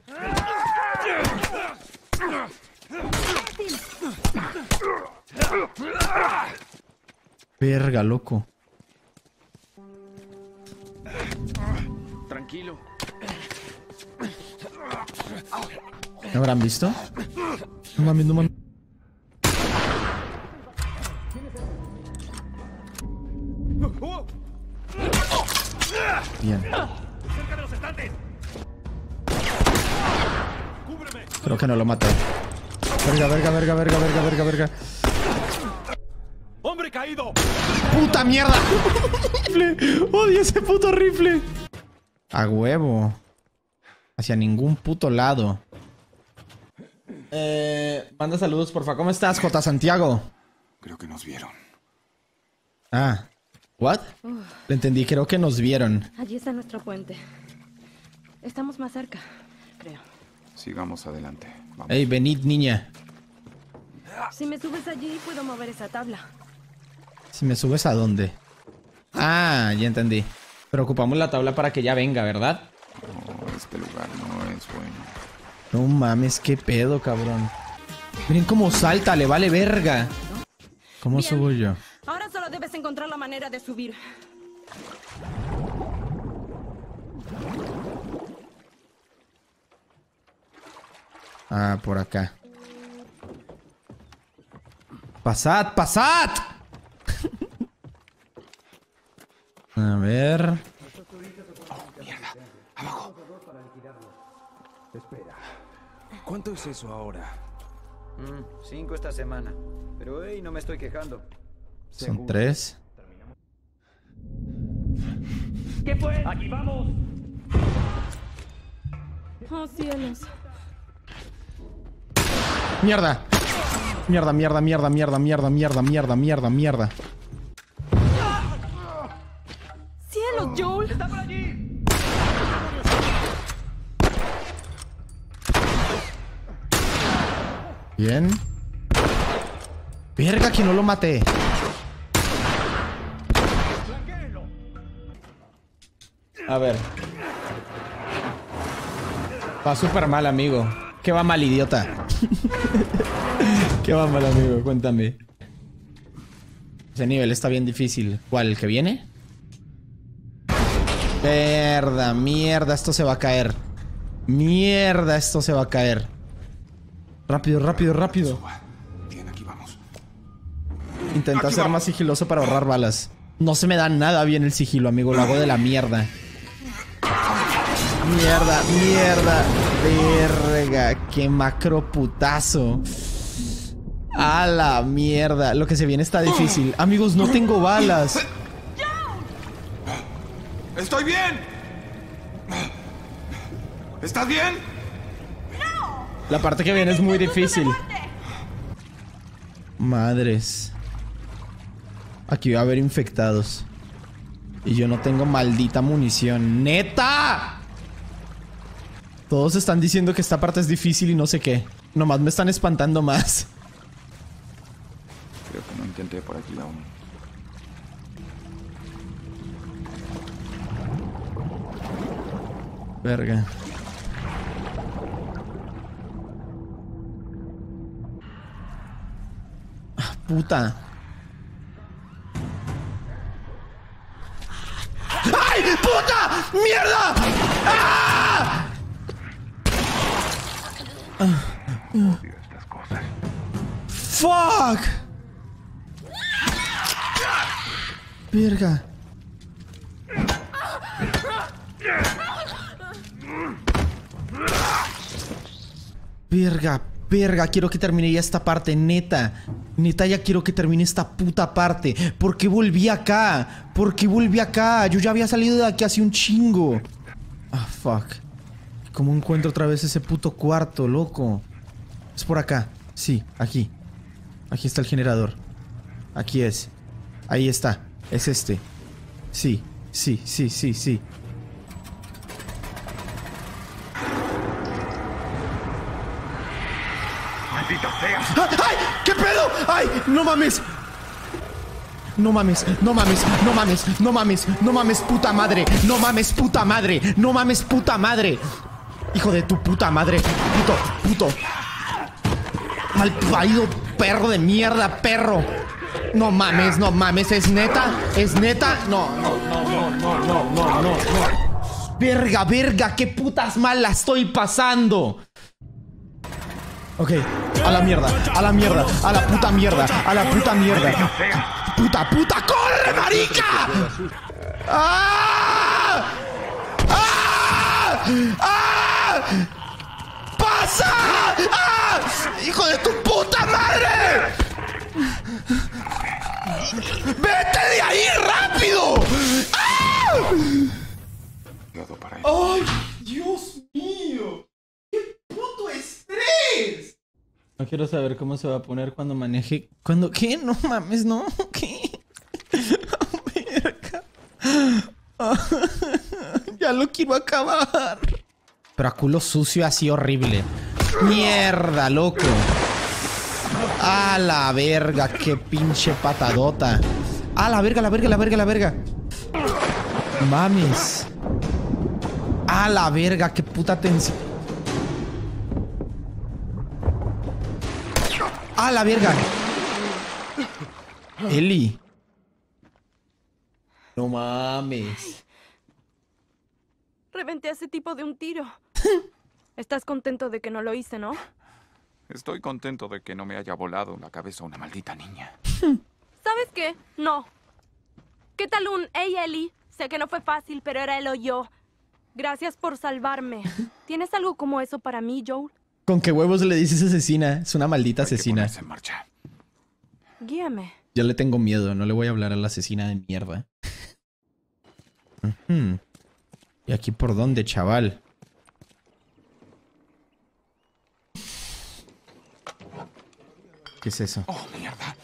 [SPEAKER 1] Verga, loco.
[SPEAKER 10] Tranquilo.
[SPEAKER 1] ¿Me habrán visto? No mames, no mames. Bien. Creo que no lo maté. Verga, verga, verga, verga, verga, verga, verga.
[SPEAKER 16] ¡Hombre caído!
[SPEAKER 1] ¡Puta mierda! ¡Rifle! ¡Odio ese puto rifle! A huevo. Hacia ningún puto lado. Manda saludos, porfa. ¿Cómo estás, J. Santiago?
[SPEAKER 3] Creo que nos vieron.
[SPEAKER 1] Ah. ¿What? Le entendí, creo que nos vieron.
[SPEAKER 4] Allí está nuestro puente. Estamos más cerca, creo.
[SPEAKER 3] Sigamos adelante. Vamos.
[SPEAKER 1] Ey, venid, niña.
[SPEAKER 4] Si me subes allí, puedo mover esa tabla.
[SPEAKER 1] Si me subes, ¿a dónde? Ah, ya entendí. Pero ocupamos la tabla para que ya venga, ¿verdad?
[SPEAKER 3] No, este lugar no es bueno.
[SPEAKER 1] No mames, qué pedo, cabrón. Miren cómo salta, le vale verga. ¿Cómo subo yo?
[SPEAKER 4] Ahora solo debes encontrar la manera de subir.
[SPEAKER 1] Ah, por acá. ¡Pasad, pasad! A ver.
[SPEAKER 3] Oh, mierda. Abajo.
[SPEAKER 11] Espera. ¿Cuánto es eso ahora?
[SPEAKER 17] 5 esta semana. Pero hey, no me estoy quejando.
[SPEAKER 1] Son 3.
[SPEAKER 16] ¿Qué fue? ¡Aquí vamos!
[SPEAKER 4] Oh, cielos.
[SPEAKER 1] ¡Mierda! Mierda, mierda, mierda, mierda, mierda, mierda, mierda, mierda, mierda.
[SPEAKER 4] ¡Cielos, Joel!
[SPEAKER 16] ¡Está por allí!
[SPEAKER 1] Bien. Verga, que no lo maté. A ver. Va súper mal, amigo. ¿Qué va mal, idiota? ¿Qué va mal, amigo? Cuéntame. Ese nivel está bien difícil. ¿Cuál? ¿El que viene? Mierda, mierda, esto se va a caer. Mierda, esto se va a caer. Rápido, rápido, rápido.
[SPEAKER 3] Bien, aquí vamos.
[SPEAKER 1] Intenta ser más sigiloso para ahorrar balas. No se me da nada bien el sigilo, amigo. Lo hago de la mierda. Mierda, mierda. Verga, qué macro putazo. A la mierda. Lo que se viene está difícil. Amigos, no tengo balas.
[SPEAKER 3] ¡Estoy bien! ¿Estás bien?
[SPEAKER 1] La parte que viene es muy difícil. Madres. Aquí va a haber infectados. Y yo no tengo maldita munición. ¡Neta! Todos están diciendo que esta parte es difícil y no sé qué. Nomás me están espantando más.
[SPEAKER 3] Creo que no intenté por aquí aún.
[SPEAKER 1] Verga. Ah, puta. ¡Ay, puta! ¡Mierda! ¡Ah! ¡Fuck! Verga. Verga, verga, quiero que termine ya esta parte, neta. Neta, ya quiero que termine esta puta parte. ¿Por qué volví acá? ¿Por qué volví acá? Yo ya había salido de aquí hace un chingo. Ah, fuck. ¿Cómo encuentro otra vez ese puto cuarto, loco? Es por acá. Sí, aquí. Aquí está el generador. Aquí es. Ahí está. Es este. Sí, sí, sí, sí, sí.
[SPEAKER 7] ¡Maldita sea!
[SPEAKER 1] ¡Ay! ¿Qué pedo? ¡Ay! ¡No mames! No mames, no mames, no mames, no mames, no mames, puta madre. No mames, puta madre. No mames, puta madre. Hijo de tu puta madre. Puto. Malparido perro de mierda, perro. No mames, no mames. ¿Es neta? ¿Es neta? No. Verga, verga, qué putas mal la estoy pasando. Ok, a la mierda, a la mierda, a la puta mierda, a la puta mierda. Puta, corre, marica. ¡Ah! ¡Ah! ¡Ah! ¡Pasa! ¡Ah! ¡Hijo de tu puta madre! ¡Vete de ahí rápido! ¡Ah! ¡Ay, Dios mío! ¡Qué puto estrés! No quiero saber cómo se va a poner cuando maneje. ¿Cuándo? ¿Qué? No mames, no. ¿Qué? Verga. Ya lo quiero acabar. Pero a culo sucio así horrible. Mierda, loco. A la verga, qué pinche patadota. A la verga, la verga. Mames. A la verga, qué puta tensión. A la verga. Eli. No mames.
[SPEAKER 4] Reventé a ese tipo de un tiro. Estás contento de que no lo hice, ¿no?
[SPEAKER 3] Estoy contento de que no me haya volado en la cabeza una maldita niña.
[SPEAKER 4] ¿Sabes qué? No. ¿Qué tal un hey, Eli? Sé que no fue fácil, pero era él o yo. Gracias por salvarme. ¿Tienes algo como eso para mí, Joel?
[SPEAKER 1] ¿Con qué huevos le dices asesina? Es una maldita asesina.
[SPEAKER 3] En marcha.
[SPEAKER 4] Guíame.
[SPEAKER 1] Yo le tengo miedo. No le voy a hablar a la asesina de mierda. ¿Y aquí por dónde, chaval? ¿Qué es eso?
[SPEAKER 3] Oh, mierda.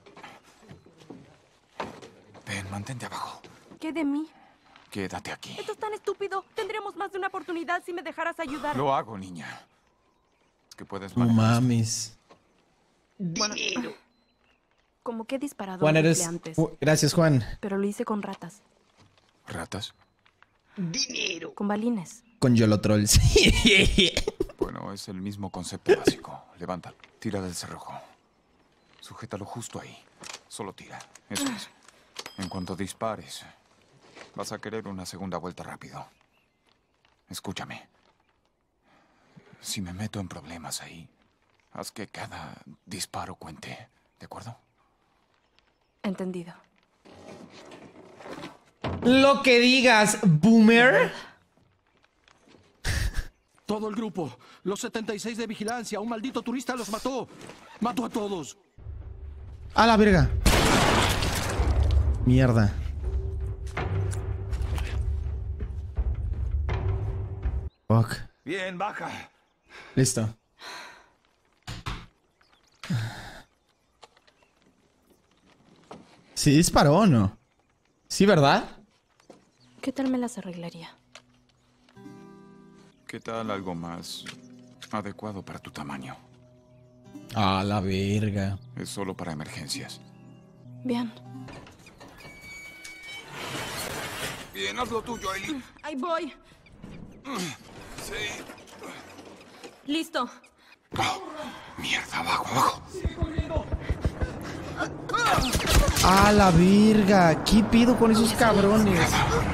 [SPEAKER 3] Ven, mantente abajo.
[SPEAKER 4] ¿Qué de mí?
[SPEAKER 3] Quédate aquí.
[SPEAKER 4] Esto es tan estúpido. Tendríamos más de una oportunidad si me dejaras ayudar.
[SPEAKER 3] Lo hago, niña. Es que puedes
[SPEAKER 1] No mames.
[SPEAKER 4] Bueno, como que he disparado
[SPEAKER 1] Juan, eres...
[SPEAKER 4] antes.
[SPEAKER 1] Gracias, Juan.
[SPEAKER 4] Pero lo hice con ratas.
[SPEAKER 3] ¿Ratas?
[SPEAKER 4] Dinero. Con balines.
[SPEAKER 1] Con Yolotrolls.
[SPEAKER 3] Bueno, es el mismo concepto básico. Levántalo. Tira del cerrojo. Sujétalo justo ahí. Solo tira. Eso es. En cuanto dispares, vas a querer una segunda vuelta rápido. Escúchame. Si me meto en problemas ahí, haz que cada disparo cuente. ¿De acuerdo?
[SPEAKER 4] Entendido.
[SPEAKER 1] Lo que digas, boomer.
[SPEAKER 18] Todo el grupo. Los 76 de vigilancia. Un maldito turista los mató. Mató a todos.
[SPEAKER 1] ¡A la verga! Mierda. Fuck.
[SPEAKER 3] Bien, baja.
[SPEAKER 1] Listo. ¿Sí disparó o no? Sí, ¿verdad?
[SPEAKER 4] ¿Qué tal me las arreglaría?
[SPEAKER 3] ¿Qué tal algo más adecuado para tu tamaño?
[SPEAKER 1] A la verga.
[SPEAKER 3] Es solo para emergencias.
[SPEAKER 4] Bien.
[SPEAKER 3] Bien, haz lo tuyo, Ellie.
[SPEAKER 4] Ahí voy.
[SPEAKER 3] Sí.
[SPEAKER 4] Listo.
[SPEAKER 3] Mierda, abajo.
[SPEAKER 1] A la verga. ¿Qué pido con esos cabrones?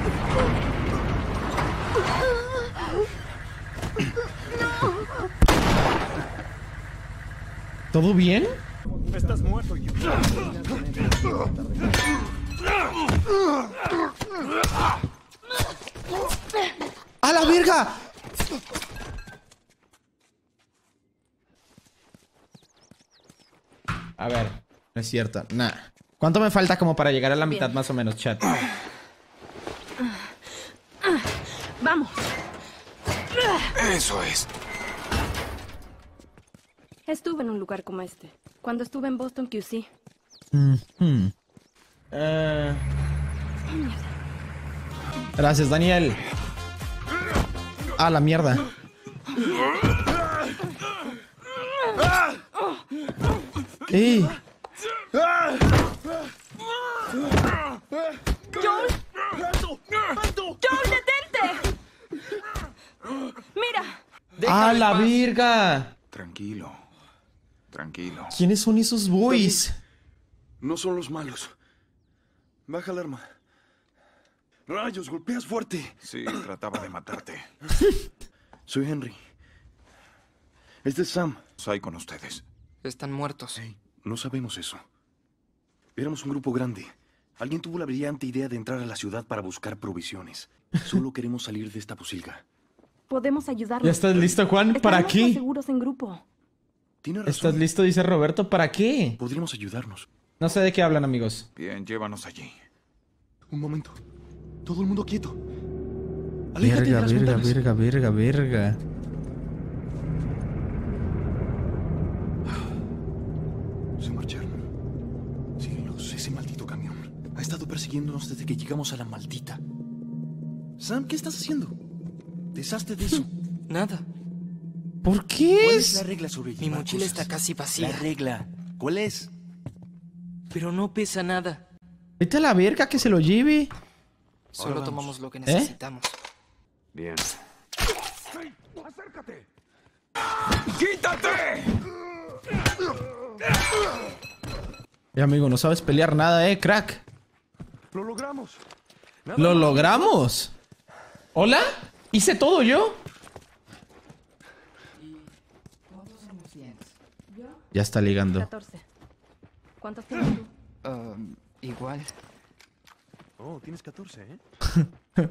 [SPEAKER 1] ¿Todo bien?
[SPEAKER 16] Estás muerto, yo.
[SPEAKER 1] ¡A la verga! A ver, no es cierto. Nah. ¿Cuánto me falta como para llegar a la mitad más o menos, chat?
[SPEAKER 4] Vamos.
[SPEAKER 3] Eso es.
[SPEAKER 4] Estuve en un lugar como este. Cuando estuve en Boston QC.
[SPEAKER 1] Gracias, Daniel. A la mierda. ¡Ey!
[SPEAKER 6] ¡Joel! ¡Joel, detente! ¡Mira!
[SPEAKER 1] ¡A la verga!
[SPEAKER 3] Tranquilo. Tranquilo.
[SPEAKER 1] ¿Quiénes son esos boys?
[SPEAKER 18] No son los malos. Baja el arma. Rayos, golpeas fuerte.
[SPEAKER 3] Sí, trataba de matarte.
[SPEAKER 18] Soy Henry. Este es Sam.
[SPEAKER 3] Hay con ustedes.
[SPEAKER 19] Están muertos.
[SPEAKER 18] Hey, no sabemos eso. Éramos un grupo grande. Alguien tuvo la brillante idea de entrar a la ciudad para buscar provisiones. Solo queremos salir de esta posilga.
[SPEAKER 4] Podemos ayudarnos.
[SPEAKER 1] ¿Ya estás listo, Juan? ¿Para
[SPEAKER 4] Estaremos
[SPEAKER 1] qué?
[SPEAKER 4] más seguros en grupo.
[SPEAKER 18] Tiene razón.
[SPEAKER 1] ¿Estás listo? Dice Roberto. ¿Para qué?
[SPEAKER 18] Podríamos ayudarnos.
[SPEAKER 1] No sé de qué hablan, amigos.
[SPEAKER 3] Bien, llévanos allí.
[SPEAKER 18] Un momento. Todo el mundo quieto.
[SPEAKER 1] Verga, verga, verga, verga, verga.
[SPEAKER 18] Se marcharon. Síguenos, ese maldito camión. Ha estado persiguiéndonos desde que llegamos a la maldita. Sam, ¿qué estás haciendo? Deshazte de eso.
[SPEAKER 19] Nada.
[SPEAKER 1] ¿Por qué?
[SPEAKER 18] ¿Cuál es la regla sobre
[SPEAKER 19] Mi
[SPEAKER 18] llevar
[SPEAKER 19] mochila
[SPEAKER 18] cosas?
[SPEAKER 19] está casi vacía.
[SPEAKER 18] La regla. ¿Cuál es?
[SPEAKER 19] Pero no pesa nada.
[SPEAKER 1] Vete a la verga que se lo lleve.
[SPEAKER 19] Solo tomamos lo que necesitamos.
[SPEAKER 12] Bien.
[SPEAKER 3] ¡Acércate! ¡Quítate!
[SPEAKER 1] Amigo, no sabes pelear nada, crack.
[SPEAKER 18] Lo logramos.
[SPEAKER 1] ¿Lo logramos? ¿Hola? ¿Hice todo yo? Ya está ligando.
[SPEAKER 4] 14. ¿Cuántos tienes tú?
[SPEAKER 19] Igual.
[SPEAKER 18] Oh, tienes 14, ¿eh?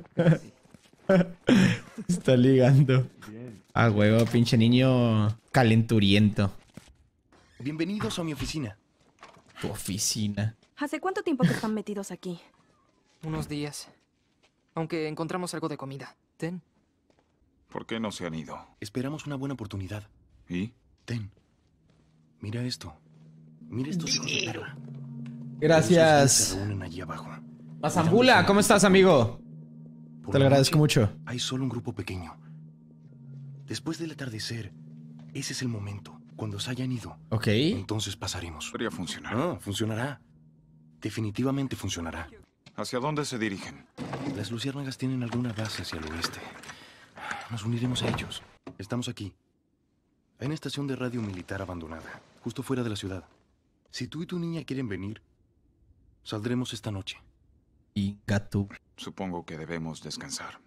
[SPEAKER 1] Está ligando. Ah, huevo, pinche niño calenturiento.
[SPEAKER 18] Bienvenidos a mi oficina.
[SPEAKER 1] Tu oficina.
[SPEAKER 4] ¿Hace cuánto tiempo que están metidos aquí?
[SPEAKER 19] Unos días. Aunque encontramos algo de comida. Ten.
[SPEAKER 3] ¿Por qué no se han ido?
[SPEAKER 18] Esperamos una buena oportunidad.
[SPEAKER 3] ¿Y?
[SPEAKER 18] Ten. Mira esto. Mira estos hijos de perra.
[SPEAKER 1] Gracias.
[SPEAKER 18] Se reúnen allí abajo.
[SPEAKER 1] Mazambula, ¿cómo estás, amigo? Te lo agradezco mucho.
[SPEAKER 18] Hay solo un grupo pequeño. Después del atardecer, ese es el momento. Cuando se hayan ido.
[SPEAKER 1] Ok.
[SPEAKER 18] Entonces pasaremos.
[SPEAKER 3] Podría funcionar.
[SPEAKER 18] Ah, funcionará. Definitivamente funcionará.
[SPEAKER 3] ¿Hacia dónde se dirigen?
[SPEAKER 18] Las luciérnagas tienen alguna base hacia el oeste. Nos uniremos a ellos. Estamos aquí. Hay una estación de radio militar abandonada, justo fuera de la ciudad. Si tú y tu niña quieren venir, saldremos esta noche.
[SPEAKER 1] Y gato.
[SPEAKER 3] Supongo que debemos descansar.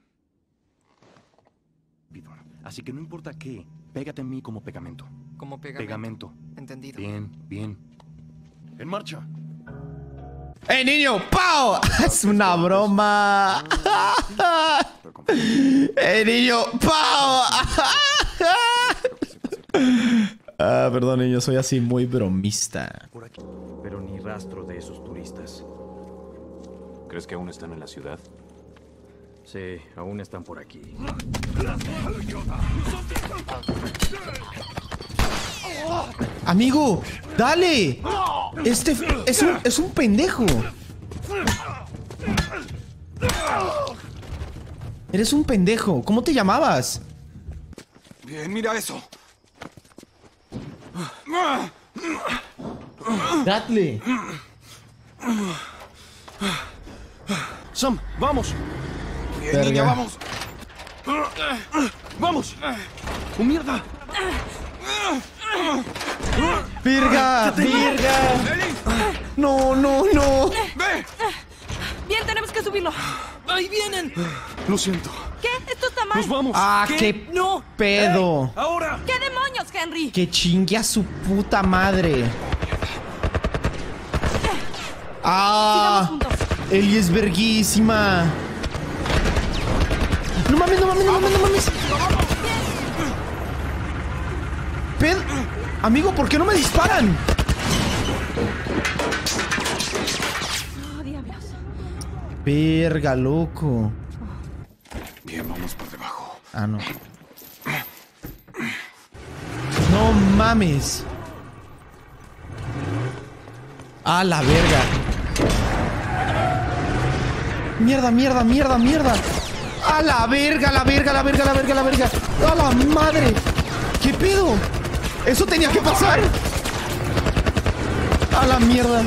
[SPEAKER 18] Así que no importa qué, pégate a mí como pegamento.
[SPEAKER 19] Como pegamento. Entendido.
[SPEAKER 18] Bien, bien. ¡En marcha!
[SPEAKER 1] ¡Ey, niño! ¡Pau! Es una broma. ¡Ey, niño! ¡Pau! Perdón, yo soy así muy bromista.
[SPEAKER 11] Por aquí. Pero ni rastro de esos turistas.
[SPEAKER 12] ¿Crees que aún están en la ciudad?
[SPEAKER 11] Sí, aún están por aquí.
[SPEAKER 1] Amigo, dale. Este es un pendejo. Eres un pendejo. ¿Cómo te llamabas?
[SPEAKER 3] Bien, mira eso.
[SPEAKER 1] Dale.
[SPEAKER 18] Sam, vamos.
[SPEAKER 3] Bien, niña, vamos.
[SPEAKER 18] ¡Vamos! ¡Oh, mierda!
[SPEAKER 1] ¡Virga! ¡Virga! ¡No, no, no!
[SPEAKER 3] ¡Ve!
[SPEAKER 4] Bien, tenemos que subirlo.
[SPEAKER 8] ¡Ahí vienen!
[SPEAKER 18] Lo siento.
[SPEAKER 4] ¿Qué? Esto está mal.
[SPEAKER 18] ¡Nos vamos!
[SPEAKER 1] ¡Ah, qué
[SPEAKER 8] ¡No!
[SPEAKER 1] pedo!
[SPEAKER 8] ¡Ahora!
[SPEAKER 4] ¿Qué demonios, Henry?
[SPEAKER 1] ¡Que chingue a su puta madre! ¡Ah! Eli es verguísima. No mames, no mames, no mames, no mames. Amigo, ¿por qué no me disparan?
[SPEAKER 4] Oh, diablos.
[SPEAKER 1] Verga, loco.
[SPEAKER 3] Bien, vamos por debajo.
[SPEAKER 1] Ah, no. No mames. A la verga. Mierda, mierda, mierda, mierda. A la verga, la verga, la verga, la verga, la verga. A la madre. ¿Qué pedo? Eso tenía que pasar. A la mierda.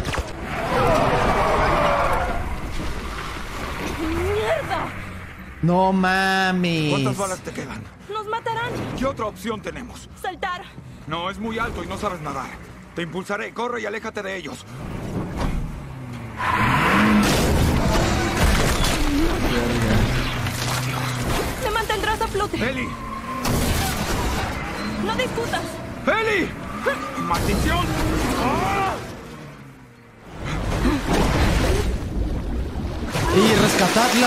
[SPEAKER 4] ¡Mierda!
[SPEAKER 1] No mames.
[SPEAKER 3] ¿Cuántas balas te quedan?
[SPEAKER 4] ¡Nos matarán!
[SPEAKER 3] ¿Qué otra opción tenemos?
[SPEAKER 4] ¡Saltar!
[SPEAKER 3] No, es muy alto y no sabes nadar. Te impulsaré. Corre y aléjate de ellos.
[SPEAKER 4] ¡Me mantendrás a flote!
[SPEAKER 3] ¡Eli!
[SPEAKER 4] ¡No discutas!
[SPEAKER 3] ¡Eli! ¡Maldición! ¡Ah!
[SPEAKER 1] ¡Y rescatadla!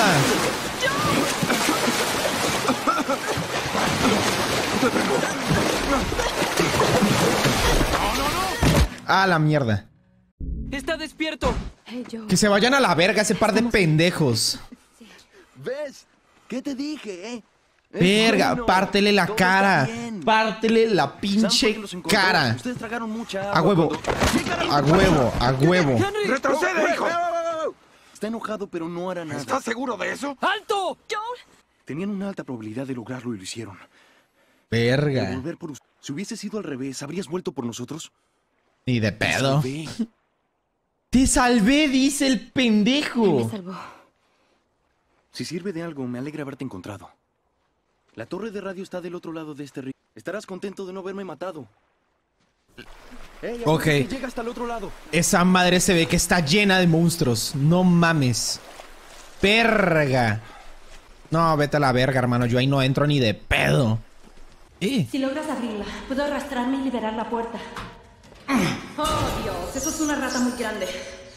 [SPEAKER 1] ¡A la mierda!
[SPEAKER 8] ¡Está despierto!
[SPEAKER 4] Hey, Joe.
[SPEAKER 1] Que se vayan a la verga ese par de pendejos.
[SPEAKER 18] ¿Ves? ¿Qué te dije, eh?
[SPEAKER 1] Verga,
[SPEAKER 18] Bueno,
[SPEAKER 1] pártele la
[SPEAKER 18] todo
[SPEAKER 1] cara.
[SPEAKER 18] está bien.
[SPEAKER 1] Pártele la
[SPEAKER 18] Sam
[SPEAKER 1] pinche
[SPEAKER 18] fue quien los encontró.
[SPEAKER 1] cara.
[SPEAKER 18] Ustedes tragaron mucha
[SPEAKER 1] A
[SPEAKER 18] agua
[SPEAKER 1] huevo.
[SPEAKER 18] cuando-
[SPEAKER 1] A huevo, a huevo.
[SPEAKER 3] ¡Retrocede, hijo!
[SPEAKER 18] Está enojado, pero no hará nada.
[SPEAKER 3] ¿Estás seguro de eso?
[SPEAKER 8] ¡Alto!
[SPEAKER 4] Joel.
[SPEAKER 18] Tenían una alta probabilidad de lograrlo y lo hicieron.
[SPEAKER 1] Verga.
[SPEAKER 18] De volver por us- Si hubiese sido al revés, ¿habrías vuelto por nosotros?
[SPEAKER 1] Ni de pedo.
[SPEAKER 18] Te salvé.
[SPEAKER 1] Te salvé, dice el pendejo.
[SPEAKER 4] Me salvó.
[SPEAKER 18] Si sirve de algo, me alegra haberte encontrado. La torre de radio está del otro lado de este río. Estarás contento de no haberme matado. Hey,
[SPEAKER 1] Ok.
[SPEAKER 18] que llega hasta el otro lado.
[SPEAKER 1] Esa madre se ve que está llena de monstruos. No mames. Verga. No, vete a la verga, hermano. Yo ahí no entro ni de pedo.
[SPEAKER 4] Si logras abrirla, puedo arrastrarme y liberar la puerta. Oh, Dios, eso es una rata muy grande.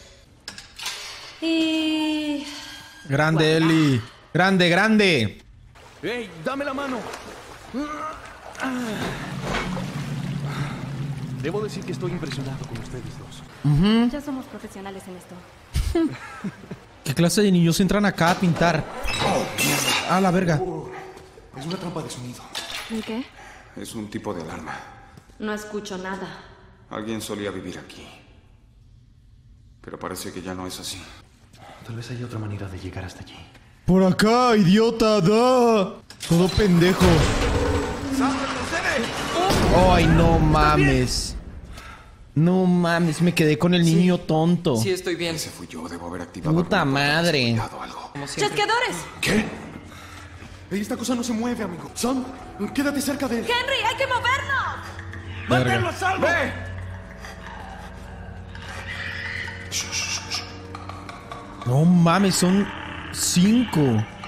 [SPEAKER 4] Y...
[SPEAKER 1] Grande, Eli. Grande, grande.
[SPEAKER 18] ¡Ey, dame la mano! Debo decir que estoy impresionado con ustedes dos.
[SPEAKER 4] Ya somos profesionales en esto.
[SPEAKER 1] ¿Qué clase de niños entran acá a pintar? A la verga.
[SPEAKER 3] Es una trampa de sonido.
[SPEAKER 4] ¿Y qué?
[SPEAKER 3] Es un tipo de alarma.
[SPEAKER 4] No escucho nada.
[SPEAKER 3] Alguien solía vivir aquí. Pero parece que ya no es así.
[SPEAKER 18] Tal vez haya otra manera de llegar hasta allí.
[SPEAKER 1] Por acá, idiota, da. Todo pendejo. Ay, no mames. No mames, me quedé con el niño tonto.
[SPEAKER 19] Sí, estoy bien.
[SPEAKER 3] Ese fui yo, debo haber activado.
[SPEAKER 1] Puta madre.
[SPEAKER 19] Como siempre.
[SPEAKER 4] ¡Chasqueadores!
[SPEAKER 18] ¿Qué? Esta cosa no se mueve, amigo. Sam, quédate cerca de él.
[SPEAKER 4] ¡Henry, hay que movernos!
[SPEAKER 1] Verga.
[SPEAKER 18] a salvo!
[SPEAKER 1] No mames, son 5.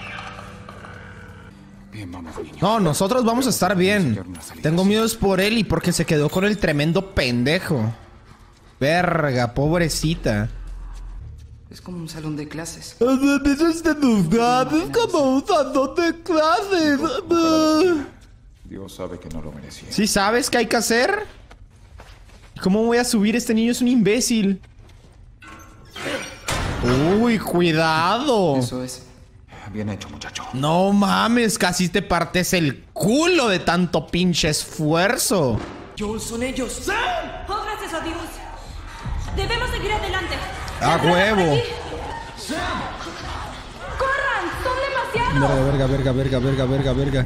[SPEAKER 3] Bien, vamos, niño.
[SPEAKER 1] No, nosotros vamos a estar bien. Tengo miedo es por él y porque se quedó con el tremendo pendejo. Verga, pobrecita.
[SPEAKER 19] Es como un salón de clases.
[SPEAKER 1] Es como un salón de clases.
[SPEAKER 3] Dios sabe que no lo merecía.
[SPEAKER 1] ¿Sí sabes qué hay que hacer? ¿Cómo voy a subir? Este niño es un imbécil. Uy, cuidado.
[SPEAKER 3] Eso es. Bien hecho, muchacho.
[SPEAKER 1] No mames, casi te partes el culo de tanto pinche esfuerzo.
[SPEAKER 6] Joel, son ellos. ¡Sam! Oh, gracias a Dios. Debemos seguir adelante.
[SPEAKER 1] A huevo.
[SPEAKER 6] ¡Corran! ¡Son demasiados!
[SPEAKER 1] Verga.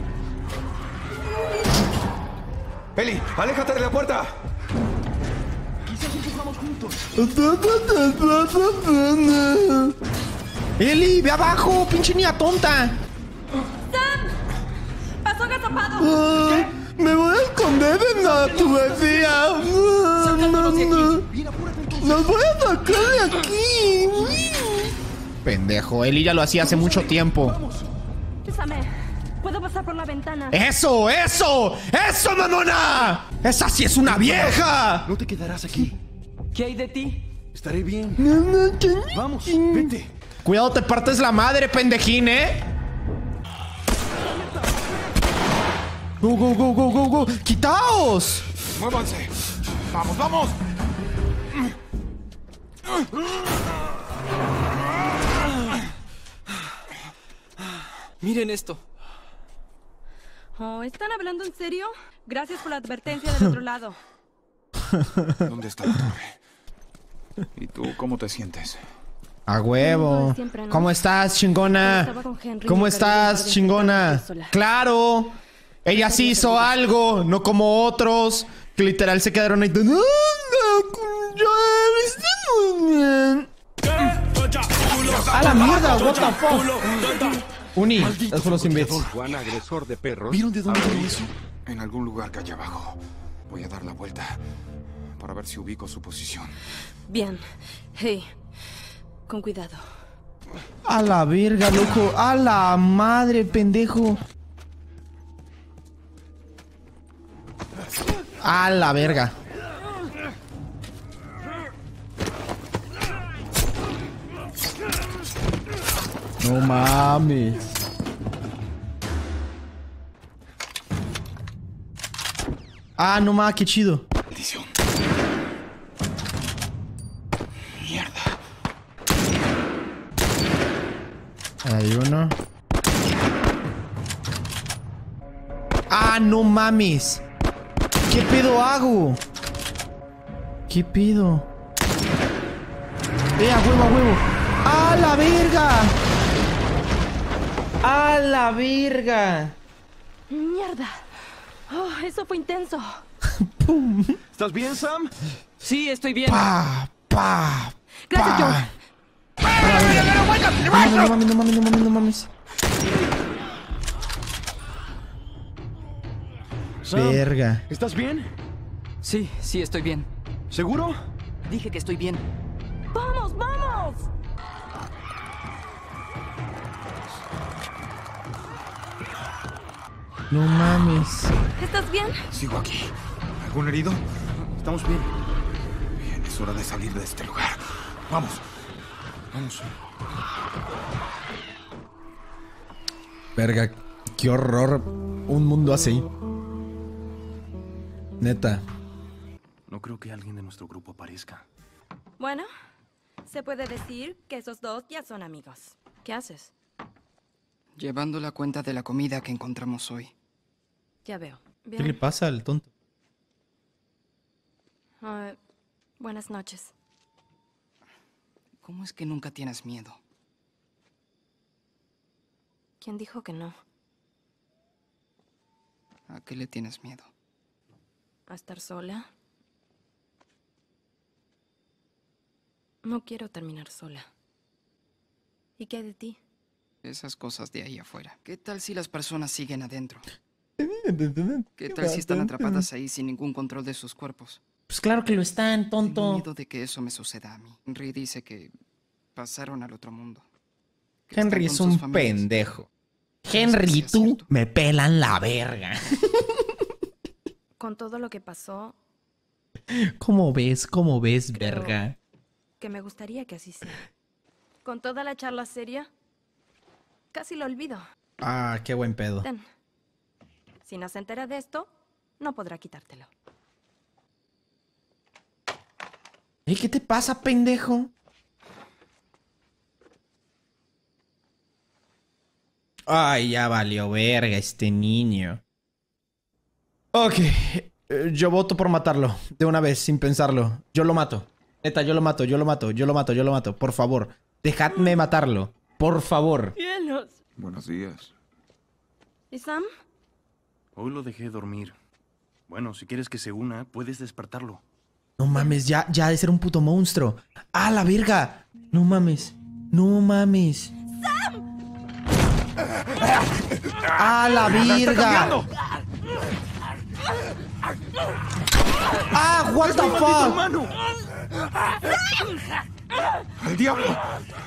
[SPEAKER 3] Eli, aléjate de la puerta.
[SPEAKER 6] Quizás empujamos juntos.
[SPEAKER 1] Eli, ve abajo, pinche niña tonta.
[SPEAKER 6] ¡Sam! ¡Pasó agazapado!
[SPEAKER 1] Me voy a esconder en la tubería. Nos voy a sacar de aquí. Pendejo, Eli ya lo hacía hace mucho tiempo.
[SPEAKER 4] Bésame. Puedo pasar por la ventana.
[SPEAKER 1] ¡Eso, mamona! ¡Esa sí es una vieja!
[SPEAKER 18] No te quedarás aquí.
[SPEAKER 6] ¿Qué hay de ti?
[SPEAKER 18] Estaré bien. Vamos, vete.
[SPEAKER 1] Cuidado, te partes la madre, pendejín, ¿eh? Go. ¡Quitaos!
[SPEAKER 3] ¡Muévanse! ¡Vamos!
[SPEAKER 19] Miren esto.
[SPEAKER 4] Oh, ¿están hablando en serio? Gracias por la advertencia del otro lado.
[SPEAKER 3] ¿Dónde está la torre? ¿Y tú cómo te sientes?
[SPEAKER 1] A huevo. ¿Cómo estás, chingona? ¿Cómo estás, chingona? ¡Claro! Ella sí hizo algo, no como otros que literal se quedaron ahí. ¡A la mierda! What the fuck. Uni, es por los imbéciles.
[SPEAKER 15] Juan, agresor de perros.
[SPEAKER 18] ¿Vieron de dónde viene eso?
[SPEAKER 3] En algún lugar que hay abajo. Voy a dar la vuelta para ver si ubico su posición.
[SPEAKER 4] Bien. Hey, con cuidado.
[SPEAKER 1] A la verga, loco. A la madre, pendejo. A la verga. No mames. Ah, no mames, qué chido.
[SPEAKER 3] Maldición. Mierda.
[SPEAKER 1] Hay uno. Ah, no mames. ¿Qué pedo hago? ¿Qué pedo? A huevo. ¡A la verga! ¡A la verga!
[SPEAKER 4] ¡Mierda! Oh, eso fue intenso.
[SPEAKER 1] ¡Pum!
[SPEAKER 18] ¿Estás bien, Sam?
[SPEAKER 19] Sí, estoy bien.
[SPEAKER 4] Gracias, Joel.
[SPEAKER 1] No mames.
[SPEAKER 18] Sam,
[SPEAKER 1] verga.
[SPEAKER 18] ¿Estás bien?
[SPEAKER 19] Sí, estoy bien.
[SPEAKER 18] ¿Seguro?
[SPEAKER 19] Dije que estoy bien.
[SPEAKER 4] ¡Vamos!
[SPEAKER 1] No mames.
[SPEAKER 4] ¿Estás bien?
[SPEAKER 3] Sigo aquí. ¿Algún herido?
[SPEAKER 18] Estamos bien.
[SPEAKER 3] Bien, es hora de salir de este lugar. Vamos.
[SPEAKER 1] Verga, qué horror. Un mundo así. Neta.
[SPEAKER 18] No creo que alguien de nuestro grupo aparezca.
[SPEAKER 4] Bueno, se puede decir que esos dos ya son amigos. ¿Qué haces?
[SPEAKER 19] Llevando la cuenta de la comida que encontramos hoy.
[SPEAKER 4] Ya veo.
[SPEAKER 1] ¿Qué le pasa al tonto?
[SPEAKER 4] Buenas noches.
[SPEAKER 19] ¿Cómo es que nunca tienes miedo?
[SPEAKER 4] ¿Quién dijo que no?
[SPEAKER 19] ¿A qué le tienes miedo?
[SPEAKER 4] ¿A estar sola? No quiero terminar sola. ¿Y qué hay de ti?
[SPEAKER 19] Esas cosas de ahí afuera. ¿Qué tal si las personas siguen adentro? ¿Qué tal si están atrapadas ahí sin ningún control de sus cuerpos?
[SPEAKER 1] Pues claro que lo están, tonto.
[SPEAKER 19] Tengo miedo de que eso me suceda a mí. Henry dice que pasaron al otro mundo.
[SPEAKER 1] Henry es un pendejo. Henry y tú me pelan la verga.
[SPEAKER 4] Con todo lo que pasó...
[SPEAKER 1] ¿Cómo ves, verga?
[SPEAKER 4] Que me gustaría que así sea. Con toda la charla seria, casi lo olvido.
[SPEAKER 1] Ah, qué buen pedo.
[SPEAKER 4] Ten. Si no se entera de esto, no podrá quitártelo.
[SPEAKER 1] ¿Qué te pasa, pendejo? Ay, ya valió verga este niño. Ok. Yo voto por matarlo. De una vez, sin pensarlo. Yo lo mato. Neta, yo lo mato, yo lo mato, yo lo mato, yo lo mato. Por favor. Dejadme matarlo. Por favor.
[SPEAKER 4] ¡Cielos!
[SPEAKER 3] Buenos días.
[SPEAKER 4] ¿Y Sam?
[SPEAKER 18] Hoy lo dejé dormir. Bueno, si quieres que se una, puedes despertarlo.
[SPEAKER 1] No mames, ya ha de ser un puto monstruo. ¡Ah, la verga! No mames. No mames.
[SPEAKER 6] ¡Sam!
[SPEAKER 1] ¡Ah, la verga! ¡Ah, what the fuck!
[SPEAKER 3] ¡El diablo!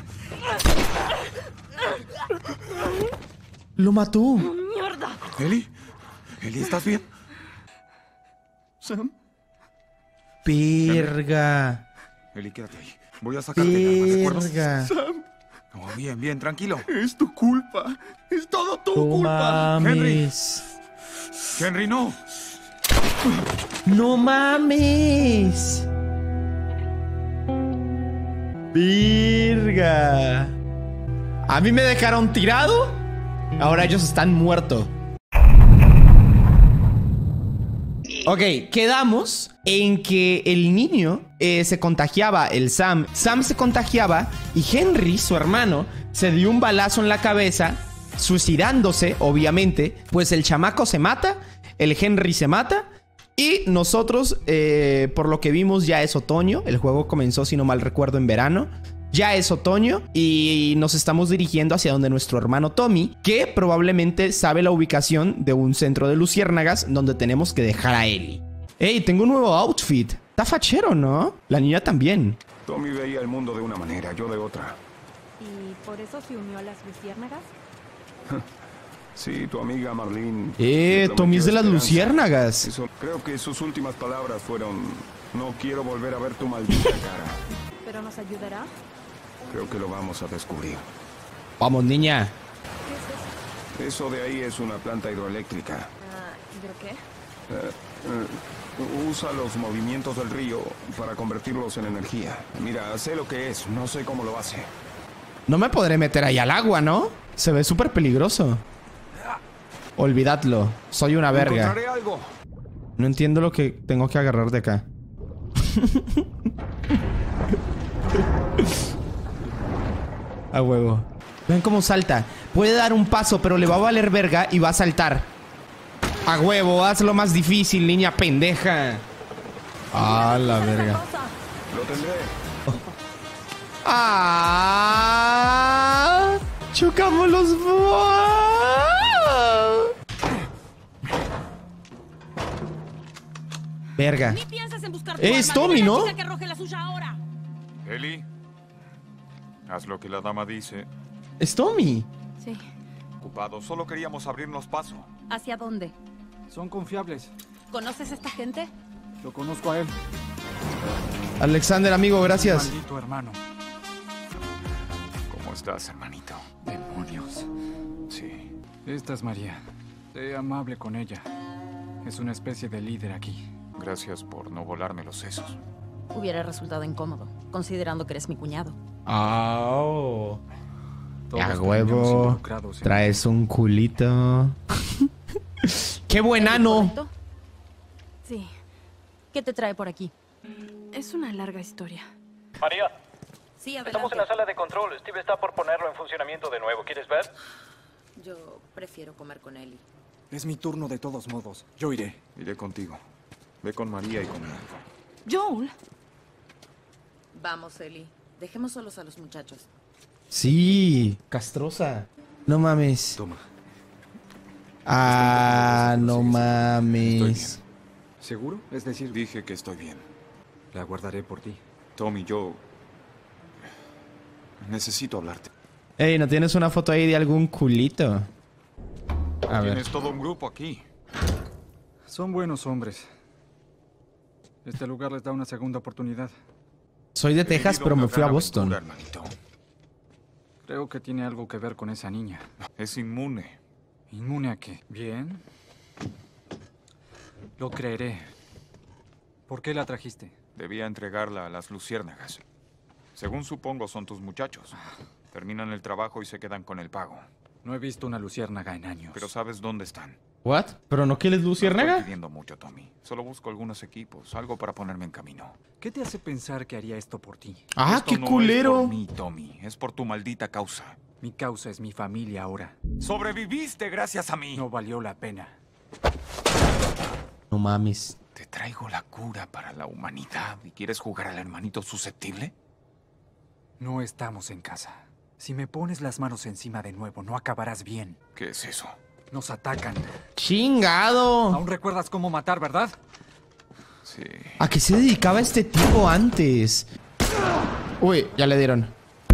[SPEAKER 1] ¡Lo mató!
[SPEAKER 4] ¡Mierda!
[SPEAKER 3] ¿Eli? ¿Eli, estás bien?
[SPEAKER 9] ¿Sam?
[SPEAKER 1] ¡Verga!
[SPEAKER 3] Eli, quédate ahí. Voy a sacarte de armas, ¿de
[SPEAKER 1] ¡Verga!
[SPEAKER 3] acuerdo? Oh, bien, bien, tranquilo.
[SPEAKER 9] Es tu culpa. Es todo tu
[SPEAKER 1] ¡No
[SPEAKER 9] culpa.
[SPEAKER 1] mames!
[SPEAKER 3] Henry, no.
[SPEAKER 1] ¡No mames! ¡Verga! ¿A mí me dejaron tirado? Ahora ellos están muertos. Ok, quedamos en que el niño se contagiaba, el Sam se contagiaba y Henry, su hermano, se dio un balazo en la cabeza, suicidándose, obviamente. Pues el chamaco se mata, el Henry se mata y nosotros, por lo que vimos, ya es otoño. El juego comenzó, si no mal recuerdo, en verano. Ya es otoño y nos estamos dirigiendo hacia donde nuestro hermano Tommy, que probablemente sabe la ubicación de un centro de luciérnagas donde tenemos que dejar a Ellie. ¡Ey! Tengo un nuevo outfit. Está fachero, ¿no? La niña también.
[SPEAKER 7] Tommy veía el mundo de una manera, yo de otra.
[SPEAKER 4] ¿Y por eso se unió a las luciérnagas?
[SPEAKER 7] Sí, tu amiga Marlene.
[SPEAKER 1] Tommy es de las luciérnagas.
[SPEAKER 7] Creo que sus últimas palabras fueron: no quiero volver a ver tu maldita cara.
[SPEAKER 4] ¿Pero nos ayudará?
[SPEAKER 7] Creo que lo vamos a descubrir.
[SPEAKER 1] Vamos, niña.
[SPEAKER 4] ¿Qué es eso?
[SPEAKER 7] Eso de ahí es una planta hidroeléctrica.
[SPEAKER 4] ¿Pero qué?
[SPEAKER 7] Usa los movimientos del río para convertirlos en energía. Mira, sé lo que es, no sé cómo lo hace.
[SPEAKER 1] No me podré meter ahí al agua, ¿no? Se ve súper peligroso. Olvidadlo. Soy una verga.
[SPEAKER 7] Encontraré algo.
[SPEAKER 1] No entiendo lo que tengo que agarrar de acá. A huevo. Ven cómo salta. Puede dar un paso, pero le va a valer verga y va a saltar. A huevo, hazlo más difícil, niña pendeja. Ah, la verga.
[SPEAKER 7] Lo tendré.
[SPEAKER 1] ¡Ah! ¡Chocamos los... Verga.
[SPEAKER 6] Ni piensas en buscar
[SPEAKER 1] Es Tommy, ¿no?
[SPEAKER 6] que arroje la suya ahora.
[SPEAKER 3] Eli, haz lo que la dama dice.
[SPEAKER 1] Es Tommy.
[SPEAKER 4] Sí.
[SPEAKER 3] Ocupado, solo queríamos abrirnos paso.
[SPEAKER 6] ¿Hacia dónde?
[SPEAKER 9] Son confiables.
[SPEAKER 6] ¿Conoces a esta gente?
[SPEAKER 9] Lo conozco a él.
[SPEAKER 1] Alexander, amigo, gracias.
[SPEAKER 9] Maldito hermano.
[SPEAKER 3] ¿Cómo estás, hermanito?
[SPEAKER 9] Demonios.
[SPEAKER 3] Sí.
[SPEAKER 9] Esta es María. Sé amable con ella. Es una especie de líder aquí.
[SPEAKER 3] Gracias por no volarme los sesos.
[SPEAKER 6] Hubiera resultado incómodo, considerando que eres mi cuñado.
[SPEAKER 1] Oh.
[SPEAKER 9] Todos
[SPEAKER 1] A
[SPEAKER 9] terminamos
[SPEAKER 1] huevo.
[SPEAKER 9] involucrados en-
[SPEAKER 1] Traes un culito. ¡Qué buen ano!
[SPEAKER 6] ¿Correcto?
[SPEAKER 4] Sí.
[SPEAKER 6] ¿Qué te trae por aquí?
[SPEAKER 4] Es una larga historia.
[SPEAKER 20] María,
[SPEAKER 6] Sí, adelante.
[SPEAKER 20] estamos en la sala de control. Steve está por ponerlo en funcionamiento de nuevo. ¿Quieres ver?
[SPEAKER 6] Yo prefiero comer con Ellie.
[SPEAKER 9] Es mi turno de todos modos. Yo iré.
[SPEAKER 3] Iré contigo. Ve con María y conmigo.
[SPEAKER 4] Joel.
[SPEAKER 6] Vamos, Ellie. Dejemos solos a los muchachos.
[SPEAKER 1] Sí, castrosa. No mames.
[SPEAKER 18] Toma.
[SPEAKER 1] Ah, no mames.
[SPEAKER 9] ¿Seguro? Es decir,
[SPEAKER 3] Dije que estoy bien.
[SPEAKER 9] la guardaré por ti.
[SPEAKER 3] Tommy, yo... necesito hablarte.
[SPEAKER 1] Ey, ¿no tienes una foto ahí de algún culito? A ver.
[SPEAKER 3] Tienes todo un grupo aquí.
[SPEAKER 9] Son buenos hombres. Este lugar les da una segunda oportunidad.
[SPEAKER 1] Soy de
[SPEAKER 3] He
[SPEAKER 1] Texas,
[SPEAKER 3] vivido
[SPEAKER 1] pero me
[SPEAKER 3] una
[SPEAKER 1] fui a
[SPEAKER 3] gran
[SPEAKER 1] Boston.
[SPEAKER 3] aventura, hermanito.
[SPEAKER 9] Creo que tiene algo que ver con esa niña.
[SPEAKER 3] Es inmune.
[SPEAKER 9] ¿Inmune a qué? Bien. Lo creeré. ¿Por qué la trajiste?
[SPEAKER 3] Debía entregarla a las luciérnagas. Según supongo, son tus muchachos. Terminan el trabajo y se quedan con el pago.
[SPEAKER 17] No he visto una luciérnaga en años.
[SPEAKER 3] Pero sabes dónde están.
[SPEAKER 1] ¿What? ¿Pero no quieres
[SPEAKER 3] No
[SPEAKER 1] luciérnaga?
[SPEAKER 3] estoy pidiendo mucho, Tommy. Solo busco algunos equipos, algo para ponerme en camino.
[SPEAKER 17] ¿Qué te hace pensar que haría esto por ti?
[SPEAKER 1] ¡Ah,
[SPEAKER 3] Esto
[SPEAKER 1] qué
[SPEAKER 3] no
[SPEAKER 1] culero!
[SPEAKER 3] Es por mí, Tommy. Es por tu maldita causa.
[SPEAKER 17] Mi causa es mi familia ahora.
[SPEAKER 3] Sobreviviste gracias a mí.
[SPEAKER 17] No valió la pena.
[SPEAKER 1] No mames.
[SPEAKER 3] Te traigo la cura para la humanidad y quieres jugar al hermanito susceptible.
[SPEAKER 17] No estamos en casa. Si me pones las manos encima de nuevo, no acabarás bien.
[SPEAKER 3] ¿Qué es eso?
[SPEAKER 17] Nos atacan.
[SPEAKER 1] ¡Chingado!
[SPEAKER 17] Aún recuerdas cómo matar, ¿verdad?
[SPEAKER 3] Sí.
[SPEAKER 1] ¿A qué se dedicaba este tipo antes? Uy, ya le dieron.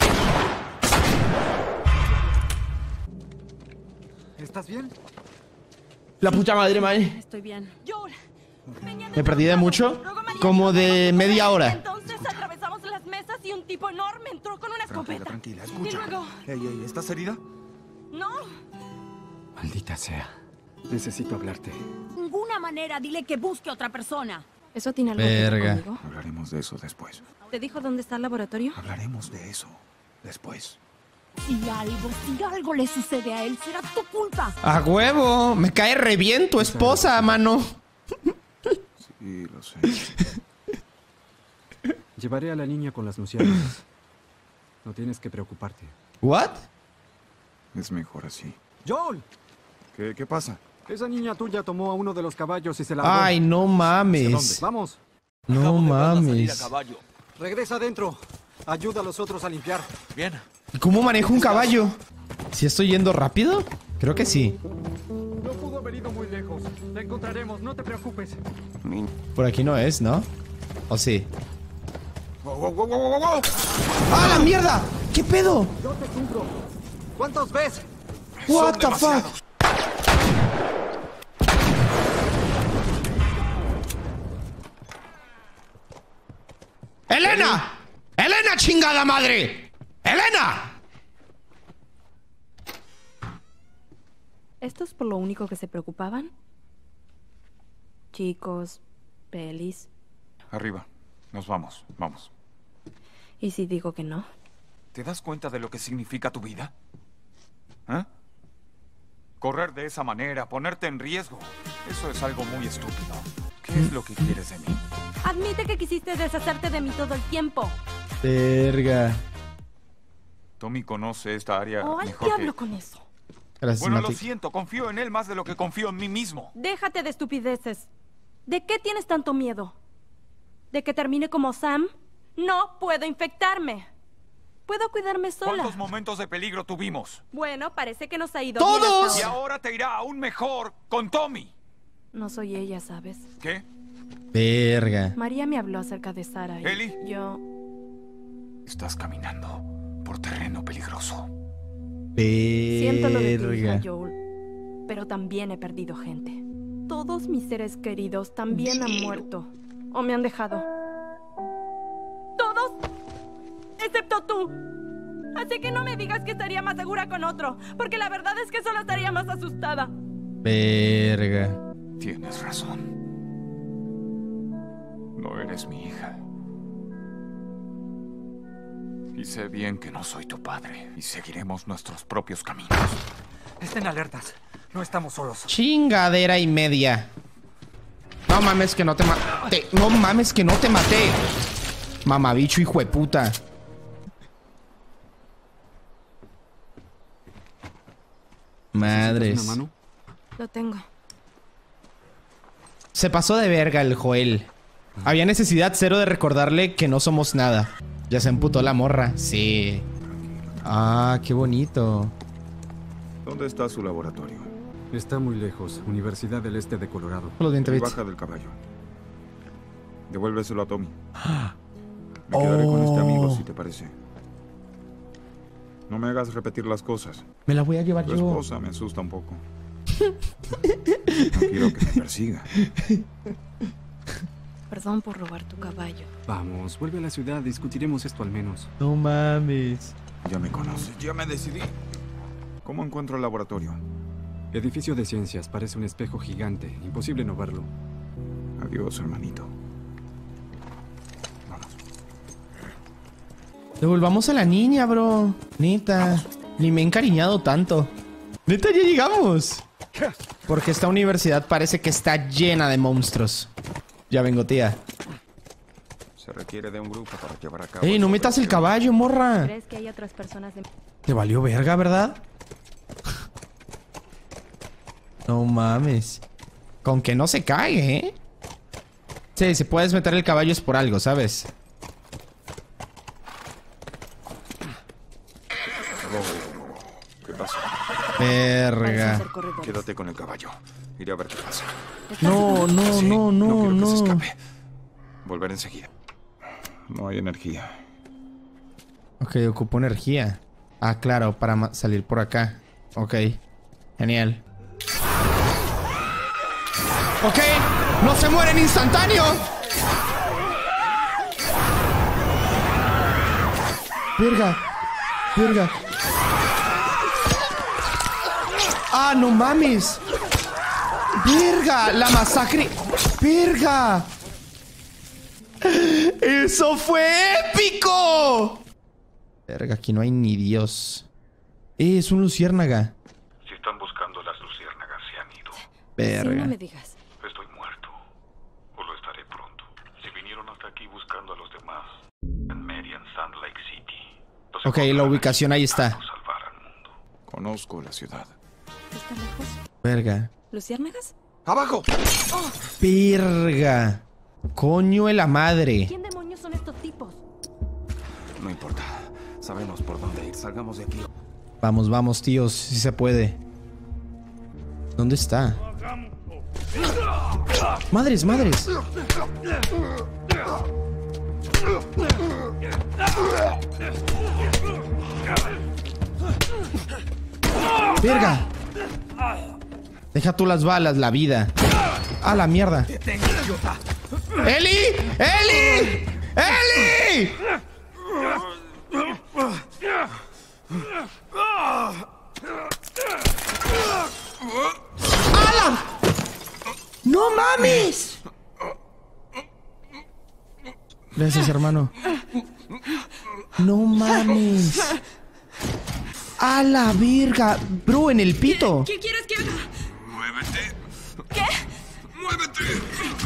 [SPEAKER 17] ¿Estás bien?
[SPEAKER 1] La puta madre, mae.
[SPEAKER 4] Estoy bien.
[SPEAKER 1] ¿Me perdí de mucho? Como de media hora.
[SPEAKER 4] Entonces atravesamos las mesas y un tipo enorme entró con una escopeta.
[SPEAKER 3] Tranquila,
[SPEAKER 4] Y
[SPEAKER 3] escucha.
[SPEAKER 4] luego...
[SPEAKER 3] Ey, ¿estás herida?
[SPEAKER 4] No,
[SPEAKER 17] Maldita sea. Necesito hablarte.
[SPEAKER 6] De ninguna manera, dile que busque otra persona.
[SPEAKER 4] ¿eso tiene algo que ver
[SPEAKER 1] Verga.
[SPEAKER 4] conmigo?
[SPEAKER 3] Hablaremos de eso después.
[SPEAKER 4] ¿Te dijo dónde está el laboratorio?
[SPEAKER 3] Hablaremos de eso después.
[SPEAKER 6] Si algo le sucede a él, será tu culpa.
[SPEAKER 1] ¡A huevo! Me cae re bien tu esposa, mano.
[SPEAKER 3] Sí, lo sé.
[SPEAKER 17] Llevaré a la niña con las luciérnagas. No tienes que preocuparte.
[SPEAKER 1] ¿What?
[SPEAKER 3] Es mejor así.
[SPEAKER 17] ¡Joel!
[SPEAKER 3] ¿Qué pasa?
[SPEAKER 17] Esa niña tuya tomó a uno de los caballos y se la...
[SPEAKER 1] Ay, no mames.
[SPEAKER 17] Vamos.
[SPEAKER 1] No mames.
[SPEAKER 17] Regresa adentro. Ayuda a los otros a limpiar.
[SPEAKER 3] Bien.
[SPEAKER 1] ¿Y cómo manejo un caballo? ¿Si estoy yendo rápido? Creo que sí.
[SPEAKER 17] No pudo haber ido muy lejos. La encontraremos, no te preocupes.
[SPEAKER 1] Por aquí no es, ¿no? ¿O sí?
[SPEAKER 3] ¡Wow!
[SPEAKER 1] ¡Ah, la mierda! ¿Qué pedo?
[SPEAKER 17] Yo te cubro. ¿Cuántos ves?
[SPEAKER 1] What the fuck? ¡Elena! ¡Elena, chingada madre! ¡Elena!
[SPEAKER 4] ¿Esto es por lo único que se preocupaban? Chicos, pelis.
[SPEAKER 3] Arriba. Nos vamos. Vamos.
[SPEAKER 4] ¿Y si digo que no?
[SPEAKER 3] ¿Te das cuenta de lo que significa tu vida? ¿Eh? Correr de esa manera, ponerte en riesgo. Eso es algo muy estúpido. ¿Qué es lo que quieres de mí?
[SPEAKER 4] Admite que quisiste deshacerte de mí todo el tiempo.
[SPEAKER 1] Verga.
[SPEAKER 3] Tommy conoce esta área
[SPEAKER 4] Oh, al
[SPEAKER 3] mejor que...
[SPEAKER 4] diablo con eso.
[SPEAKER 1] Gracias,
[SPEAKER 3] Bueno, lo
[SPEAKER 1] Mati.
[SPEAKER 3] siento. Confío en él más de lo que confío en mí mismo.
[SPEAKER 4] Déjate de estupideces. ¿De qué tienes tanto miedo? ¿De que termine como Sam? No puedo infectarme. Puedo cuidarme sola.
[SPEAKER 3] ¿Cuántos momentos de peligro tuvimos?
[SPEAKER 4] Bueno, parece que nos ha ido
[SPEAKER 1] ¡Todos!
[SPEAKER 4] bien
[SPEAKER 3] Y
[SPEAKER 4] hasta ahora.
[SPEAKER 3] ahora te irá aún mejor con Tommy.
[SPEAKER 4] No soy ella, ¿sabes?
[SPEAKER 3] ¿Qué?
[SPEAKER 1] Verga.
[SPEAKER 4] María me habló acerca de Sara y
[SPEAKER 3] Eli.
[SPEAKER 4] yo...
[SPEAKER 3] Estás caminando por terreno peligroso.
[SPEAKER 4] Siento lo de tu hija,
[SPEAKER 1] Verga.
[SPEAKER 4] Joel. Pero también he perdido gente. Todos mis seres queridos también han muerto. O me han dejado. ¡Todos! Excepto tú. Así que no me digas que estaría más segura con otro. Porque la verdad es que solo estaría más asustada.
[SPEAKER 1] Verga.
[SPEAKER 3] Tienes razón. No eres mi hija. Y sé bien que no soy tu padre. Y seguiremos nuestros propios caminos.
[SPEAKER 17] Estén alertas. No estamos solos.
[SPEAKER 1] Chingadera y media. No mames que no te maté. No mames que no te maté. Mamabicho, hijo de puta. Madres.
[SPEAKER 17] ¿Una mano?
[SPEAKER 4] Lo tengo.
[SPEAKER 1] Se pasó de verga el Joel. Había necesidad cero de recordarle que no somos nada. Ya se emputó la morra. Sí. Ah, qué bonito.
[SPEAKER 3] ¿Dónde está su laboratorio?
[SPEAKER 17] Está muy lejos. Universidad del Este de Colorado.
[SPEAKER 1] Los dientes.
[SPEAKER 3] Baja del caballo. Devuélveselo a Tommy. Me quedaré con este amigo, si te parece. No me hagas repetir las cosas.
[SPEAKER 1] Me la voy a llevar
[SPEAKER 3] Tu
[SPEAKER 1] yo.
[SPEAKER 3] esposa me asusta un poco. No quiero que me persiga.
[SPEAKER 4] Perdón por robar tu caballo.
[SPEAKER 17] Vamos, vuelve a la ciudad. Discutiremos esto al menos.
[SPEAKER 1] No mames.
[SPEAKER 3] Ya me conoces. Ya me decidí. ¿Cómo encuentro el laboratorio?
[SPEAKER 17] Edificio de ciencias. Parece un espejo gigante. Imposible no verlo.
[SPEAKER 3] Adiós, hermanito.
[SPEAKER 1] Devolvamos a la niña, bro. Neta. Ni me he encariñado tanto. Neta, ya llegamos. Porque esta universidad parece que está llena de monstruos. Ya vengo, tía.
[SPEAKER 3] Se requiere de un grupo para llevar a cabo.
[SPEAKER 1] ¡Ey, no metas el caballo, morra!
[SPEAKER 4] ¿Crees que hay otras personas de...
[SPEAKER 1] Te valió verga, ¿verdad? No mames. Con que no se cae, ¿eh? Sí, si puedes meter el caballo es por algo, ¿sabes?
[SPEAKER 3] ¿Qué pasa?
[SPEAKER 1] Verga.
[SPEAKER 3] Quédate con el caballo. Iré a ver qué pasa.
[SPEAKER 1] No, no,
[SPEAKER 3] Sí,
[SPEAKER 1] no, no,
[SPEAKER 3] quiero que se
[SPEAKER 1] no.
[SPEAKER 3] escape. Volver enseguida. No hay energía.
[SPEAKER 1] Ok, ocupo energía. Ah, claro, para salir por acá. Ok, genial. Ok, no se mueren instantáneo. Verga, verga. Ah, no mames. Verga, la masacre. Verga. ¡Eso fue épico! Verga, aquí no hay ni Dios. Es un luciérnaga.
[SPEAKER 7] Si están buscando las luciérnagas, se han ido.
[SPEAKER 1] Verga.
[SPEAKER 4] Sí, no me digas.
[SPEAKER 7] Estoy muerto. O lo estaré pronto. Si vinieron hasta aquí buscando a los demás, en Marian Sand Lake City.
[SPEAKER 1] Ok, la ubicación ahí está.
[SPEAKER 3] Conozco la ciudad.
[SPEAKER 4] ¿Está lejos?
[SPEAKER 1] Verga.
[SPEAKER 4] ¿Luciérnagas?
[SPEAKER 3] ¡Abajo!
[SPEAKER 4] Oh,
[SPEAKER 1] Verga. Coño de la madre.
[SPEAKER 4] ¿quién demonios son estos tipos?
[SPEAKER 11] No importa. Sabemos por dónde ir. Salgamos de aquí.
[SPEAKER 1] Vamos, vamos, tíos. Si se puede. ¿Dónde está? Madres, madres. Verga. Deja tú las balas, la vida. ¡A la mierda! ¡Eli! ¡Eli! ¡Eli! ¡Ala! ¡No mames! Gracias, hermano. No mames. ¡A la verga! Bro, en el pito.
[SPEAKER 6] ¿Qué quieres que haga?
[SPEAKER 7] ¡Muévete!
[SPEAKER 6] ¿Qué?
[SPEAKER 7] ¡Muévete!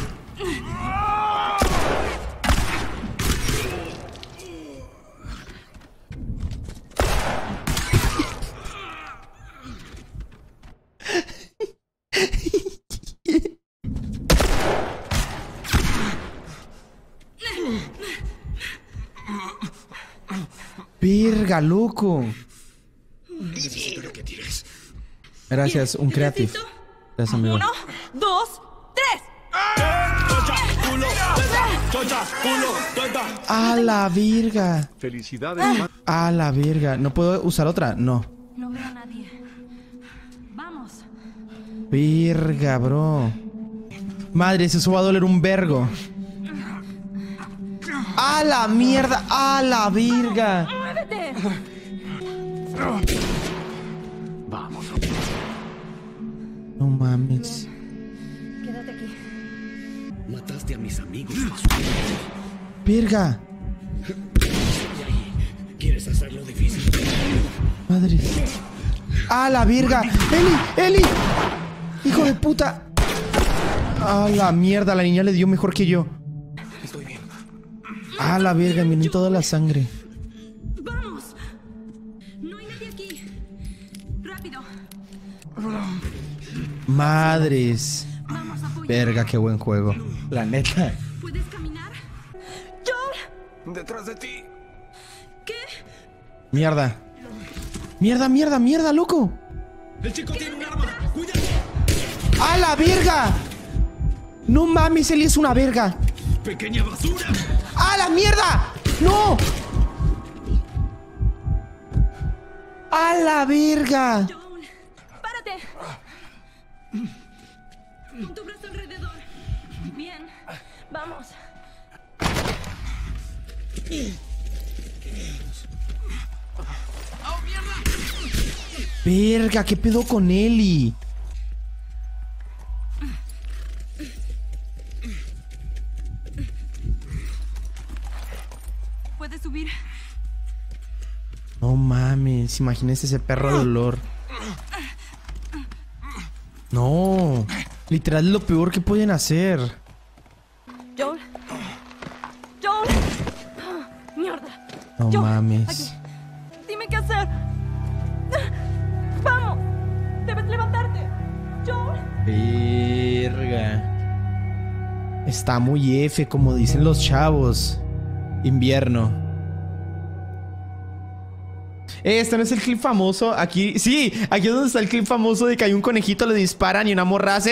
[SPEAKER 1] Verga, loco.
[SPEAKER 7] Necesito que tires.
[SPEAKER 1] Gracias, un creative. Gracias, amigo.
[SPEAKER 6] 1, 2, 3.
[SPEAKER 1] A la verga.
[SPEAKER 15] Felicidades.
[SPEAKER 1] A la verga. ¿No puedo usar otra? No.
[SPEAKER 4] No veo a nadie. Vamos.
[SPEAKER 1] Verga, bro. Madres, eso va a doler un vergo. ¡A la mierda! ¡A la verga!
[SPEAKER 4] ¡Muévete!
[SPEAKER 11] Vamos.
[SPEAKER 1] No mames.
[SPEAKER 4] Quédate aquí.
[SPEAKER 11] Mataste a mis amigos.
[SPEAKER 1] Verga.
[SPEAKER 11] ¿Quieres hacerlo difícil?
[SPEAKER 1] Madre. ¡A la verga! ¡Eli! ¡Eli! ¡Hijo de puta! ¡A la mierda! La niña le dio mejor que yo.
[SPEAKER 11] Estoy bien.
[SPEAKER 1] ¡A la verga! Miren toda la sangre.
[SPEAKER 6] Vamos. No hay nadie aquí. Rápido.
[SPEAKER 1] Madres. Verga, qué buen juego. La neta.
[SPEAKER 6] ¿Puedes caminar? ¡Joel!
[SPEAKER 3] ¡Detrás de ti!
[SPEAKER 6] ¿Qué?
[SPEAKER 1] Mierda. Mierda, mierda, mierda, loco.
[SPEAKER 11] El chico tiene un arma. ¡Cuídate!
[SPEAKER 1] ¡A la verga! No mames, Eli es una verga.
[SPEAKER 11] ¡Pequeña basura!
[SPEAKER 1] ¡A la mierda! ¡No! ¡A la verga!
[SPEAKER 6] Joel, párate. Con tu brazo alrededor.
[SPEAKER 4] Bien. Vamos.
[SPEAKER 1] Verga, ¿qué pedo con Eli?
[SPEAKER 6] ¿Puedes subir?
[SPEAKER 1] No mames, imagínense ese perro de olor. No, literal es lo peor que pueden hacer.
[SPEAKER 4] Joel. Joel. Mierda.
[SPEAKER 1] No
[SPEAKER 4] Joel,
[SPEAKER 1] mames.
[SPEAKER 4] aquí. Dime qué hacer. Vamos. Debes levantarte. Joel.
[SPEAKER 1] Verga. Está muy F, como dicen los chavos. Invierno. Este no es el clip famoso. Aquí, sí, aquí es donde está el clip famoso de que hay un conejito, le disparan y una morra hace.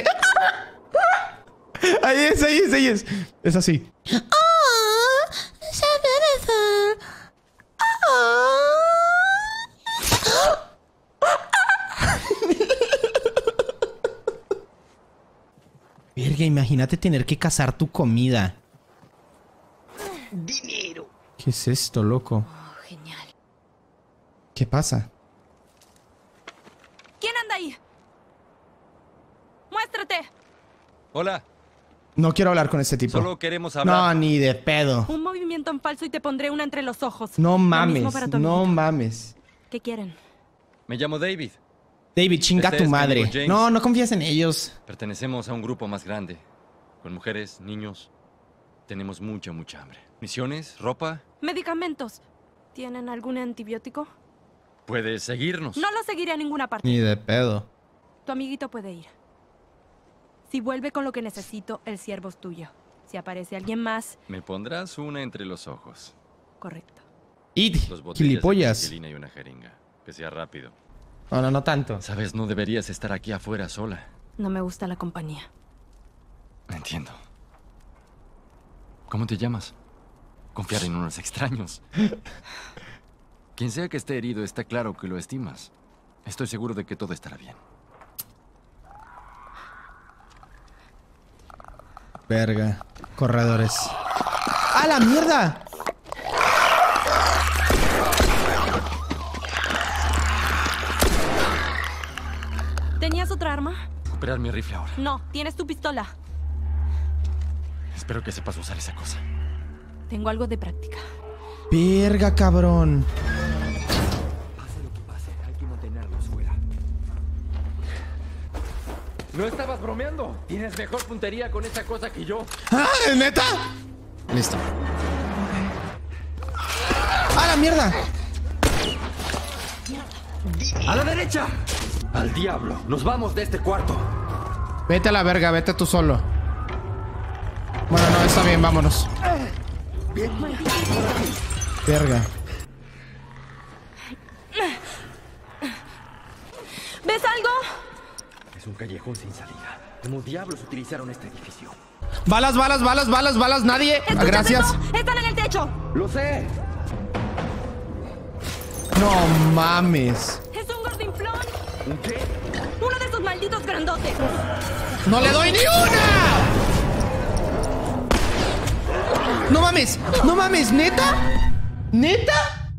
[SPEAKER 1] Ahí es, ahí es, ahí es. Es así. Verga, imagínate tener que cazar tu comida.
[SPEAKER 6] Dinero.
[SPEAKER 1] ¿Qué es esto, loco?
[SPEAKER 4] Oh, genial.
[SPEAKER 1] ¿Qué pasa?
[SPEAKER 4] ¿Quién anda ahí? Muéstrate.
[SPEAKER 21] Hola.
[SPEAKER 1] No quiero hablar con este tipo.
[SPEAKER 21] Solo queremos hablar.
[SPEAKER 1] No, ni de pedo.
[SPEAKER 4] Un movimiento en falso y te pondré una entre los ojos.
[SPEAKER 1] No
[SPEAKER 4] Lo
[SPEAKER 1] mames,
[SPEAKER 4] mismo para tu
[SPEAKER 1] no
[SPEAKER 4] amiguito.
[SPEAKER 1] mames.
[SPEAKER 4] ¿Qué quieren?
[SPEAKER 21] Me llamo David.
[SPEAKER 1] David, chinga
[SPEAKER 21] Este
[SPEAKER 1] tu
[SPEAKER 21] es mi
[SPEAKER 1] madre.
[SPEAKER 21] amigo James.
[SPEAKER 1] No, no confías en ellos.
[SPEAKER 21] Pertenecemos a un grupo más grande. Con mujeres, niños. Tenemos mucha hambre. ¿Misiones? ¿Ropa?
[SPEAKER 4] Medicamentos. ¿Tienen algún antibiótico?
[SPEAKER 21] Puedes seguirnos.
[SPEAKER 4] No lo seguiré a ninguna parte.
[SPEAKER 1] Ni de pedo.
[SPEAKER 4] Tu amiguito puede ir. Si vuelve con lo que necesito, el siervo es tuyo. Si aparece alguien más,
[SPEAKER 21] Me pondrás una entre los ojos.
[SPEAKER 4] correcto.
[SPEAKER 1] ¡Id!
[SPEAKER 21] Dos botellas
[SPEAKER 1] ¡Gilipollas!
[SPEAKER 21] de penicilina y una jeringa. Que sea rápido.
[SPEAKER 1] No, no, no tanto.
[SPEAKER 21] Sabes, no deberías estar aquí afuera sola.
[SPEAKER 4] No me gusta la compañía.
[SPEAKER 21] Entiendo. ¿Cómo te llamas? Confiar en unos extraños. Quien sea que esté herido, está claro que lo estimas. Estoy seguro de que todo estará bien.
[SPEAKER 1] Verga. Corredores. ¡A la mierda!
[SPEAKER 4] ¿Tenías otra arma?
[SPEAKER 21] Recuperar mi rifle ahora.
[SPEAKER 4] No, tienes tu pistola.
[SPEAKER 21] Espero que sepas usar esa cosa.
[SPEAKER 4] Tengo algo de práctica.
[SPEAKER 1] Verga, cabrón.
[SPEAKER 21] Pase lo que pase, hay que mantenernos fuera. No estabas bromeando. Tienes mejor puntería con esa cosa que yo.
[SPEAKER 1] ¡Ah, neta! Listo. ¡A la mierda!
[SPEAKER 21] ¡A la derecha! ¡Al diablo! ¡Nos vamos de este cuarto!
[SPEAKER 1] Vete a la verga, vete tú solo. Bueno, no, está bien, vámonos. Verga.
[SPEAKER 4] ¿Ves algo?
[SPEAKER 21] Es un callejón sin salida. ¿Cómo diablos utilizaron este edificio?
[SPEAKER 1] Balas, balas, balas, balas, balas, nadie.
[SPEAKER 4] ¿Escuchas
[SPEAKER 1] Gracias.
[SPEAKER 4] eso? ¡Están en el techo!
[SPEAKER 21] ¡Lo sé!
[SPEAKER 1] No mames.
[SPEAKER 4] ¡Es un gordinflón!
[SPEAKER 21] ¿Un qué?
[SPEAKER 4] ¡Uno de esos malditos grandotes!
[SPEAKER 1] ¡No le doy ni una! ¡No mames! ¡No mames! ¿Neta? ¿Neta?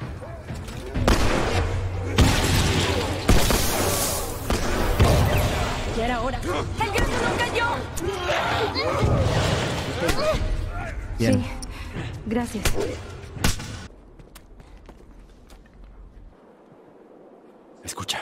[SPEAKER 4] Ya era hora. ¡El grande no cayó!
[SPEAKER 1] Bien.
[SPEAKER 4] Sí, gracias.
[SPEAKER 21] Escucha,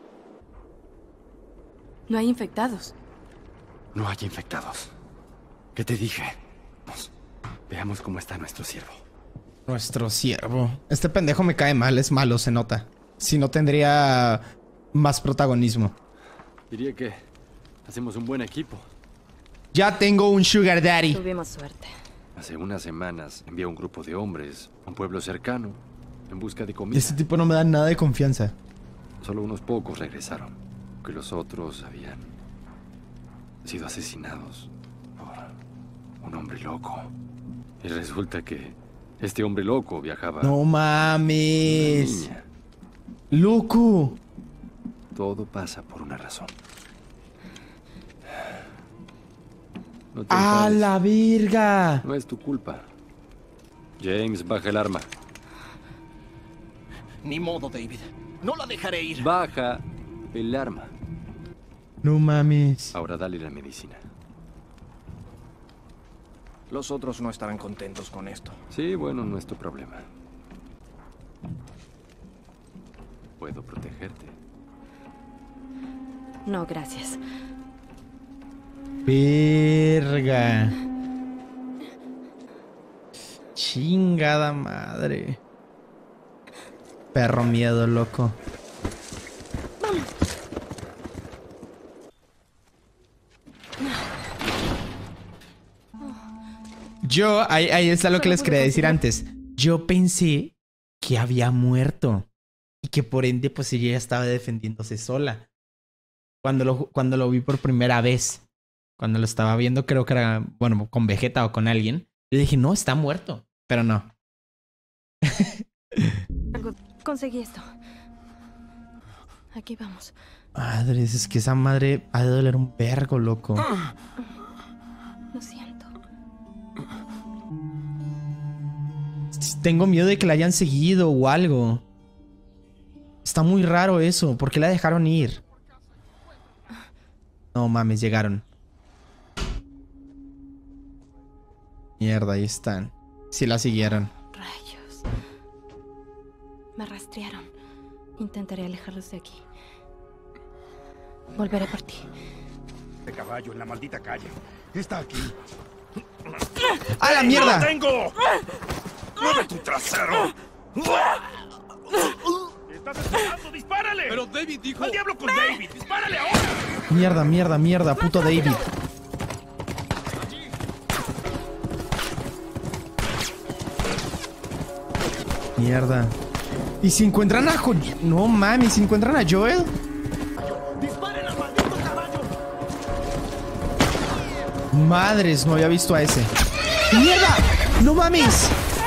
[SPEAKER 4] No hay infectados.
[SPEAKER 21] no hay infectados. ¿Qué te dije? Veamos cómo está nuestro siervo.
[SPEAKER 1] Nuestro siervo. Este pendejo me cae mal, es malo, se nota. Si no tendría más protagonismo.
[SPEAKER 21] Diría que hacemos un buen equipo.
[SPEAKER 1] Ya tengo un sugar daddy.
[SPEAKER 4] Tuvimos suerte.
[SPEAKER 21] Hace unas semanas envié a un grupo de hombres a un pueblo cercano en busca de comida.
[SPEAKER 1] Este tipo no me da nada de confianza.
[SPEAKER 21] Solo unos pocos regresaron, que los otros habían sido asesinados por un hombre loco. Y resulta que este hombre loco viajaba...
[SPEAKER 1] No mames.
[SPEAKER 21] Una niña.
[SPEAKER 1] Loco.
[SPEAKER 21] Todo pasa por una razón. No te
[SPEAKER 1] ¡A
[SPEAKER 21] enfades.
[SPEAKER 1] la verga!
[SPEAKER 21] No es tu culpa. James, baja el arma.
[SPEAKER 9] Ni modo, David. No la dejaré ir.
[SPEAKER 21] Baja el arma.
[SPEAKER 1] No mames.
[SPEAKER 21] Ahora dale la medicina.
[SPEAKER 9] Los otros no estarán contentos con esto.
[SPEAKER 21] Sí, bueno, no es tu problema. puedo protegerte.
[SPEAKER 4] No, gracias.
[SPEAKER 1] Verga. Chingada madre. Perro miedo, loco.
[SPEAKER 4] Vamos.
[SPEAKER 1] Yo, ahí está lo que les quería decir antes. Yo pensé que había muerto. Y que por ende, pues ella estaba defendiéndose sola. Cuando lo vi por primera vez. Cuando lo estaba viendo, creo que era, bueno, con Vegeta o con alguien. Yo dije, no, está muerto. Pero no.
[SPEAKER 4] Conseguí esto. Aquí vamos.
[SPEAKER 1] Madres, es que esa madre ha de doler un vergo, loco.
[SPEAKER 4] Lo siento.
[SPEAKER 1] Tengo miedo de que la hayan seguido o algo. Está muy raro eso. ¿Por qué la dejaron ir? No mames, llegaron. Mierda, ahí están. Sí la siguieron.
[SPEAKER 4] Rayos. Me rastrearon. Intentaré alejarlos de aquí. Volveré por ti.
[SPEAKER 16] De caballo en la maldita calle. Está aquí.
[SPEAKER 1] ¡A la mierda!
[SPEAKER 16] ¡Lo tengo! ¡Mueve tu trasero! ¡Estás esperando! ¡Dispárale!
[SPEAKER 2] Pero David dijo...
[SPEAKER 16] ¡Al diablo con David! ¡Dispárale ahora!
[SPEAKER 1] Mierda, mierda, mierda, puto David. Mierda. ¿Y si encuentran a No mames, ¿si encuentran a Joel?
[SPEAKER 16] ¡Disparen al maldito caballo!
[SPEAKER 1] Madres, no había visto a ese. ¡Mierda! ¡No mames!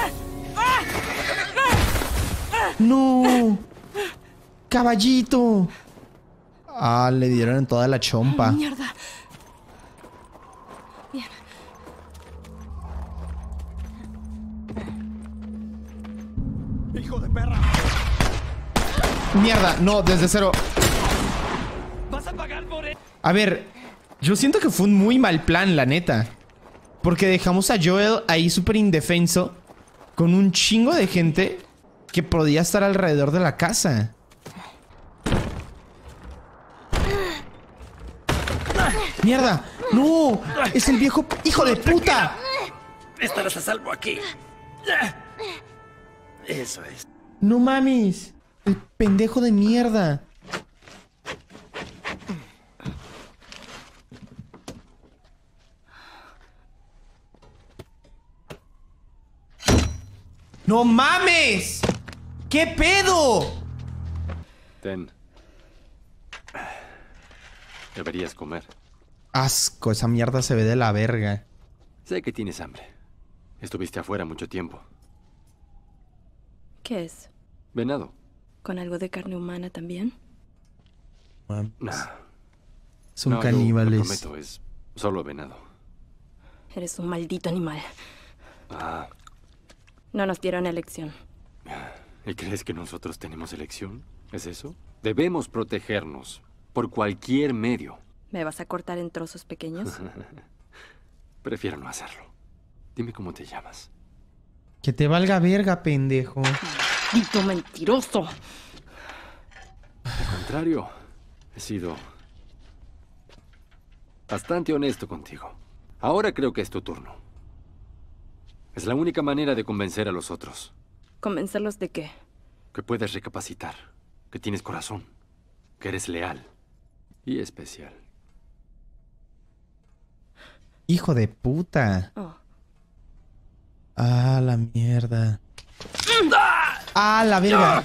[SPEAKER 1] ¡No! ¡Caballito! Ah, le dieron en toda la chompa.
[SPEAKER 4] ¡Mierda! Bien.
[SPEAKER 16] ¡Hijo de perra!
[SPEAKER 1] Mierda, no, desde cero.
[SPEAKER 16] ¡Vas a pagar por él!
[SPEAKER 1] A ver, yo siento que fue un muy mal plan, la neta. Porque dejamos a Joel ahí súper indefenso, con un chingo de gente que podía estar alrededor de la casa. ¡Mierda! ¡No! ¡Es el viejo hijo de puta!
[SPEAKER 16] Estarás a salvo aquí. Eso es.
[SPEAKER 1] ¡No mames! ¡El pendejo de mierda! ¡No mames! ¿Qué pedo?
[SPEAKER 21] Ten. Deberías comer.
[SPEAKER 1] Asco, esa mierda se ve de la verga.
[SPEAKER 21] Sé que tienes hambre. Estuviste afuera mucho tiempo.
[SPEAKER 4] ¿Qué es?
[SPEAKER 21] Venado.
[SPEAKER 4] ¿Con algo de carne humana también?
[SPEAKER 21] No.
[SPEAKER 1] Son caníbales.
[SPEAKER 21] Lo prometo, es solo venado.
[SPEAKER 4] Eres un maldito animal.
[SPEAKER 21] Ah.
[SPEAKER 4] No nos dieron elección.
[SPEAKER 21] ¿Y crees que nosotros tenemos elección? ¿Es eso? Debemos protegernos por cualquier medio.
[SPEAKER 4] ¿Me vas a cortar en trozos pequeños?
[SPEAKER 21] Prefiero no hacerlo. Dime cómo te llamas.
[SPEAKER 1] Que te valga verga, pendejo.
[SPEAKER 4] ¡Maldito mentiroso!
[SPEAKER 21] Al contrario, he sido bastante honesto contigo. Ahora creo que es tu turno. Es la única manera de convencer a los otros.
[SPEAKER 4] ¿Convencerlos de qué?
[SPEAKER 21] Que puedes recapacitar, que tienes corazón, que eres leal y especial.
[SPEAKER 1] Hijo de puta.
[SPEAKER 4] Oh.
[SPEAKER 1] Ah, la mierda. Ah, la verga.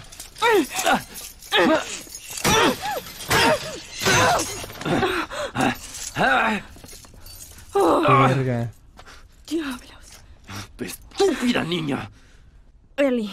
[SPEAKER 1] Verga.
[SPEAKER 4] Diablos.
[SPEAKER 21] ¡Estúpida niña!
[SPEAKER 4] Ellie.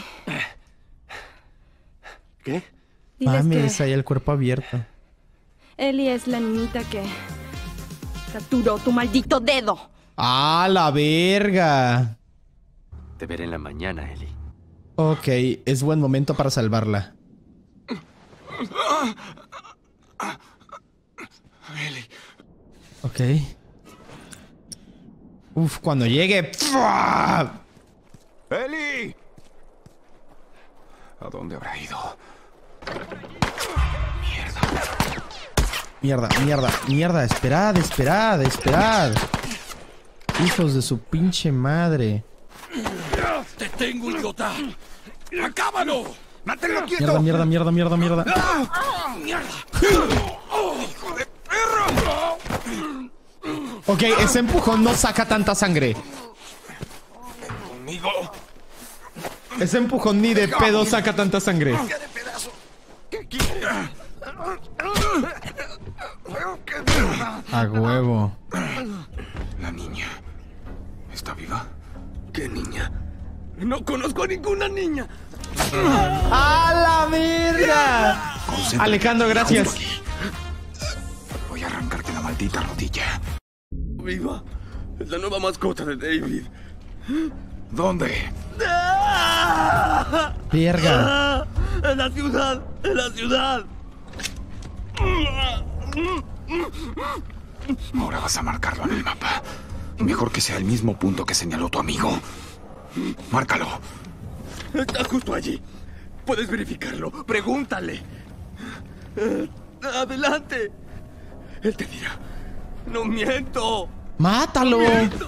[SPEAKER 21] ¿Qué?
[SPEAKER 1] Mames, ahí el cuerpo abierto.
[SPEAKER 4] Ellie es la niñita que fracturó tu maldito dedo.
[SPEAKER 1] ¡Ah, la verga!
[SPEAKER 21] Te veré en la mañana, Ellie.
[SPEAKER 1] Ok, es buen momento para salvarla.
[SPEAKER 21] Ellie.
[SPEAKER 1] Ok. Uf, cuando llegue...
[SPEAKER 3] ¡Ellie! ¿A dónde habrá ido?
[SPEAKER 1] Mierda, mierda, mierda. Esperad, esperad, esperad. Hijos de su pinche madre.
[SPEAKER 2] ¡Te tengo, idiota! ¡Acábalo! ¡Manténlo quieto!
[SPEAKER 1] Mierda, mierda, mierda, mierda, mierda.
[SPEAKER 2] ¡Mierda! ¡Hijo de perro!
[SPEAKER 1] Ok, ese empujón no saca tanta sangre.
[SPEAKER 2] Conmigo.
[SPEAKER 1] Ese empujón ni de pedo saca tanta sangre.
[SPEAKER 2] ¿Qué quieres?
[SPEAKER 1] A huevo.
[SPEAKER 3] La niña. ¿Está viva?
[SPEAKER 2] ¿Qué niña? No conozco a ninguna niña.
[SPEAKER 1] ¡A la verga! Alejandro, gracias.
[SPEAKER 3] Voy a arrancarte la maldita rodilla.
[SPEAKER 2] Viva. Es la nueva mascota de David.
[SPEAKER 3] ¿Dónde?
[SPEAKER 1] Verga.
[SPEAKER 2] En la ciudad. En la ciudad.
[SPEAKER 3] Ahora vas a marcarlo en el mapa. Mejor que sea el mismo punto que señaló tu amigo. Márcalo.
[SPEAKER 2] Está justo allí. Puedes verificarlo. Pregúntale. Adelante. Él te dirá. No miento.
[SPEAKER 1] ¡Mátalo!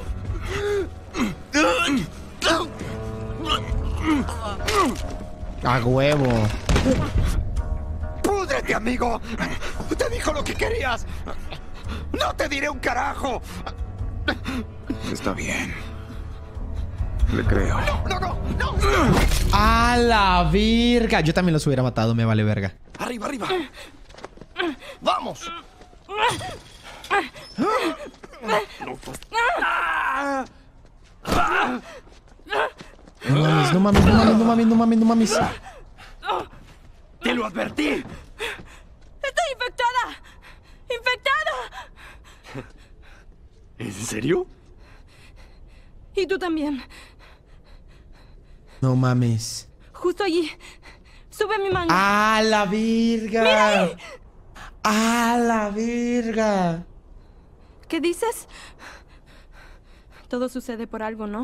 [SPEAKER 1] A huevo.
[SPEAKER 2] ¡Púdrete, amigo! ¡Te dijo lo que querías! ¡No te diré un carajo!
[SPEAKER 3] Está bien. Le creo.
[SPEAKER 2] ¡No!
[SPEAKER 1] ¡A la verga! Yo también los hubiera matado, me vale verga.
[SPEAKER 2] ¡Arriba, arriba! ¡Vamos!
[SPEAKER 1] No mames, no mames, no mames, no mames, no mames, no mames.
[SPEAKER 2] ¡Te lo advertí!
[SPEAKER 6] ¡Estoy infectada! ¡Infectada!
[SPEAKER 2] ¿En serio?
[SPEAKER 4] Y tú también.
[SPEAKER 1] No mames.
[SPEAKER 4] Justo allí. Sube mi manga.
[SPEAKER 1] ¡A la verga!
[SPEAKER 4] ¡Mira ahí!
[SPEAKER 1] ¡A la verga!
[SPEAKER 4] ¿Qué dices? Todo sucede por algo, ¿no?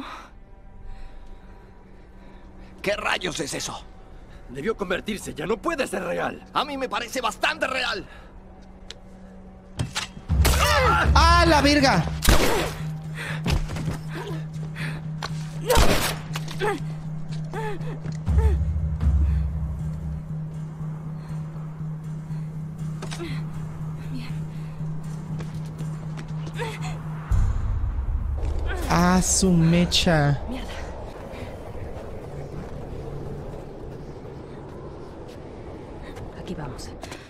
[SPEAKER 2] ¿Qué rayos es eso? Debió convertirse, ya no puede ser real. A mí me parece bastante real.
[SPEAKER 1] ¡A la verga! ¡Ah, su mecha!
[SPEAKER 4] Mierda. Aquí vamos.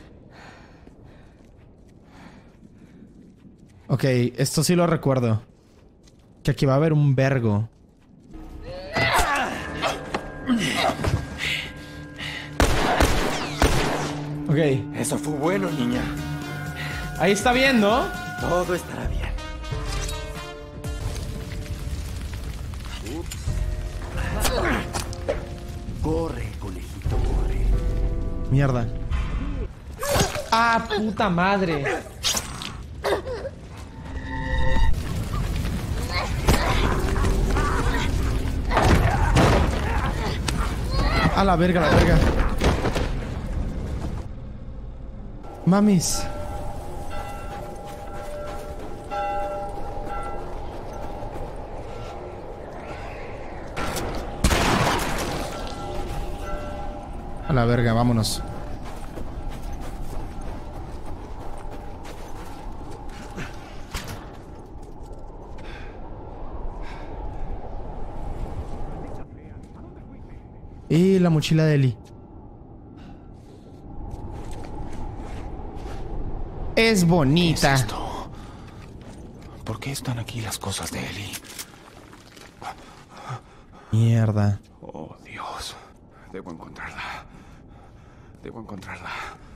[SPEAKER 1] Ok, esto sí lo recuerdo. Que aquí va a haber un vergo. Ok.
[SPEAKER 2] Eso fue bueno, niña.
[SPEAKER 1] Ahí está bien, ¿no?
[SPEAKER 2] Todo estará bien. Corre, conejito, corre.
[SPEAKER 1] Mierda. ¡Ah, puta madre! A la verga, la verga. Mamis. A la verga, vámonos. Y la mochila de Ellie. Es bonita.
[SPEAKER 3] ¿Qué es esto? ¿Por qué están aquí las cosas de Ellie?
[SPEAKER 1] Mierda.
[SPEAKER 3] Oh, Dios. Debo encontrarla. Debo encontrarla.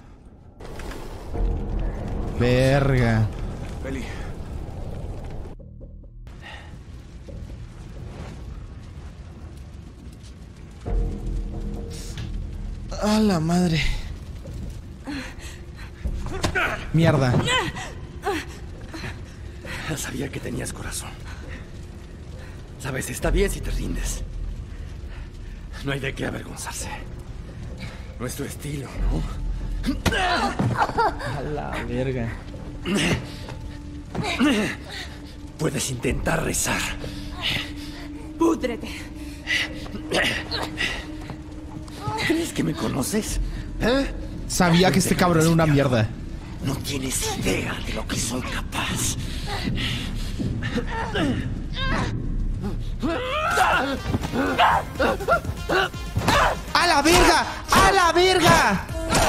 [SPEAKER 1] Verga.
[SPEAKER 3] Ellie.
[SPEAKER 1] A la madre. Mierda.
[SPEAKER 2] Sabía que tenías corazón. Sabes, está bien si te rindes. No hay de qué avergonzarse. Nuestro estilo, ¿no?
[SPEAKER 1] A la verga.
[SPEAKER 2] Puedes intentar rezar.
[SPEAKER 6] Púdrete.
[SPEAKER 2] ¿Crees que me conoces?
[SPEAKER 1] Sabía que este cabrón era una mierda.
[SPEAKER 2] No tienes idea de lo que soy capaz.
[SPEAKER 1] ¡A la verga! ¡A la verga!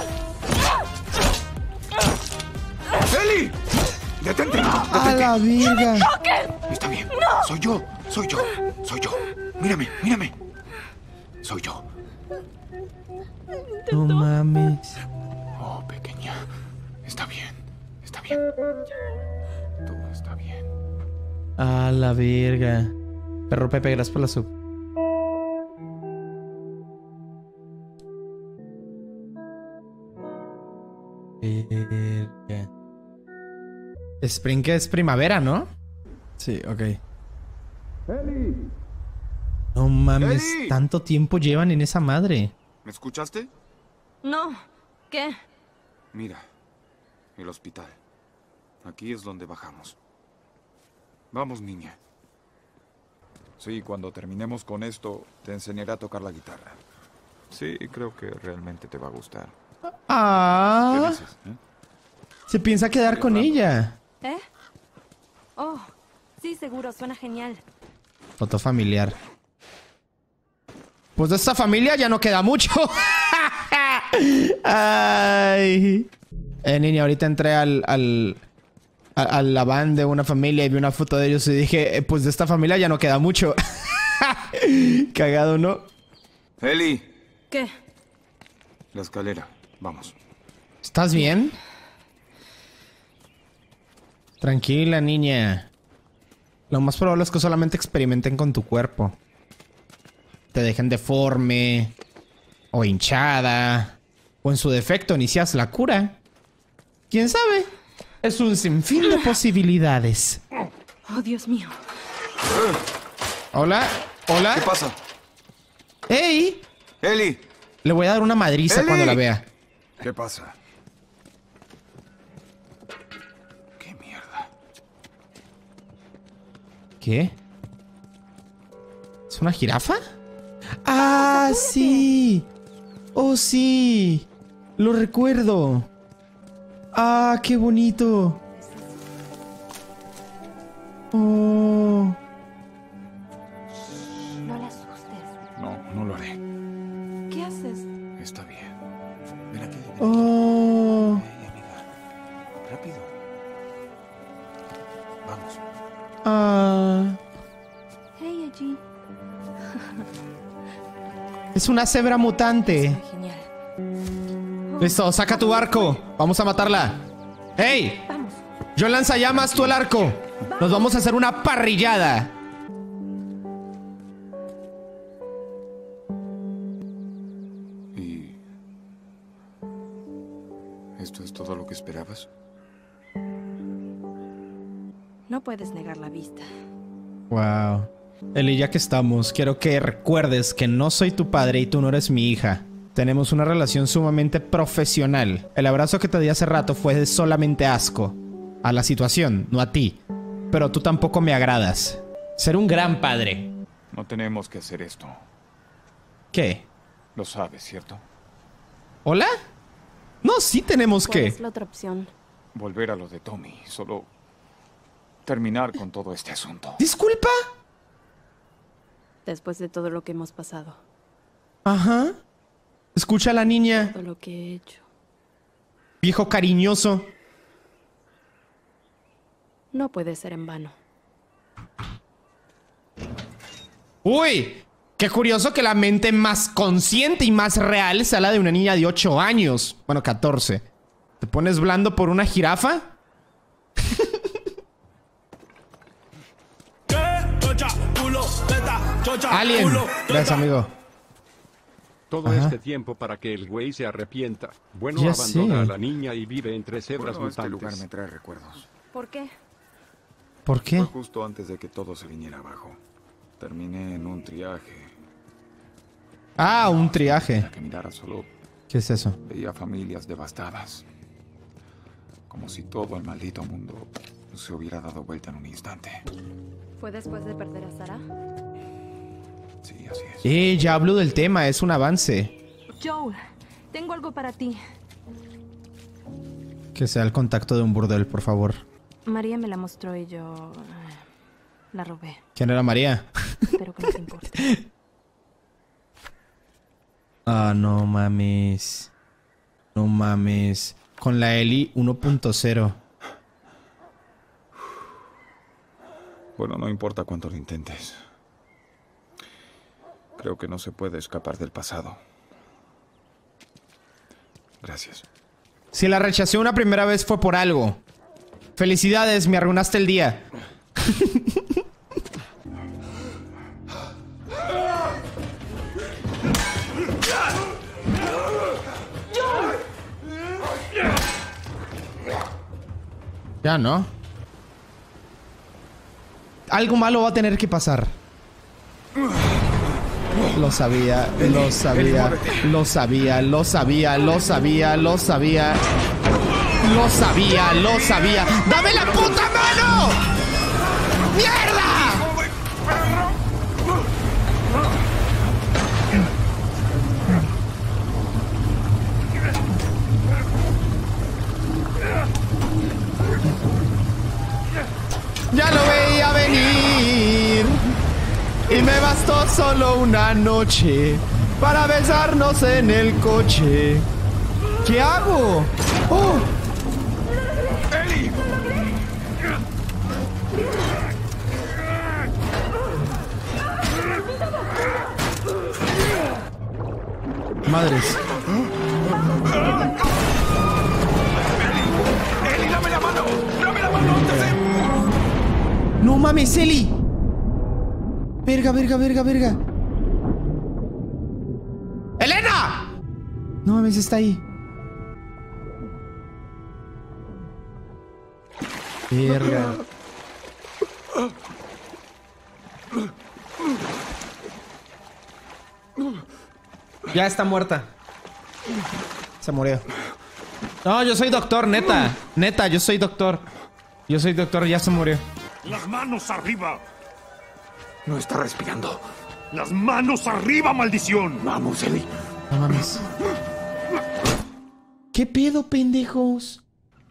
[SPEAKER 3] ¡Eli! ¡Detente!
[SPEAKER 1] ¡A la verga!
[SPEAKER 3] Está bien. Soy yo. Mírame. Soy yo.
[SPEAKER 1] No mames.
[SPEAKER 3] Oh, pequeña. Está bien. Todo está bien.
[SPEAKER 1] A la verga. Perro Pepe, gracias por la sub. Verga. Spring es primavera, ¿no? Sí, ok.
[SPEAKER 3] ¡Eli!
[SPEAKER 1] No mames,
[SPEAKER 3] ¡Eli!
[SPEAKER 1] tanto tiempo llevan en esa madre.
[SPEAKER 3] ¿Me escuchaste?
[SPEAKER 4] No. ¿Qué?
[SPEAKER 3] Mira, el hospital. Aquí es donde bajamos. Vamos, niña. Sí, cuando terminemos con esto, te enseñaré a tocar la guitarra. Sí, creo que realmente te va a gustar.
[SPEAKER 1] Ah.
[SPEAKER 3] ¿Qué dices?
[SPEAKER 1] Se piensa quedar con ella.
[SPEAKER 4] ¿Eh? Oh, sí, seguro, suena genial.
[SPEAKER 1] Foto familiar. Pues de esta familia ya no queda mucho. Ay. Niña, ahorita entré a la van de una familia y vi una foto de ellos y dije, pues de esta familia ya no queda mucho. Cagado, ¿no?
[SPEAKER 3] Eli,
[SPEAKER 4] ¿Qué?
[SPEAKER 3] la escalera. Vamos.
[SPEAKER 1] ¿Estás bien? Tranquila, niña. Lo más probable es que solamente experimenten con tu cuerpo. Te dejen deforme, o hinchada, o en su defecto inicias la cura. ¿Quién sabe? Es un sinfín de posibilidades.
[SPEAKER 4] Oh, Dios mío.
[SPEAKER 1] Hola, hola.
[SPEAKER 3] ¿Qué pasa?
[SPEAKER 1] ¡Ey!
[SPEAKER 3] Eli.
[SPEAKER 1] Le voy a dar una madriza
[SPEAKER 3] Eli.
[SPEAKER 1] cuando la vea.
[SPEAKER 3] ¿Qué pasa? ¿Qué mierda?
[SPEAKER 1] ¿Qué? ¿Es una jirafa? ¡Ah, sí! ¡Oh, sí! Lo recuerdo. ¡Ah, qué bonito! ¡Oh!
[SPEAKER 4] No la asustes.
[SPEAKER 3] No lo haré.
[SPEAKER 4] ¿Qué haces?
[SPEAKER 3] Está bien. Ven aquí.
[SPEAKER 1] ¡Oh!
[SPEAKER 3] Rápido. Vamos.
[SPEAKER 1] ¡Ah!
[SPEAKER 4] Hey, allí.
[SPEAKER 1] Es una cebra mutante.
[SPEAKER 4] Genial.
[SPEAKER 1] Listo, saca tu arco. Vamos a matarla. ¡Hey!
[SPEAKER 4] Vamos.
[SPEAKER 1] Yo lanzallamas, tú el arco. Nos vamos a hacer una parrillada.
[SPEAKER 3] ¿Y esto es todo lo que esperabas?
[SPEAKER 4] No puedes negar la vista.
[SPEAKER 1] Wow. Eli, ya que estamos, quiero que recuerdes que no soy tu padre y tú no eres mi hija. Tenemos una relación sumamente profesional. El abrazo que te di hace rato fue de solamente asco. A la situación, no a ti. Pero tú tampoco me agradas. Ser un gran padre.
[SPEAKER 3] No tenemos que hacer esto.
[SPEAKER 1] ¿Qué?
[SPEAKER 3] Lo sabes, ¿cierto?
[SPEAKER 1] ¿Hola? No, sí tenemos
[SPEAKER 4] ¿Cuál
[SPEAKER 1] que.
[SPEAKER 4] es la otra opción?
[SPEAKER 3] Volver a lo de Tommy. Solo terminar con todo este asunto.
[SPEAKER 1] ¿Disculpa?
[SPEAKER 4] Después de todo lo que hemos pasado.
[SPEAKER 1] Ajá. Escucha a la niña.
[SPEAKER 4] Todo lo que he hecho.
[SPEAKER 1] Viejo cariñoso.
[SPEAKER 4] No puede ser en vano.
[SPEAKER 1] Uy, qué curioso que la mente más consciente y más real sea la de una niña de 8 años. Bueno, 14. ¿Te pones blando por una jirafa? Alien. Gracias, amigo.
[SPEAKER 15] Todo
[SPEAKER 1] Ajá.
[SPEAKER 15] este tiempo para que el güey se arrepienta. Bueno,
[SPEAKER 1] Ya
[SPEAKER 15] abandona
[SPEAKER 1] sé.
[SPEAKER 15] a la niña y vive entre cebras
[SPEAKER 3] Bueno, este
[SPEAKER 15] mutantes.
[SPEAKER 3] lugar me trae recuerdos.
[SPEAKER 4] ¿Por qué?
[SPEAKER 1] ¿Por qué?
[SPEAKER 3] Fue justo antes de que todo se viniera abajo. Terminé en un triaje.
[SPEAKER 1] Ah, un triaje.
[SPEAKER 3] Que mirara solo
[SPEAKER 1] ¿Qué es eso?
[SPEAKER 3] Veía familias devastadas. Como si todo el maldito mundo se hubiera dado vuelta en un instante.
[SPEAKER 4] ¿Fue después de perder a Sarah?
[SPEAKER 3] Sí, así es.
[SPEAKER 1] Ya hablo del tema, es un avance.
[SPEAKER 4] Joel, tengo algo para ti.
[SPEAKER 1] Que sea el contacto de un burdel, por favor.
[SPEAKER 4] María me la mostró y yo la robé.
[SPEAKER 1] ¿Quién era María?
[SPEAKER 4] Espero que no te importe.
[SPEAKER 1] Ah, no mames. No mames. Con la Ellie 1.0.
[SPEAKER 3] Bueno, no importa cuánto lo intentes. Creo que no se puede escapar del pasado. Gracias.
[SPEAKER 1] Si la rechacé una primera vez fue por algo. Felicidades, me arruinaste el día. Ya no. Algo malo va a tener que pasar. Lo sabía, lo sabía, lo sabía, lo sabía, lo sabía, lo sabía. Lo sabía, lo sabía. ¡Dame la puta mano! ¡Mierda! Ya lo veía venir. Y me bastó solo una noche para besarnos en el coche. ¿Qué hago? ¡Oh!
[SPEAKER 3] ¡Ellie!
[SPEAKER 1] Madres.
[SPEAKER 3] ¡Ellie, dame la mano! ¡Dame la mano antes de...
[SPEAKER 1] ¡No mames, Ellie! Verga, verga, verga, verga. ¡Elena! No mames, está ahí. Verga. Ya está muerta. Se murió. No, yo soy doctor, neta. Neta, yo soy doctor. Yo soy doctor, ya se murió.
[SPEAKER 16] ¡Las manos arriba!
[SPEAKER 3] No está respirando.
[SPEAKER 16] ¡Las manos arriba, maldición!
[SPEAKER 3] Vamos, Ellie.
[SPEAKER 1] No mames. ¿Qué pedo, pendejos?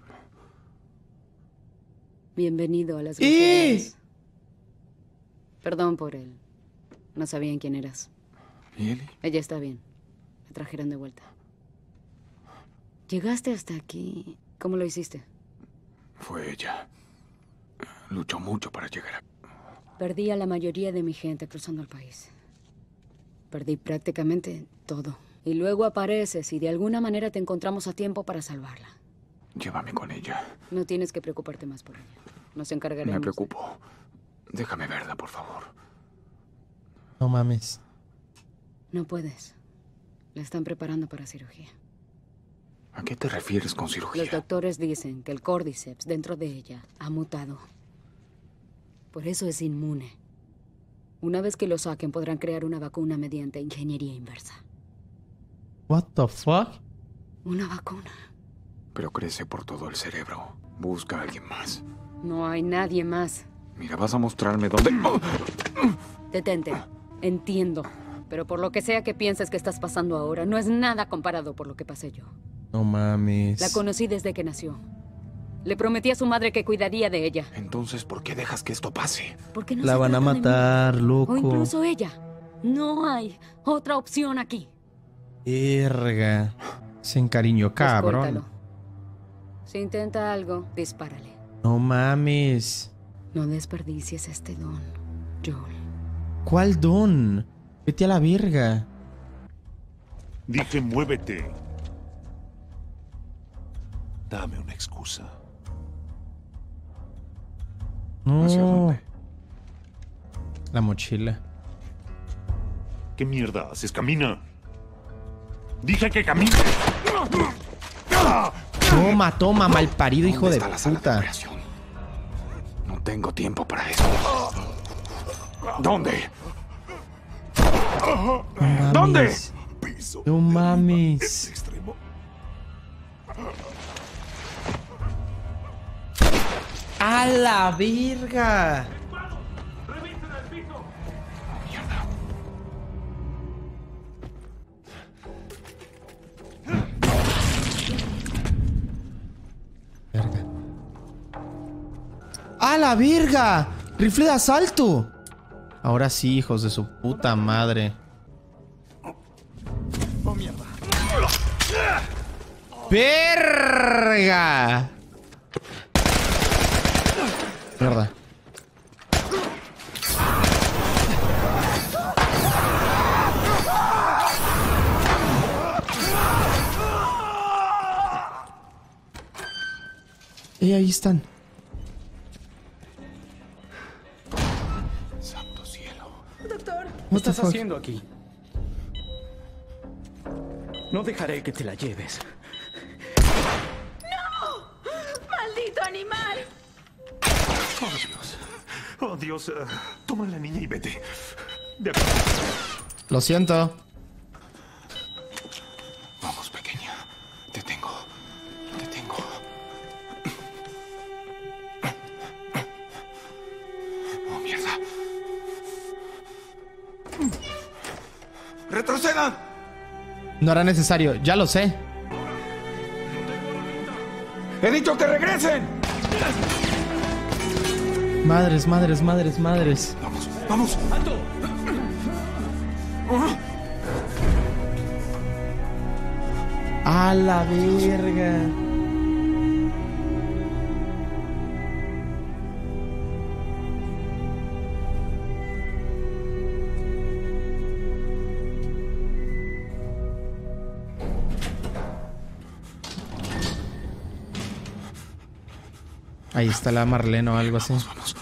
[SPEAKER 13] Bienvenido a las groserías. Perdón por él. No sabían quién eras.
[SPEAKER 3] ¿Y Ellie?
[SPEAKER 13] Ella está bien. La trajeron de vuelta. Llegaste hasta aquí. ¿Cómo lo hiciste?
[SPEAKER 3] Fue ella. Luchó mucho para llegar a...
[SPEAKER 13] Perdí a la mayoría de mi gente cruzando el país. Perdí prácticamente todo. Y luego apareces y de alguna manera te encontramos a tiempo para salvarla.
[SPEAKER 3] Llévame con ella.
[SPEAKER 13] No tienes que preocuparte más por ella. Nos encargaremos.
[SPEAKER 3] Me preocupo. Déjame verla, por favor.
[SPEAKER 1] No mames.
[SPEAKER 13] No puedes. La están preparando para cirugía.
[SPEAKER 3] ¿A qué te refieres con cirugía?
[SPEAKER 13] Los doctores dicen que el Cordyceps dentro de ella ha mutado. Por eso es inmune. Una vez que lo saquen, podrán crear una vacuna mediante ingeniería inversa.
[SPEAKER 1] What the fuck?
[SPEAKER 13] Una vacuna.
[SPEAKER 3] Pero crece por todo el cerebro. Busca a alguien más.
[SPEAKER 13] No hay nadie más.
[SPEAKER 3] Mira, vas a mostrarme dónde...
[SPEAKER 13] Detente. Entiendo. Pero por lo que sea que pienses que estás pasando ahora, no es nada comparado por lo que pasé yo.
[SPEAKER 1] No mames.
[SPEAKER 13] La conocí desde que nació. Le prometí a su madre que cuidaría de ella.
[SPEAKER 3] Entonces, ¿por qué dejas que esto pase?
[SPEAKER 13] Porque no
[SPEAKER 1] la van a matar, loco.
[SPEAKER 13] O incluso ella. No hay otra opción aquí.
[SPEAKER 1] Verga. Se encariñó, cabrón.
[SPEAKER 13] Escúltalo. Si intenta algo, dispárale.
[SPEAKER 1] No mames.
[SPEAKER 13] No desperdicies este don, Joel.
[SPEAKER 1] ¿Cuál don? Vete a la verga.
[SPEAKER 16] Dije, muévete. Dame una excusa.
[SPEAKER 1] No.
[SPEAKER 3] ¿Hacia dónde?
[SPEAKER 1] La mochila.
[SPEAKER 16] ¿Qué mierda haces? Camina. Dije que camine.
[SPEAKER 1] Toma, toma, malparido hijo de puta.
[SPEAKER 3] No tengo tiempo para eso. ¿Dónde?
[SPEAKER 1] No mames.
[SPEAKER 3] ¿Dónde?
[SPEAKER 1] No mames. ¡A la virga! Verga. ¡A la virga! ¡Rifle de asalto! Ahora sí, hijos de su puta madre.
[SPEAKER 2] ¡Oh, mierda!
[SPEAKER 1] ¡Verga! Mierda. Ahí están.
[SPEAKER 2] Santo cielo. Doctor.
[SPEAKER 9] ¿Qué estás haciendo aquí? No dejaré que te la lleves.
[SPEAKER 6] ¡No! ¡Maldito animal!
[SPEAKER 2] ¡Oh, Dios! ¡Oh, Dios! Toma a la niña y vete.
[SPEAKER 1] Lo siento.
[SPEAKER 2] Vamos, pequeña. Te tengo. Te tengo. ¡Oh, mierda! ¡Retrocedan!
[SPEAKER 1] No era necesario, ya lo sé.
[SPEAKER 2] ¡He dicho que regresen!
[SPEAKER 1] Madres, madres, madres, madres.
[SPEAKER 2] Vamos, vamos.
[SPEAKER 9] ¡Alto!
[SPEAKER 1] A la verga. Ahí está la Marlene o algo así.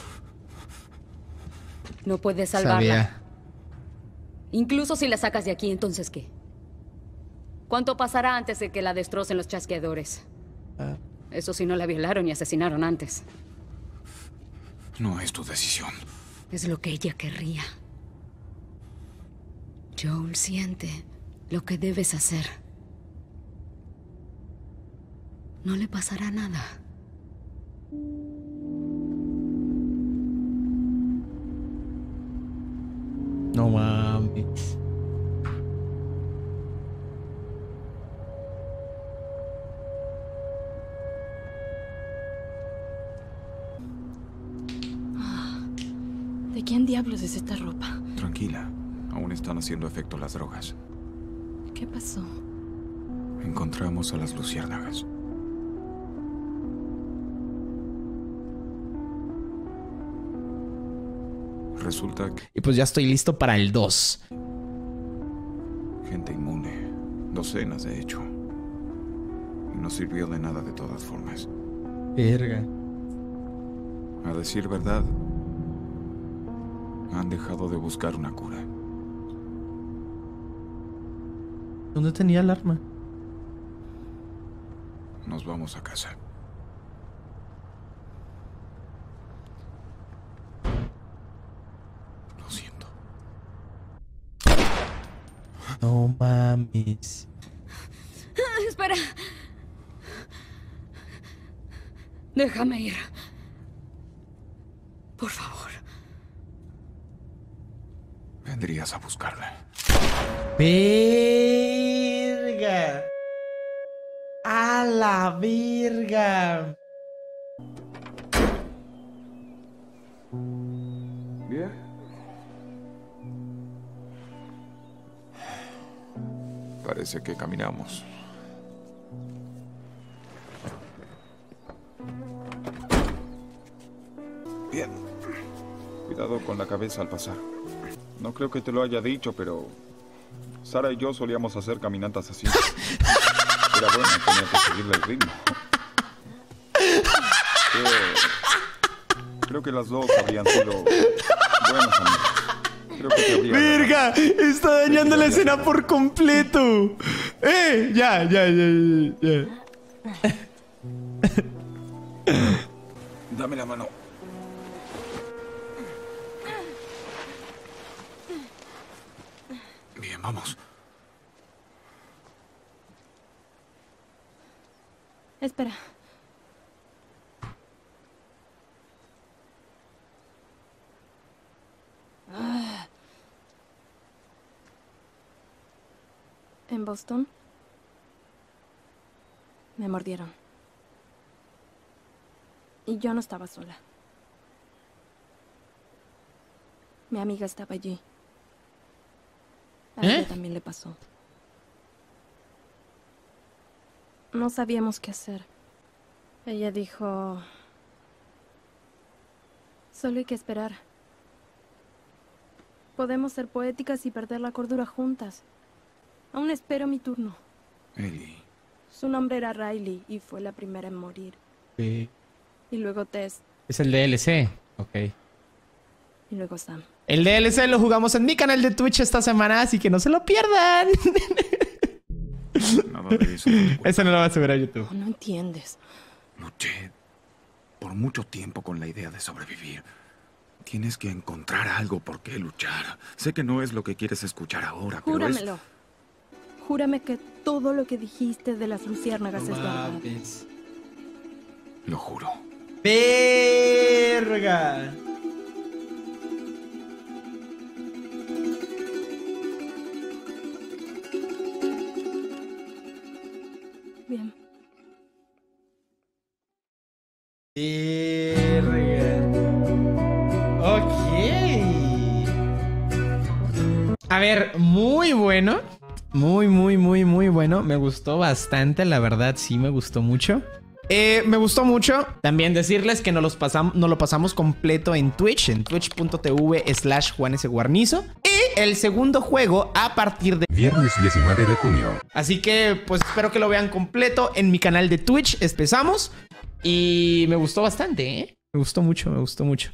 [SPEAKER 13] No puedes salvarla.
[SPEAKER 1] Sabía.
[SPEAKER 13] Incluso si la sacas de aquí, ¿entonces qué? ¿Cuánto pasará antes de que la destrocen los chasqueadores? Eso si no la violaron y asesinaron antes.
[SPEAKER 3] No es tu decisión.
[SPEAKER 13] Es lo que ella querría. Joel siente lo que debes hacer. No le pasará nada.
[SPEAKER 1] No mames.
[SPEAKER 4] ¿De quién diablos es esta ropa?
[SPEAKER 3] Tranquila. Aún están haciendo efecto las drogas.
[SPEAKER 4] ¿Qué pasó?
[SPEAKER 3] Encontramos a las luciérnagas. Resulta que...
[SPEAKER 1] Y pues ya estoy listo para el 2.
[SPEAKER 3] Gente inmune. Docenas, de hecho. Y no sirvió de nada de todas formas.
[SPEAKER 1] Verga.
[SPEAKER 3] A decir verdad, han dejado de buscar una cura.
[SPEAKER 1] ¿Dónde tenía el arma?
[SPEAKER 3] Nos vamos a casa. Lo siento.
[SPEAKER 1] No mames.
[SPEAKER 13] Espera. Déjame ir. Por favor.
[SPEAKER 3] Vendrías a buscarla.
[SPEAKER 1] Verga. A la verga.
[SPEAKER 3] Bien. Parece que caminamos. Bien. Cuidado con la cabeza al pasar. No creo que te lo haya dicho, pero Sara y yo solíamos hacer caminatas así. Era bueno, tenía que seguirle el ritmo. Creo que las dos habrían sido buenas amigas. Creo que te habría...
[SPEAKER 1] ¡Verga! Está dañando la escena por completo. Ya.
[SPEAKER 3] Dame la mano. Bien, vamos.
[SPEAKER 4] Espera. En Boston me mordieron. Y yo no estaba sola. Mi amiga estaba allí. A ella también le pasó. No sabíamos qué hacer. Ella dijo... Solo hay que esperar. Podemos ser poéticas y perder la cordura juntas. Aún espero mi turno.
[SPEAKER 3] Ellie.
[SPEAKER 4] Su nombre era Riley y fue la primera en morir.
[SPEAKER 1] Sí.
[SPEAKER 4] Y luego Tess.
[SPEAKER 1] Es el DLC. Ok.
[SPEAKER 4] Y luego Sam.
[SPEAKER 1] El DLC lo jugamos en mi canal de Twitch esta semana, así que no se lo pierdan.
[SPEAKER 3] Nada de eso.
[SPEAKER 1] Eso no lo vas a ver a YouTube.
[SPEAKER 4] No entiendes.
[SPEAKER 3] Luché por mucho tiempo con la idea de sobrevivir. Tienes que encontrar algo por qué luchar. Sé que no es lo que quieres escuchar ahora, pero
[SPEAKER 4] Júramelo. Júrame que todo lo que dijiste de las luciérnagas es verdad.
[SPEAKER 3] Lo juro.
[SPEAKER 1] ¡Verga!
[SPEAKER 4] Bien.
[SPEAKER 1] Ok. A ver, muy bueno. Muy bueno. Me gustó bastante, la verdad, sí me gustó mucho. Me gustó mucho también decirles que nos lo pasamos completo en Twitch, en twitch.tv/JuanesGuarnizo. Y el segundo juego a partir de
[SPEAKER 5] viernes 19 de junio.
[SPEAKER 1] Así que pues espero que lo vean completo en mi canal de Twitch. Empezamos. Y me gustó bastante, ¿eh? Me gustó mucho, me gustó mucho.